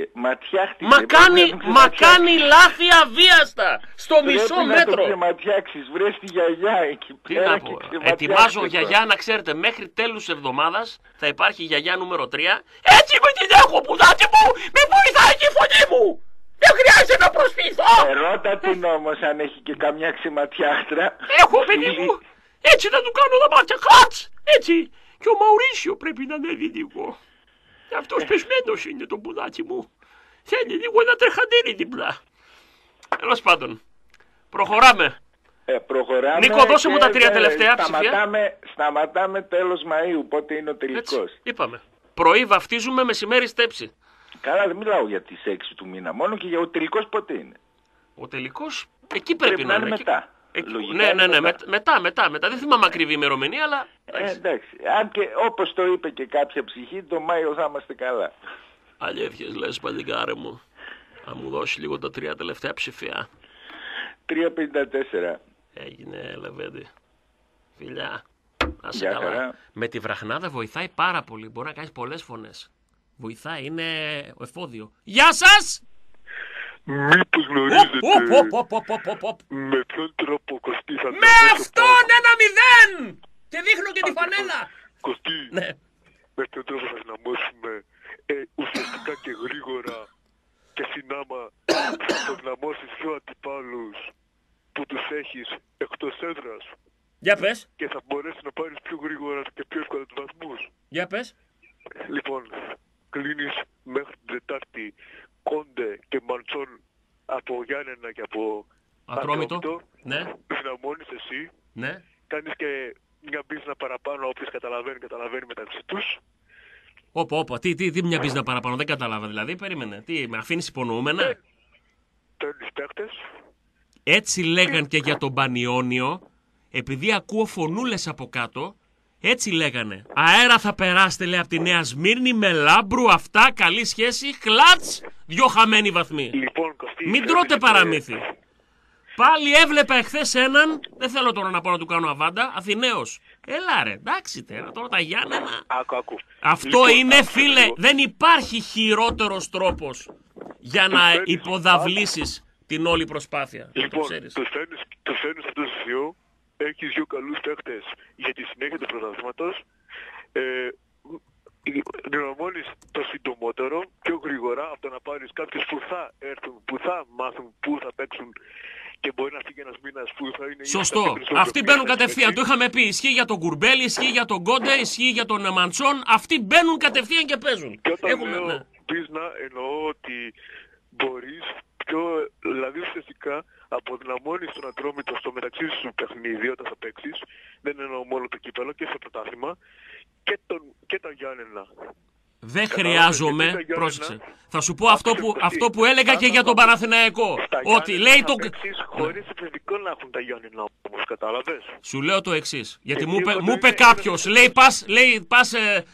Μα κάνει λάθη αβίαστα στο μισό μέτρο. Πρέπει να ματιάξεις, βρες τη γιαγιά εκεί πέρα. Τι να πω, ετοιμάζω γιαγιά, να ξέρετε, μέχρι τέλους εβδομάδας θα υπάρχει γιαγιά νούμερο 3. Έτσι με την έχω, πουδάκι μου, με βοηθάει και η φωνή μου. Δεν χρειάζεται να προσφύγω. Ρώτα την όμως αν έχει και καμιά ξηματιάχτρα. Έχω, παιδί μου. Έτσι να του κάνω τα μάτια. Χατς. Έτσι. Και ο Μαουρίσιο πρέπει να ανέβει λίγο. Αυτός πεσμένος είναι το πουλάκι μου. Θέλει λίγο ένα τρεχαντήρι δίπλα. Τέλος πάντων. Προχωράμε. Προχωράμε. Νίκο, δώσε μου τα 3 τελευταία ψηφία. Σταματάμε τέλος Μαΐου, πότε είναι ο τελικός. Έτσι, είπαμε. Πρωί βαφτίζουμε, μεσημέρι στέψη. Καλά, δεν μιλάω για τις 6 του μήνα, μόνο και για ο τελικός πότε είναι. Ο τελικός, εκεί πρέπει να είναι. Μετά. Ναι, μετά. Δεν θυμάμαι ακριβή ημερομηνία, αλλά... εντάξει, αν και όπως το είπε και κάποια ψυχή, το Μάιο θα είμαστε καλά. Αλήθειες λες, παλικάρε μου. Θα μου δώσει λίγο τα 3 τελευταία ψηφία. 3,54. Έγινε, Λεβέντη. Φιλιά. Να σε καλά. Με τη βραχνάδα βοηθάει πάρα πολύ. Μπορεί να κάνεις πολλές φωνές. Βοηθάει, είναι εφόδιο. Γεια σας! Μήπως γνωρίζετε με ποιον τρόπο, Κωστή, θα με αυτόν 1-0! Και δείχνω και τη φανέλα. Κωστή, ναι. Με ποιον τρόπο θα δυναμώσουμε ουσιαστικά και γρήγορα και συνάμα θα δυναμώσεις πιο αντιπάλους που τους έχεις εκτός έδρας. Για πες. Και θα μπορέσεις να πάρεις πιο γρήγορα και πιο εύκολα τους βαθμούς. Για πες. Λοιπόν, κλείνεις μέχρι την Τετάρτη Κόντε και Μαντσόν από Γιάννενα και από Ατρόμητο. Ναι. Δυναμώνεις εσύ. Ναι. Κάνεις και μια μπίζνα παραπάνω, όποιος καταλαβαίνει μεταξύ τους. Όπα, τι μια μπίζνα παραπάνω, δεν κατάλαβα δηλαδή, περίμενε. Τι, με αφήνεις υπονοούμενα. Παίρνεις παίχτες. Έτσι λέγαν και για τον Πανιόνιο, επειδή ακούω φωνούλες από κάτω, έτσι λέγανε. Αέρα θα περάσετε, λέει, από τη Νέα Σμύρνη, με Λάμπρου, αυτά, καλή σχέση, χλάτς, 2 χαμένοι βαθμοί. Λοιπόν, Κωστή, μην τρώτε παραμύθι. Πάλι έβλεπα εχθές έναν, δεν θέλω τώρα να πάω να του κάνω αβάντα, Αθηναίος. Έλα ρε, εντάξει τώρα τα Γιάννενα. Άκου. Αυτό λοιπόν, είναι, φίλε, δεν υπάρχει χειρότερος τρόπος για να υποδαβλήσεις την όλη προσπάθεια. Λοιπόν, το φέρνεις αυτούς τους δύο, έχεις 2 καλούς παίχτες για τη συνέχεια του πρωταθλήματος. Δυναμώνεις το συντομότερο, πιο γρήγορα, από το να πάρεις κάποιους που θα έρθουν, που θα μάθουν, που θα παίξουν και μπορεί να φύγει ένας μήνας που θα είναι... Σωστό. Αυτοί μπαίνουν κατευθείαν. Το είχαμε πει. Ισχύει για τον Κουρμπέλη, ισχύει για τον Κόντε, ισχύει για τον Μαντσόν. Αυτοί μπαίνουν κατευθείαν και παίζουν. Και όταν λέω πίσνα, εννοώ ότι μπορείς δηλαδή ουσιαστικά αποδυναμώνεις τον Ατρόμητο στο μεταξύ σου παιχνίδι όταν θα παίξεις. Δεν εννοώ μόνο το κύπελλο και στο πρωτάθλημα και τα Γιάννενα. Δεν χρειάζομαι, πρόσεξε. Θα σου πω αυτό που έλεγα και για τον Παναθηναϊκό. Ότι λέει το... Χωρίς επιθετικό να έχουν τα Γιάννενα όμως, κατάλαβες. Σου λέω το εξής. Γιατί μου είπε κάποιος, λέει πας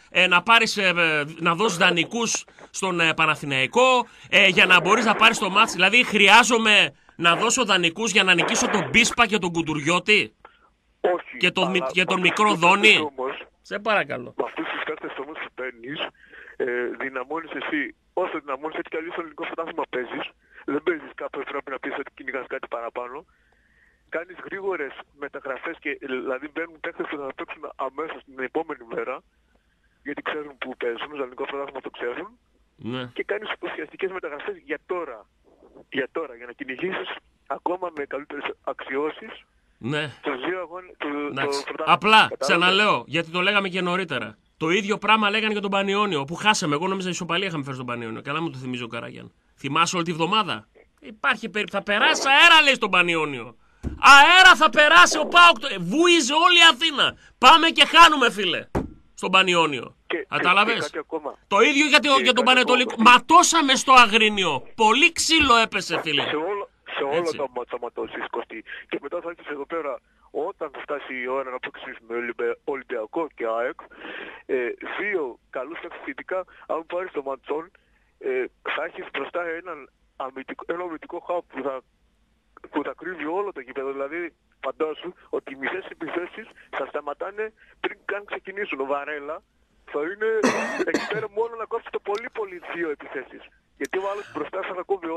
να δώσεις δανεικούς στον Παναθηναϊκό για να μπορείς να πάρεις το μάτς. Δηλαδή χρειάζομαι να δώσω δανεικούς για να νικήσω τον Μπίσπα και τον Κουντουριώτη. Όχι. Και τον μικρό Δόνη. Σε παρακαλώ. Με αυτούς τους παίκτες όμως που παίρνεις, δυναμώνεις εσύ. Όσο δυναμώνεις έτσι κι αλλιώς στο ελληνικό πρωτάθλημα παίζεις. Δεν παίζεις κάπου πρέπει να πεις ότι κυνηγάς κάτι παραπάνω. Κάνεις γρήγορες μεταγραφές και δηλαδή μπαίνουν παίκτες που θα παίξουν αμέσως την επόμενη μέρα. Γιατί ξέρουν που παίζουν, στο ελληνικό πρωτάθλημα το ξέρουν. Ναι. Και κάνεις ουσιαστικές μεταγραφές για τώρα. Για να κυνηγήσεις ακόμα με καλύτερες αξιώσεις. Ναι. Απλά, ξαναλέω, γιατί το λέγαμε και νωρίτερα. Το ίδιο πράγμα λέγανε για τον Πανιόνιο, που χάσαμε. Εγώ νόμιζα ισοπαλία είχαμε φέρει στον Πανιόνιο. Καλά μου το θυμίζει ο Καράγιαν. Θυμάσαι όλη τη βδομάδα. Θα περάσει αέρα, λέει, στον Πανιόνιο. Αέρα θα περάσει ο ΠΑΟΚ. Βούιζε όλη η Αθήνα. Πάμε και χάνουμε, φίλε. Στον Πανιόνιο. Κατάλαβες. Το ίδιο για τον Πανετολικό. Ματώσαμε στο Αγρίνιο. Πολύ ξύλο έπεσε, φίλε. Σε όλα τα μάτσα ματώσεις, Κωστή. Και μετά θα έχεις εδώ πέρα, όταν φτάσει η ώρα να παίξεις με Ολυμπιακό και ΑΕΚ, 2 καλούς ταξιδιτικά, αν πάρεις το Μαντσόν, θα έχεις μπροστά ένα αμυντικό χάπ που θα κρύβει όλο το γήπεδο. Δηλαδή, φαντάσου ότι οι μισές επιθέσεις θα σταματάνε πριν καν ξεκινήσουν. Ο Βαρέλα θα είναι εκεί πέρα μόνο να κόψει το πολύ 2 επιθέσεις. Γιατί ο άλλος μπροστά θα τα κόβει όλα.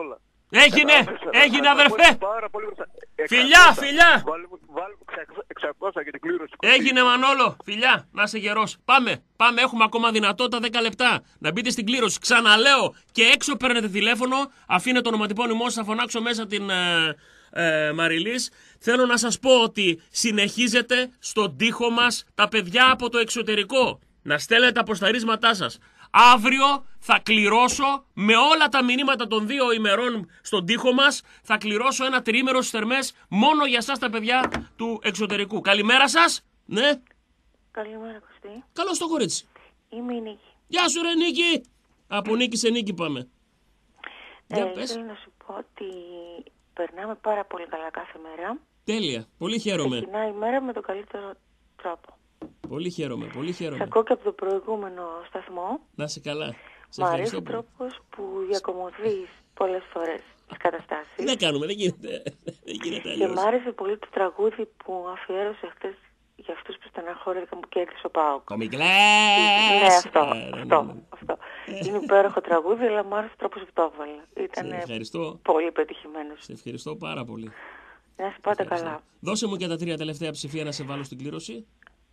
Έγινε αδερφέ. Φιλιά. Βάλουμε 600 για την κλήρωση. Έγινε Μανόλο, φιλιά, να είσαι γερός. Πάμε, έχουμε ακόμα δυνατότητα 10 λεπτά. Να μπείτε στην κλήρωση. Ξαναλέω, και έξω παίρνετε τηλέφωνο, αφήνετε το ονοματεπώνυμό σας, θα φωνάξω μέσα την Μαριλής. Θέλω να σας πω ότι συνεχίζεται στον τοίχο μας τα παιδιά από το εξωτερικό. Να στέλνετε τα αποσταρίσματά σας. Αύριο θα κληρώσω με όλα τα μηνύματα των 2 ημερών στον τοίχο μας. Θα κληρώσω ένα τριήμερο στις Θερμές μόνο για σας τα παιδιά του εξωτερικού. Καλημέρα σας. Ναι. Καλημέρα Κωστή. Καλώς το κορίτσι. Είμαι η Νίκη. Γεια σου ρε Νίκη. Από Νίκη σε Νίκη πάμε. Θέλω να σου πω ότι περνάμε πάρα πολύ καλά κάθε μέρα. Τέλεια. Πολύ χαίρομαι. Ξεκινάει η μέρα με τον καλύτερο τρόπο. Πολύ χαίρομαι. Σ' ακούω και από το προηγούμενο σταθμό. Να είσαι καλά. Μ' αρέσει ο τρόπος που διακομωδείς πολλές φορές τις καταστάσεις. Τι να κάνουμε, δεν γίνεται αλλιώς. Και μ' άρεσε πολύ το τραγούδι που αφιέρωσε χθες για αυτούς που στεναχώρηθηκαν που κέρδισε ο ΠΑΟΚ. Κομικλές! Ναι, αυτό. Είναι υπέροχο τραγούδι, αλλά μου άρεσε ο τρόπος που το έβαλε. Ήταν πολύ πετυχημένος. Σε ευχαριστώ πάρα πολύ. Να σε πάτε καλά. Δώσε μου και τα 3 τελευταία ψηφία να σε βάλω στην κλήρωση.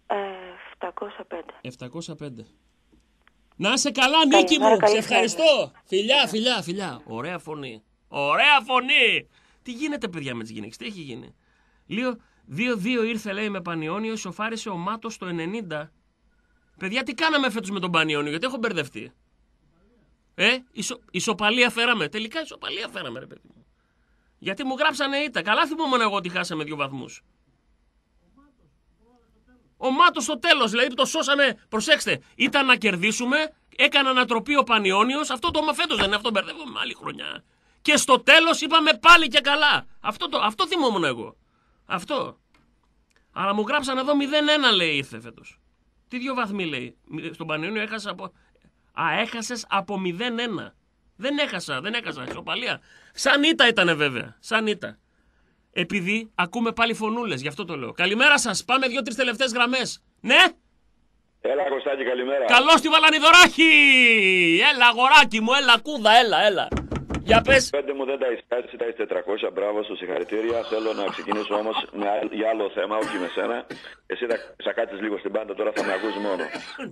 705. Να είσαι καλά Νίκη μου, σε ευχαριστώ. Φιλιά. Ωραία φωνή. Τι γίνεται παιδιά με τις γυναίκες, τι έχει γίνει. 2-2 ήρθε λέει με Πανιόνιο, ισοφάρισε ο Μάτος το 90. Παιδιά τι κάναμε φέτος με τον Πανιόνιο, γιατί έχω μπερδευτεί. Ισοπαλία φέραμε, τελικά ισοπαλία φέραμε ρε παιδί μου. Γιατί μου γράψανε ήττα, καλά θυμόμουν εγώ ότι χάσαμε 2 βαθμούς. Ο Μάτος στο τέλος, δηλαδή το σώσαμε, προσέξτε, ήταν να κερδίσουμε, έκανε ανατροπή ο Πανιόνιος, αυτό το φέτος δεν είναι, αυτό μπερδεύομαι άλλη χρονιά. Και στο τέλος είπαμε πάλι και καλά. Αυτό θυμόμουν εγώ. Αυτό. Αλλά μου γράψαν εδώ 0-1 λέει ήρθε φέτος. Τι 2 βαθμοί λέει. Στον Πανιόνιο έχασα από... έχασες από 0-1. Δεν έχασα, ισοπαλία. Σαν ήττα ήτανε βέβαια, σαν ήττα. Επειδή ακούμε πάλι φωνούλες, γι' αυτό το λέω. Καλημέρα σας, πάμε 2-3 τελευταίες γραμμές. Ναι! Έλα Κωστάκη, καλημέρα. Καλώς τη Βαλανιδωράκη! Έλα αγοράκι μου, έλα κούδα, έλα. Για πες. 5 μου δεν τα ειστάσεις, τα 400, μπράβο σου, συγχαρητήρια. Θέλω να ξεκινήσω όμως για άλλο θέμα, όχι με σένα. Εσύ θα κάτσεις λίγο στην πάντα, τώρα θα με ακούς μόνο.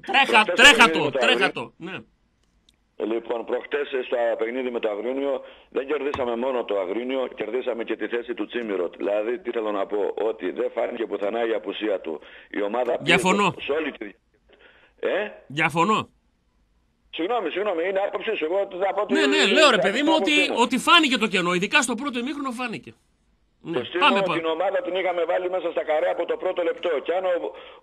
Τρέχα το. Ναι. Λοιπόν, προχτές στο παιχνίδι με το Αγρίνιο δεν κερδίσαμε μόνο το Αγρίνιο, κερδίσαμε και τη θέση του Τσίμιροτ. Δηλαδή, τι θέλω να πω, ότι δεν φάνηκε πουθενά η απουσία του. Η ομάδα διαφωνώ. Σε όλη τη... Διαφωνώ. Συγγνώμη, είναι άποψή σου. Ναι, λέω ρε παιδί μου ότι φάνηκε το κενό, ειδικά στο πρώτο ημίχρονο φάνηκε. Ναι, την ομάδα την είχαμε βάλει μέσα στα καρέ από το πρώτο λεπτό. Και αν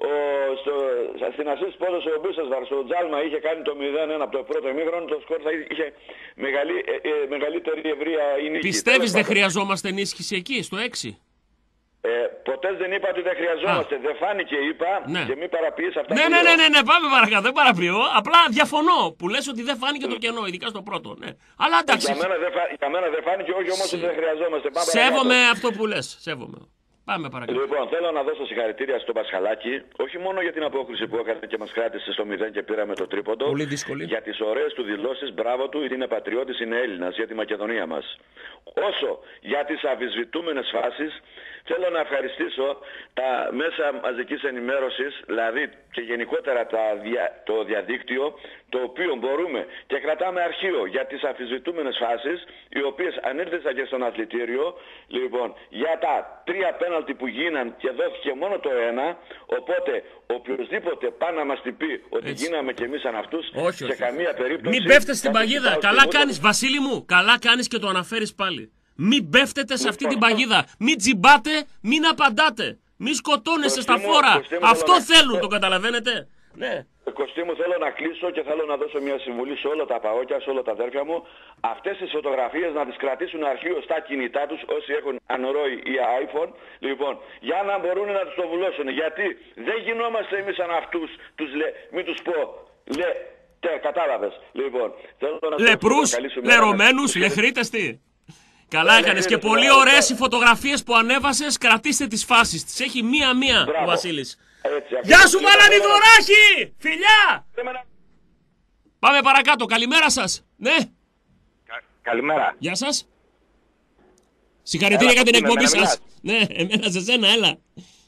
στην ασίστ που έδωσε ο Μπίσεσβαρ στο Τζάλμα είχε κάνει το 0-1 από το πρώτο ημίχρονο, το σκορ θα είχε μεγαλύτερη ευρεία η νίκη. Πιστεύεις δεν χρειαζόμαστε ενίσχυση εκεί, στο 6? Ποτέ δεν είπα ότι δεν χρειαζόμαστε. Δεν φάνηκε, είπα, και μην παραποιείς αυτά. Ναι, πάμε παρακάτω, δεν παραποιώ. Απλά διαφωνώ που λες ότι δεν φάνηκε το κενό, ειδικά στο πρώτο. Ναι. Αλλά εντάξει. Για μένα δεν φάνηκε, όχι όμως ότι δεν χρειαζόμαστε. Σέβομαι αυτό που λες. Σέβομαι. Πάμε παρακάτω. Λοιπόν, θέλω να δώσω συγχαρητήρια στο Πασχαλάκη, όχι μόνο για την απόκριση που έκανε και μας κράτησε στο 0 και πήραμε το τρίποντο. Πολύ δύσκολη. Για τις ωραίες του δηλώσεις, μπράβο του, είναι πατριώτης, είναι Έλληνας για τη Μακεδονία μας. Όσο για τις αμφισβητούμενες φάσεις, θέλω να ευχαριστήσω τα μέσα μαζικής ενημέρωσης, δηλαδή και γενικότερα το διαδίκτυο, το οποίο μπορούμε και κρατάμε αρχείο για τις αμφισβητούμενες φάσεις, οι οποίες ανήρθησαν και στον αθλητήριο, λοιπόν, για τα 3 πέναλτι που γίναν και δόθηκε μόνο το 1, οπότε οποιοδήποτε πάει να μας την πει ότι γίναμε κι εμείς σαν αυτούς, σε καμία περίπτωση... Μην πέφτες στην παγίδα, καλά κάνεις Βασίλη μου, καλά κάνεις και το αναφέρεις πάλι. Μην πέφτετε σε αυτή την παγίδα, μην τζιμπάτε, μην απαντάτε, μην σκοτώνεστε στα φόρα, αυτό θέλουν, το καταλαβαίνετε. Ναι. Κωστή μου, θέλω να κλείσω και θέλω να δώσω μια συμβουλή σε όλα τα παόκια, σε όλα τα αδέρφια μου. Αυτές τις φωτογραφίες να τις κρατήσουν αρχείο στα κινητά τους, όσοι έχουν Android ή iPhone, λοιπόν, για να μπορούν να τους το βουλώσουν. Γιατί δεν γινόμαστε εμείς σαν αυτούς, μην τους πω, κατάλαβες. Λοιπόν, θέλω να λεπρούς, λερωμένους, λεχρίτες τι. Καλά έκανες και πολύ ωραίες οι φωτογραφίες που ανέβασες, κρατήστε τις φάσεις της. Έχει μία-μία ο Βασίλης. Γεια σου Βαλανιδωράκη! Φιλιά! Πάμε παρακάτω, καλημέρα σας. Ναι. Καλημέρα. Γεια σας. Συγχαρητήρια για την εκπομπή σας. Ναι, εμένα σε σένα, έλα.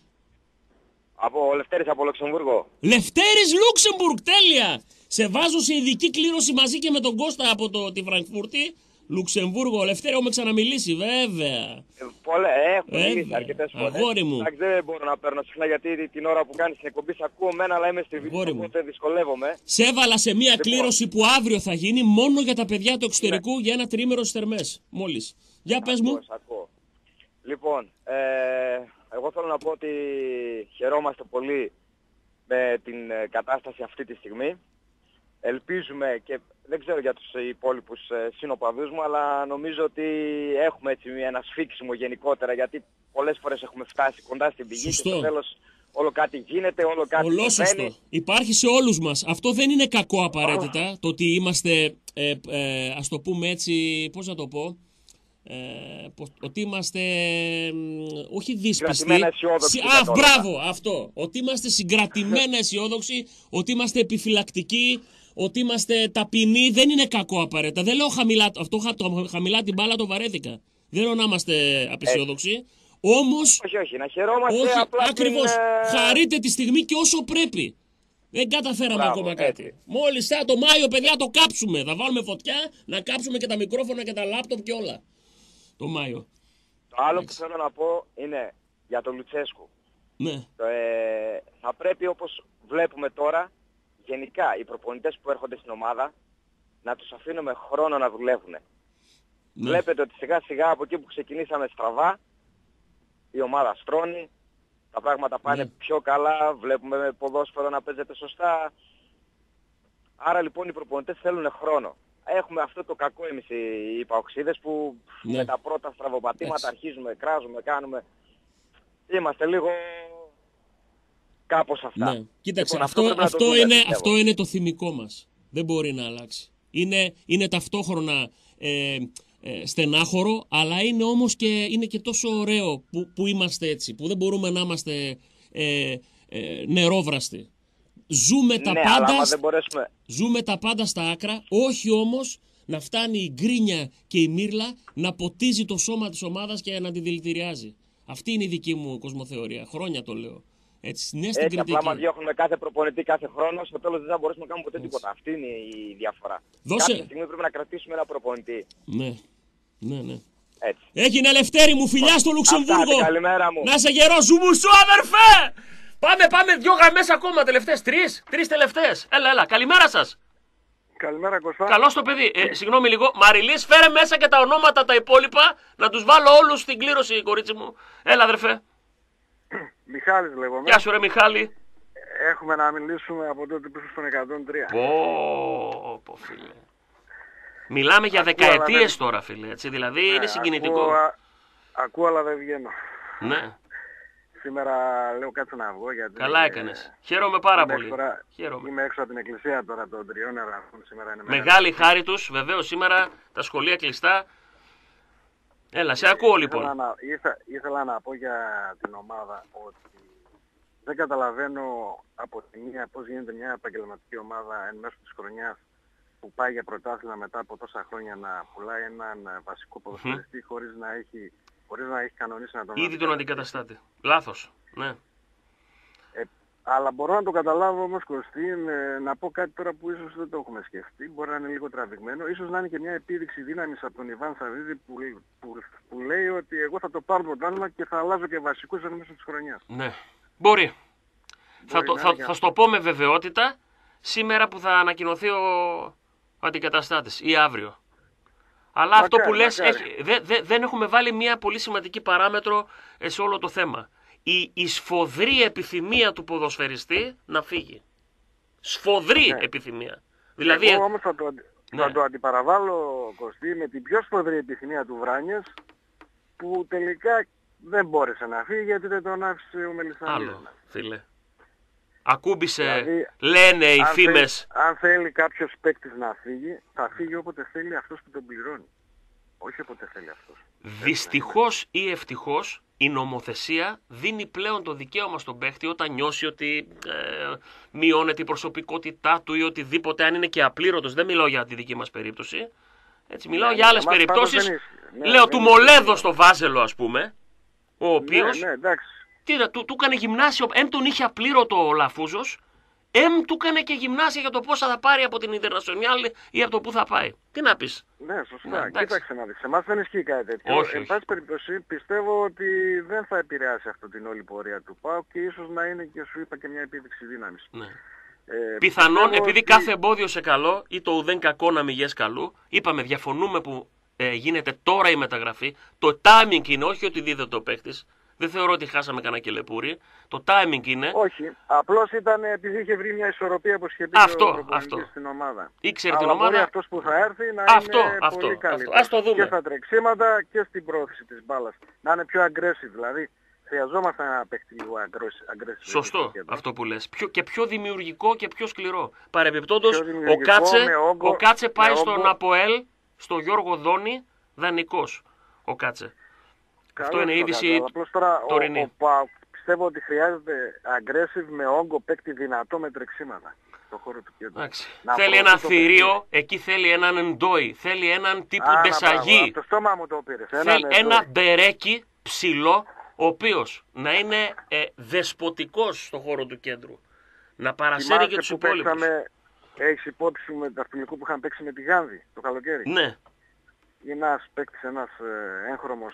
Από Λευτέρης από Λουξεμβούργο. Λευτέρης Λούξεμβουργ, τέλεια. Σε βάζω σε ειδική κλήρωση μαζί και με τον Κώστα από τη Φραγκφούρτη. Λουξεμβούργο, Λευτέρη, έχουμε ξαναμιλήσει, βέβαια. Έχουμε μιλήσει αρκετές φορές. Αγόρι μου. Δεν μπορώ να παίρνω συχνά γιατί την ώρα που κάνεις την εκπομπή σε ακούω μένα, αλλά είμαι στη βίντεο, οπότε δυσκολεύομαι. Σε έβαλα σε μια κλήρωση που αύριο θα γίνει μόνο για τα παιδιά του εξωτερικού για ένα τρίμερο στις Θερμές. Μόλις. Για πες μου. Ακούω. Λοιπόν, εγώ θέλω να πω ότι χαιρόμαστε πολύ με την κατάσταση αυτή τη στιγμή. Ελπίζουμε και δεν ξέρω για τους υπόλοιπους συνοπαδούς μου, αλλά νομίζω ότι έχουμε έτσι ένα σφίξιμο γενικότερα, γιατί πολλές φορές έχουμε φτάσει κοντά στην πηγή. Σωστό. Και στο τέλος όλο κάτι γίνεται, όλο κάτι συμβαίνει. Υπάρχει σε όλους μας. Αυτό δεν είναι κακό απαραίτητα, το ότι είμαστε, ας το πούμε έτσι, πώς να το πω, ότι είμαστε όχι δύσπιστοι. Μπράβο, αυτό. Ότι είμαστε συγκρατημένα αισιόδοξοι, ότι είμαστε επιφυλακτικοί, ότι είμαστε ταπεινοί. Δεν είναι κακό απαραίτητα. Δεν λέω χαμηλά την μπάλα το βαρέθηκα. Δεν λέω να είμαστε απεσιόδοξοι. Όμως, όχι, να χαιρόμαστε. Όχι, ακριβώς. Χαρείτε τη στιγμή και όσο πρέπει. Δεν καταφέραμε ακόμα κάτι. Μόλις το Μάιο, παιδιά, το κάψουμε. Θα βάλουμε φωτιά, να κάψουμε και τα μικρόφωνα και τα λάπτοπ και όλα. Το Μάιο. Το άλλο που θέλω να πω είναι για τον Λουτσέσκου. Ναι. Θα πρέπει, όπως βλέπουμε τώρα, γενικά οι προπονητές που έρχονται στην ομάδα να τους αφήνουμε χρόνο να δουλεύουν. Ναι. Βλέπετε ότι σιγά σιγά από εκεί που ξεκινήσαμε στραβά, η ομάδα στρώνει, τα πράγματα πάνε πιο καλά, βλέπουμε ποδόσφαιρο να παίζεται σωστά. Άρα λοιπόν οι προπονητές θέλουν χρόνο. Έχουμε αυτό το κακό εμείς οι παοξίδες που με τα πρώτα στραβοπατήματα αρχίζουμε, κράζουμε, κάνουμε. Είμαστε λίγο κάπως αυτά. Ναι. Κοίταξε, αυτό είναι το θυμικό μας. Δεν μπορεί να αλλάξει. Είναι ταυτόχρονα στενάχωρο, αλλά είναι όμως και τόσο ωραίο που είμαστε έτσι, που δεν μπορούμε να είμαστε νερόβραστοι. Ζούμε τα πάντα στα άκρα, όχι όμως να φτάνει η γκρίνια και η μύρλα να ποτίζει το σώμα της ομάδας και να τη δηλητηριάζει. Αυτή είναι η δική μου κοσμοθεωρία. Χρόνια το λέω. Έτσι απλά μας διώχνουμε κάθε προπονητή κάθε χρόνο, στο τέλος δεν θα μπορέσουμε να κάνουμε ποτέ τίποτα. Αυτή είναι η διαφορά. Κάποια στιγμή πρέπει να κρατήσουμε ένα προπονητή. Ναι. Έτσι. Έγινε Λευτέρη μου, φιλιά στο Λουξεμβούργο. Καλημέρα μου. Να σε γερό, ζουμουσού αδερφέ! Πάμε, 2 γραμμές ακόμα, τελευταίες, 3 τελευταίες. Έλα, καλημέρα σας. Καλημέρα Κωστά. Καλώς το παιδί. Συγγνώμη λίγο. Μαριλής, φέρε μέσα και τα ονόματα τα υπόλοιπα, να τους βάλω όλους στην κλήρωση, κορίτσι μου. Έλα αδερφέ. Μιχάλης λέγομαι. Γεια σου ρε Μιχάλη. Έχουμε να μιλήσουμε από τότε που είσαι στον 103. Πω φίλε. Μιλάμε για δεκαετίες τώρα φίλε, έτσι, δηλαδή είναι συγκινητικό. Ακούω αλλά δεν βγαίνω. Ναι. Σήμερα λέω κάτσε να βγω γιατί... Καλά έκανες. Χαίρομαι πάρα πολύ. Είμαι έξω από την εκκλησία τώρα των 3 εράχων. Μεγάλη χάρη τους, βεβαίως σήμερα τα σχολεία κλειστά. Έλα, σε ακούω λοιπόν. Ήθελα να πω για την ομάδα ότι δεν καταλαβαίνω από τη μία πώς γίνεται μια επαγγελματική ομάδα εν μέσω της χρονιάς που πάει για πρωτάθλημα μετά από τόσα χρόνια να πουλάει έναν βασικό ποδοσφαιριστή χωρίς να έχει κανονίσει να τον ήδη τον αντικαταστάτη. Λάθος. Ναι. Αλλά μπορώ να το καταλάβω όμως Κωστή, να πω κάτι τώρα που ίσως δεν το έχουμε σκεφτεί, μπορεί να είναι λίγο τραβηγμένο, ίσως να είναι και μια επίδειξη δύναμης από τον Ιβάν Σαββίδη που λέει ότι εγώ θα το πάρω πρωτάθλημα και θα αλλάζω και βασικούς εν μέσω της χρονιάς. Ναι. Μπορεί. Θα στο πω με βεβαιότητα σήμερα που θα ανακοινωθεί ο αντικαταστάτης ή αύριο. Αλλά αυτό που λες, δεν έχουμε βάλει μια πολύ σημαντική παράμετρο σε όλο το θέμα. Η σφοδρή επιθυμία του ποδοσφαιριστή να φύγει. Σφοδρή επιθυμία. Δηλαδή, εγώ όμως θα το αντιπαραβάλλω Κωστή με την πιο σφοδρή επιθυμία του Βράνιες που τελικά δεν μπόρεσε να φύγει γιατί δεν τον άφησε ο Μελισσανίδης. Άλλο φίλε. Ακούμπησε, δηλαδή, λένε οι φήμες. Αν θέλει κάποιος παίκτης να φύγει, θα φύγει όποτε θέλει αυτός που τον πληρώνει. Όχι όποτε θέλει αυτός. Δυστυχώς ή ευτυχώς η νομοθεσία δίνει πλέον το δικαίωμα στον παίκτη όταν νιώσει ότι μειώνεται η προσωπικότητά του ή οτιδήποτε, αν είναι και απλήρωτος, δεν μιλάω για τη δική μας περίπτωση, Έτσι, μιλάω για άλλες περιπτώσεις. Λέω του Μολέδο στο Βάζελο, ας πούμε, ο οποίος του έκανε γυμνάσιο, τον είχε απλήρωτο ο Λαφούζος, του έκανε και γυμνάσια για το πόσα θα πάρει από την Ιντερνασιονάλ ή από το πού θα πάει. Τι να πεις. Ναι, σωστά. Κοίταξε να δεις. Σε εμάς δεν ισχύει κάτι τέτοιο. Εν πάση περιπτώσει, πιστεύω ότι δεν θα επηρεάσει αυτό την όλη πορεία του ΠΑΟΚ και ίσως να είναι και σου είπα και μια επίδειξη δύναμης. Ναι. Πιθανόν, επειδή κάθε εμπόδιο σε καλό ή το ουδέν κακό να μηγές καλού, είπαμε, διαφωνούμε που γίνεται τώρα η μεταγραφή. Το timing είναι, όχι ότι δίδεται ο παίκτης. Δεν θεωρώ ότι χάσαμε κανένα κελεπούρι. Το timing είναι. Όχι. Απλώς ήταν επειδή είχε βρει μια ισορροπία που είχε πει στην ομάδα. Ήξερε την ομάδα. Μπορεί αυτός που θα έρθει να είναι πολύ καλύτερο. Ας το δούμε. Και στα τρεξίματα και στην πρόθεση της μπάλας. Να είναι πιο aggressive. Δηλαδή χρειαζόμαστε ένα παίκτη λίγο aggressive. Σωστό αυτό που λες. Και πιο δημιουργικό και πιο σκληρό. Παρεμπιπτόντως ο Κάτσε πάει στον Αποέλ, στο Γιώργο Δόνη, δανεικός. Ο Κάτσε. Αυτό είναι η είδηση τωρινή. Πιστεύω ότι χρειάζεται aggressive με όγκο παίκτη δυνατό με τρεξίματα. Το χώρο του κέντρου. Θέλει ένα θηρίο, εκεί θέλει έναν Ντόι, θέλει έναν τύπου Ντεσαγί. Το στόμα μου το πήρες. Θέλει ένα Μπερέκι ψηλό, ο οποίος να είναι δεσποτικός στο χώρο του κέντρου. Να παρασέρει και τους υπόλοιπους. Έχεις υπόψη με τα φιλικού που είχαν παίξει με τη Γάνδη το καλοκαίρι. Ναι. Είναι ένας παίκτης, ένας έγχρωμος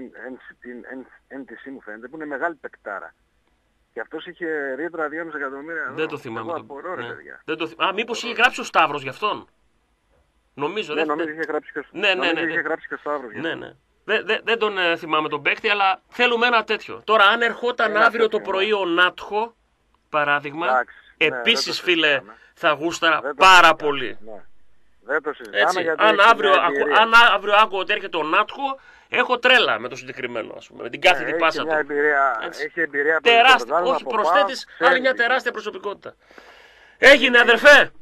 NTC μου φαίνεται, που είναι μεγάλη παικτάρα. Και αυτός είχε ρήτρα 2,5 εκατομμύρια. Δεν το θυμάμαι. Μήπως είχε γράψει ο Σταύρος γι' αυτόν. Νομίζω. Νομίζω είχε γράψει και ο Σταύρος. Ναι. Δεν τον θυμάμαι τον παίκτη, αλλά θέλουμε ένα τέτοιο. Τώρα, αν ερχόταν αύριο το πρωί ο Νάτχο, παράδειγμα, επίσης φίλε, θα γούσταρα πάρα πολύ. Δεν το συζητάμε γιατί αν αύριο άκουγα ότι έρχεται ο Νάτχο, έχω τρέλα με το συγκεκριμένο, ας πούμε, με την κάθετη πάσα του. Έχει εμπειρία τεράστια, όχι προσθέτεις, άλλη μια τεράστια προσωπικότητα. Έγινε αδερφέ!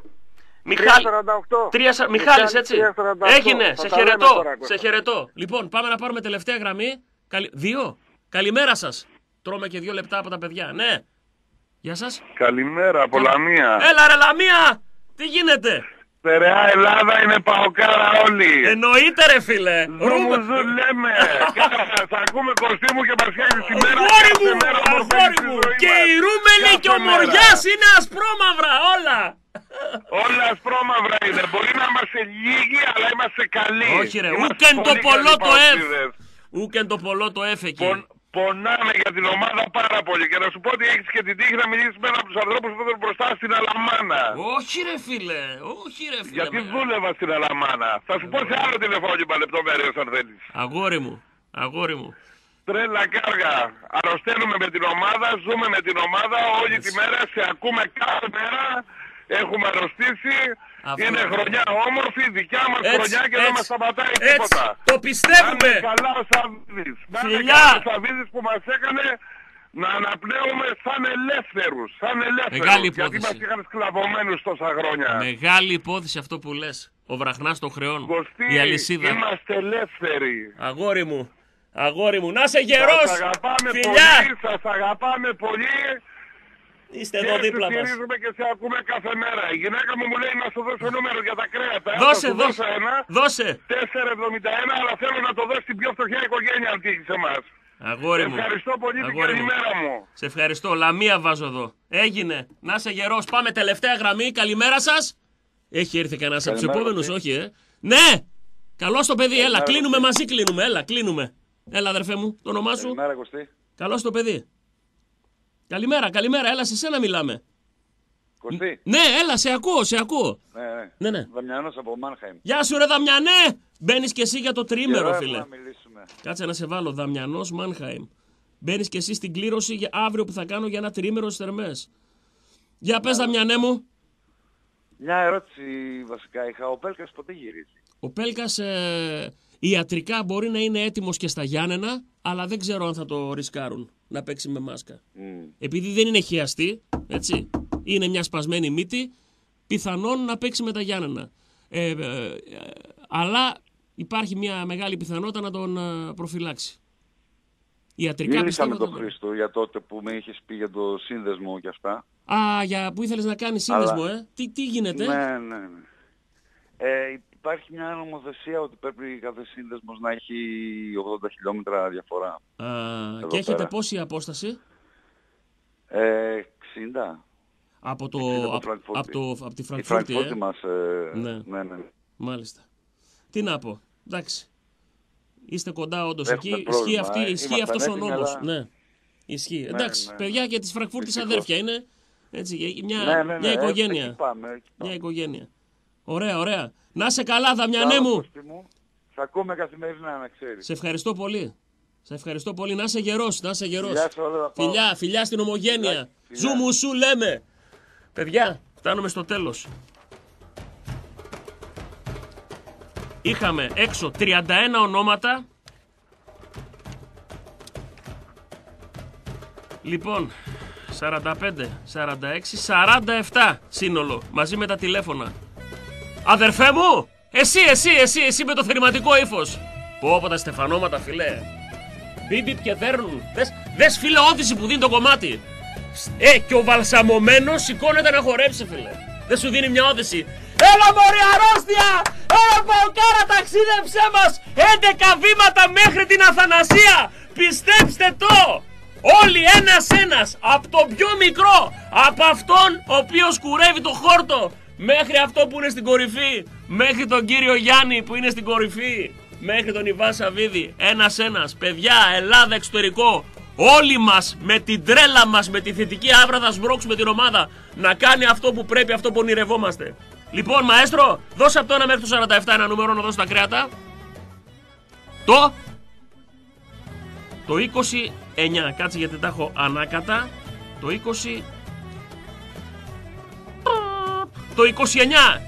Μιχάλης, έτσι. Έγινε, σε χαιρετώ. Λοιπόν, πάμε να πάρουμε τελευταία γραμμή. 2. Καλημέρα σας. Τρώμε και 2 λεπτά από τα παιδιά. Ναι. Γεια σας. Καλημέρα από Λαμία. Έλα ρε Λαμία! Τι γίνεται? Στερεά Ελλάδα είναι παοκάρα όλοι. Εννοείται ρε φίλε. Ζου λέμε. Θα ακούμε Κωστή μου και μας φτιάχνει τη μέρα. Αγόρι μου. Και η Ρούμελη και ο Μοριάς είναι ασπρόμαυρα όλα. Όλα ασπρόμαυρα είναι. Μπορεί να είμαστε λίγοι αλλά είμαστε καλοί. Όχι ρε. Ούκεν το πολλό το εφ. Ούκεν το πολλό το εφ εκεί. Πονάμε για την ομάδα πάρα πολύ και να σου πω ότι έχεις και την τύχη να μιλήσεις με έναν από τους ανθρώπους που ήταν μπροστά στην Αλαμάνα. Όχι ρε φίλε. Γιατί δούλευα στην Αλαμάνα. Θα σου πω σε άλλο τηλεφώνημα λεπτομέρειες αν θέλεις. Αγόρι μου. Τρέλα κάργα. Αρρωσταίνουμε με την ομάδα, ζούμε με την ομάδα όλη τη μέρα, σε ακούμε κάθε μέρα. Έχουμε αρρωστήσει. Είναι χρονιά όμορφη, δικιά μας χρονιά και δεν μας σταματάει τίποτα. Το πιστεύουμε. Να είναι καλά ο Σαββίδης. Να είναι καλά ο Σαββίδης που μας έκανε να αναπνέουμε σαν ελεύθερους. Μεγάλη υπόθεση. Γιατί μας είχαν σκλαβωμένους τόσα χρόνια. Μεγάλη υπόθεση αυτό που λες. Ο βραχνάς των χρεών. Κωστή, η αλυσίδα. Είμαστε ελεύθεροι. Αγόρι μου, να είσαι γερός. Σας αγαπάμε πολύ. Είστε εδώ δίπλα μας. Και στηρίζουμε και σε ακούμε κάθε μέρα. Η γυναίκα μου λέει να σου δώσω νούμερο για τα κρέατα. Δώσε. 4,71 αλλά θέλω να το δώσει στην πιο φτωχιά οικογένεια αν τύχει σε εμάς. Αγόρι μου. Ευχαριστώ πολύ την καλημέρα μου. Σε ευχαριστώ. Λαμία βάζω εδώ. Έγινε. Να είσαι γερός. Πάμε τελευταία γραμμή. Καλημέρα σας. Έχει έρθει κανένας από τους επόμενους, όχι Ναι. Καλώς το παιδί. Έλα. Κλείνουμε μαζί. Κλείνουμε. Έλα αδερφέ μου. Το όνομά σου. Καλώς το παιδί. Καλημέρα, έλα σε σένα μιλάμε. Κωστή. Ναι, έλα, σε ακούω. Ναι. Δαμιανός από Μάνχαιμ. Γεια σου ρε Δαμιανέ! Μπαίνεις και εσύ για το τρίμερο φίλε. Κάτσε να σε βάλω, Δαμιανός Μάνχαιμ. Μπαίνεις και εσύ στην κλήρωση για αύριο που θα κάνω για ένα τρίμερο στις Θερμές. Για πες Δαμιανέ μου. Μια ερώτηση βασικά είχα, ο Πέλκας ποτέ γυρίζει? Ο Πέλκας ιατρικά μπορεί να είναι έτοιμος και στα Γιάννενα, αλλά δεν ξέρω αν θα το ρισκάρουν να παίξει με μάσκα. Επειδή δεν είναι χιαστή, έτσι, είναι μια σπασμένη μύτη, πιθανόν να παίξει με τα Γιάννενα. Αλλά υπάρχει μια μεγάλη πιθανότητα να τον προφυλάξει. Ιατρικά μίλησα με τον Χρήστο για τότε που με είχες πει για το σύνδεσμο και αυτά. Για που ήθελες να κάνεις σύνδεσμο, Τι γίνεται? Ναι. υπάρχει μια νομοθεσία ότι πρέπει κάθε σύνδεσμος να έχει 80 χιλιόμετρα διαφορά. Και έχετε πέρα. Πόση απόσταση? 60. Από τη Φραγκφούρτη. Η Φραγκφούρτη μας, ναι. Μάλιστα. Τι να πω, εντάξει. Είστε κοντά όντως εκεί, ισχύει αυτός ο νόμος. Αλλά... Ναι, ισχύει. Εντάξει, παιδιά και της Φραγκφούρτης αδέρφια είναι, έτσι, μια οικογένεια. Εκεί πάμε. Μια οικογένεια. Ωραία. Να είσαι καλά, Δαμιανέ μου. Θα ακούμε καθημερινά, να ξέρεις. Σε ευχαριστώ πολύ. Να είσαι γερός, Φιλιά στην ομογένεια. Ζου μου σου λέμε. Παιδιά, φτάνουμε στο τέλος. Είχαμε έξω 31 ονόματα. Λοιπόν, 45, 46, 47 σύνολο, μαζί με τα τηλέφωνα. Αδερφέ μου, εσύ με το θερηματικό ύφος. Πω τα στεφανώματα, φιλέ. Μπιμπιπ και δέρνουν. Δες φίλε όθηση που δίνει το κομμάτι. Και ο βαλσαμωμένος σηκώνεται να χορέψει, φίλε. Δεν σου δίνει μια όθηση. Έλα μωρή αρρώστια! Έλα Παοκάρα, ταξίδεψέ μας! 11 βήματα μέχρι την Αθανασία! Πιστέψτε το! Όλοι ένας, από το πιο μικρό, από αυτόν ο οποίος κουρεύει το χόρτο, μέχρι αυτό που είναι στην κορυφή, μέχρι τον κύριο Γιάννη που είναι στην κορυφή, μέχρι τον Ιβά Σαββίδη, ένας, παιδιά, Ελλάδα, εξωτερικό, όλοι μας με την τρέλα μας, με τη θετική άβρα θα σμπρώξουμε την ομάδα να κάνει αυτό που πρέπει, αυτό που ονειρευόμαστε. Λοιπόν, μαέστρο, δώσε από το 1 μέχρι το 47 ένα νούμερο να δώσω τα κρέατα. Το 29, κάτσε γιατί τα έχω ανάκατα. Το 20. Το 29.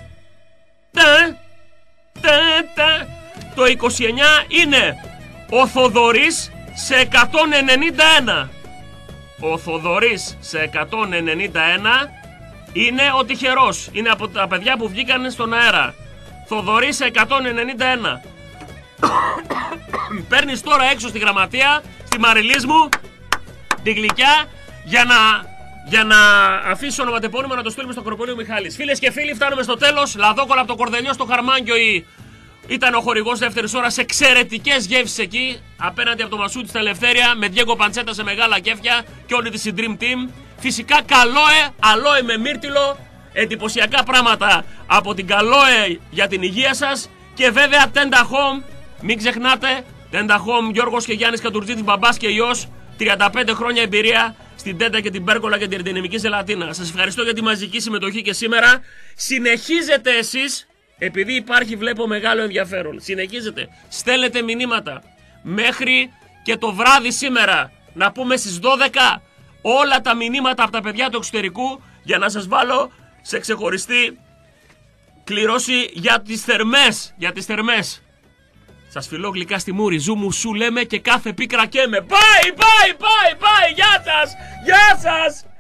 Το 29 είναι ο Θοδωρής σε 191. Ο Θοδωρής σε 191 είναι ο τυχερός. Είναι από τα παιδιά που βγήκαν στον αέρα. Θοδωρής σε 191. Παίρνεις τώρα έξω στη γραμματεία, στη Μαριλής μου, την γλυκιά, για να αφήσει ονοματεπώνυμο να το στείλουμε στο Ακροπολείο Μιχάλης. Φίλες και φίλοι, φτάνουμε στο τέλος. Λαδόκολα από το Κορδελιό στο Χαρμάνκιο ήταν ο χορηγός δεύτερης ώρας. Εξαιρετικές γεύσεις εκεί, απέναντι από το Μασούτη στα Ελευθέρια, με Διέγκο Παντσέτα σε μεγάλα κέφια και όλη τη Dream Team. Φυσικά αλόε με μύρτιλο, εντυπωσιακά πράγματα από την Καλόε για την υγεία σας. Και βέβαια Tenda Home, μην ξεχνάτε, Tenda Home, Γιώργος και Γιάννης Κατουρτζήτης, μπαμπάς και γιος, 35 χρόνια εμπειρία στην Τέντα και την Πέρκολα και την Ερτινεμική Ζελατίνα. Σας ευχαριστώ για τη μαζική συμμετοχή και σήμερα. Συνεχίζετε εσείς, επειδή υπάρχει βλέπω μεγάλο ενδιαφέρον, συνεχίζετε, στέλνετε μηνύματα μέχρι και το βράδυ σήμερα, να πούμε στις 12, όλα τα μηνύματα από τα παιδιά του εξωτερικού για να σας βάλω σε ξεχωριστή κληρώση για τις θερμές. Σας φιλώ γλυκά στη μούρη, ζου μου σου λέμε και κάθε πίκρα καίμε. Πάει, γεια σας!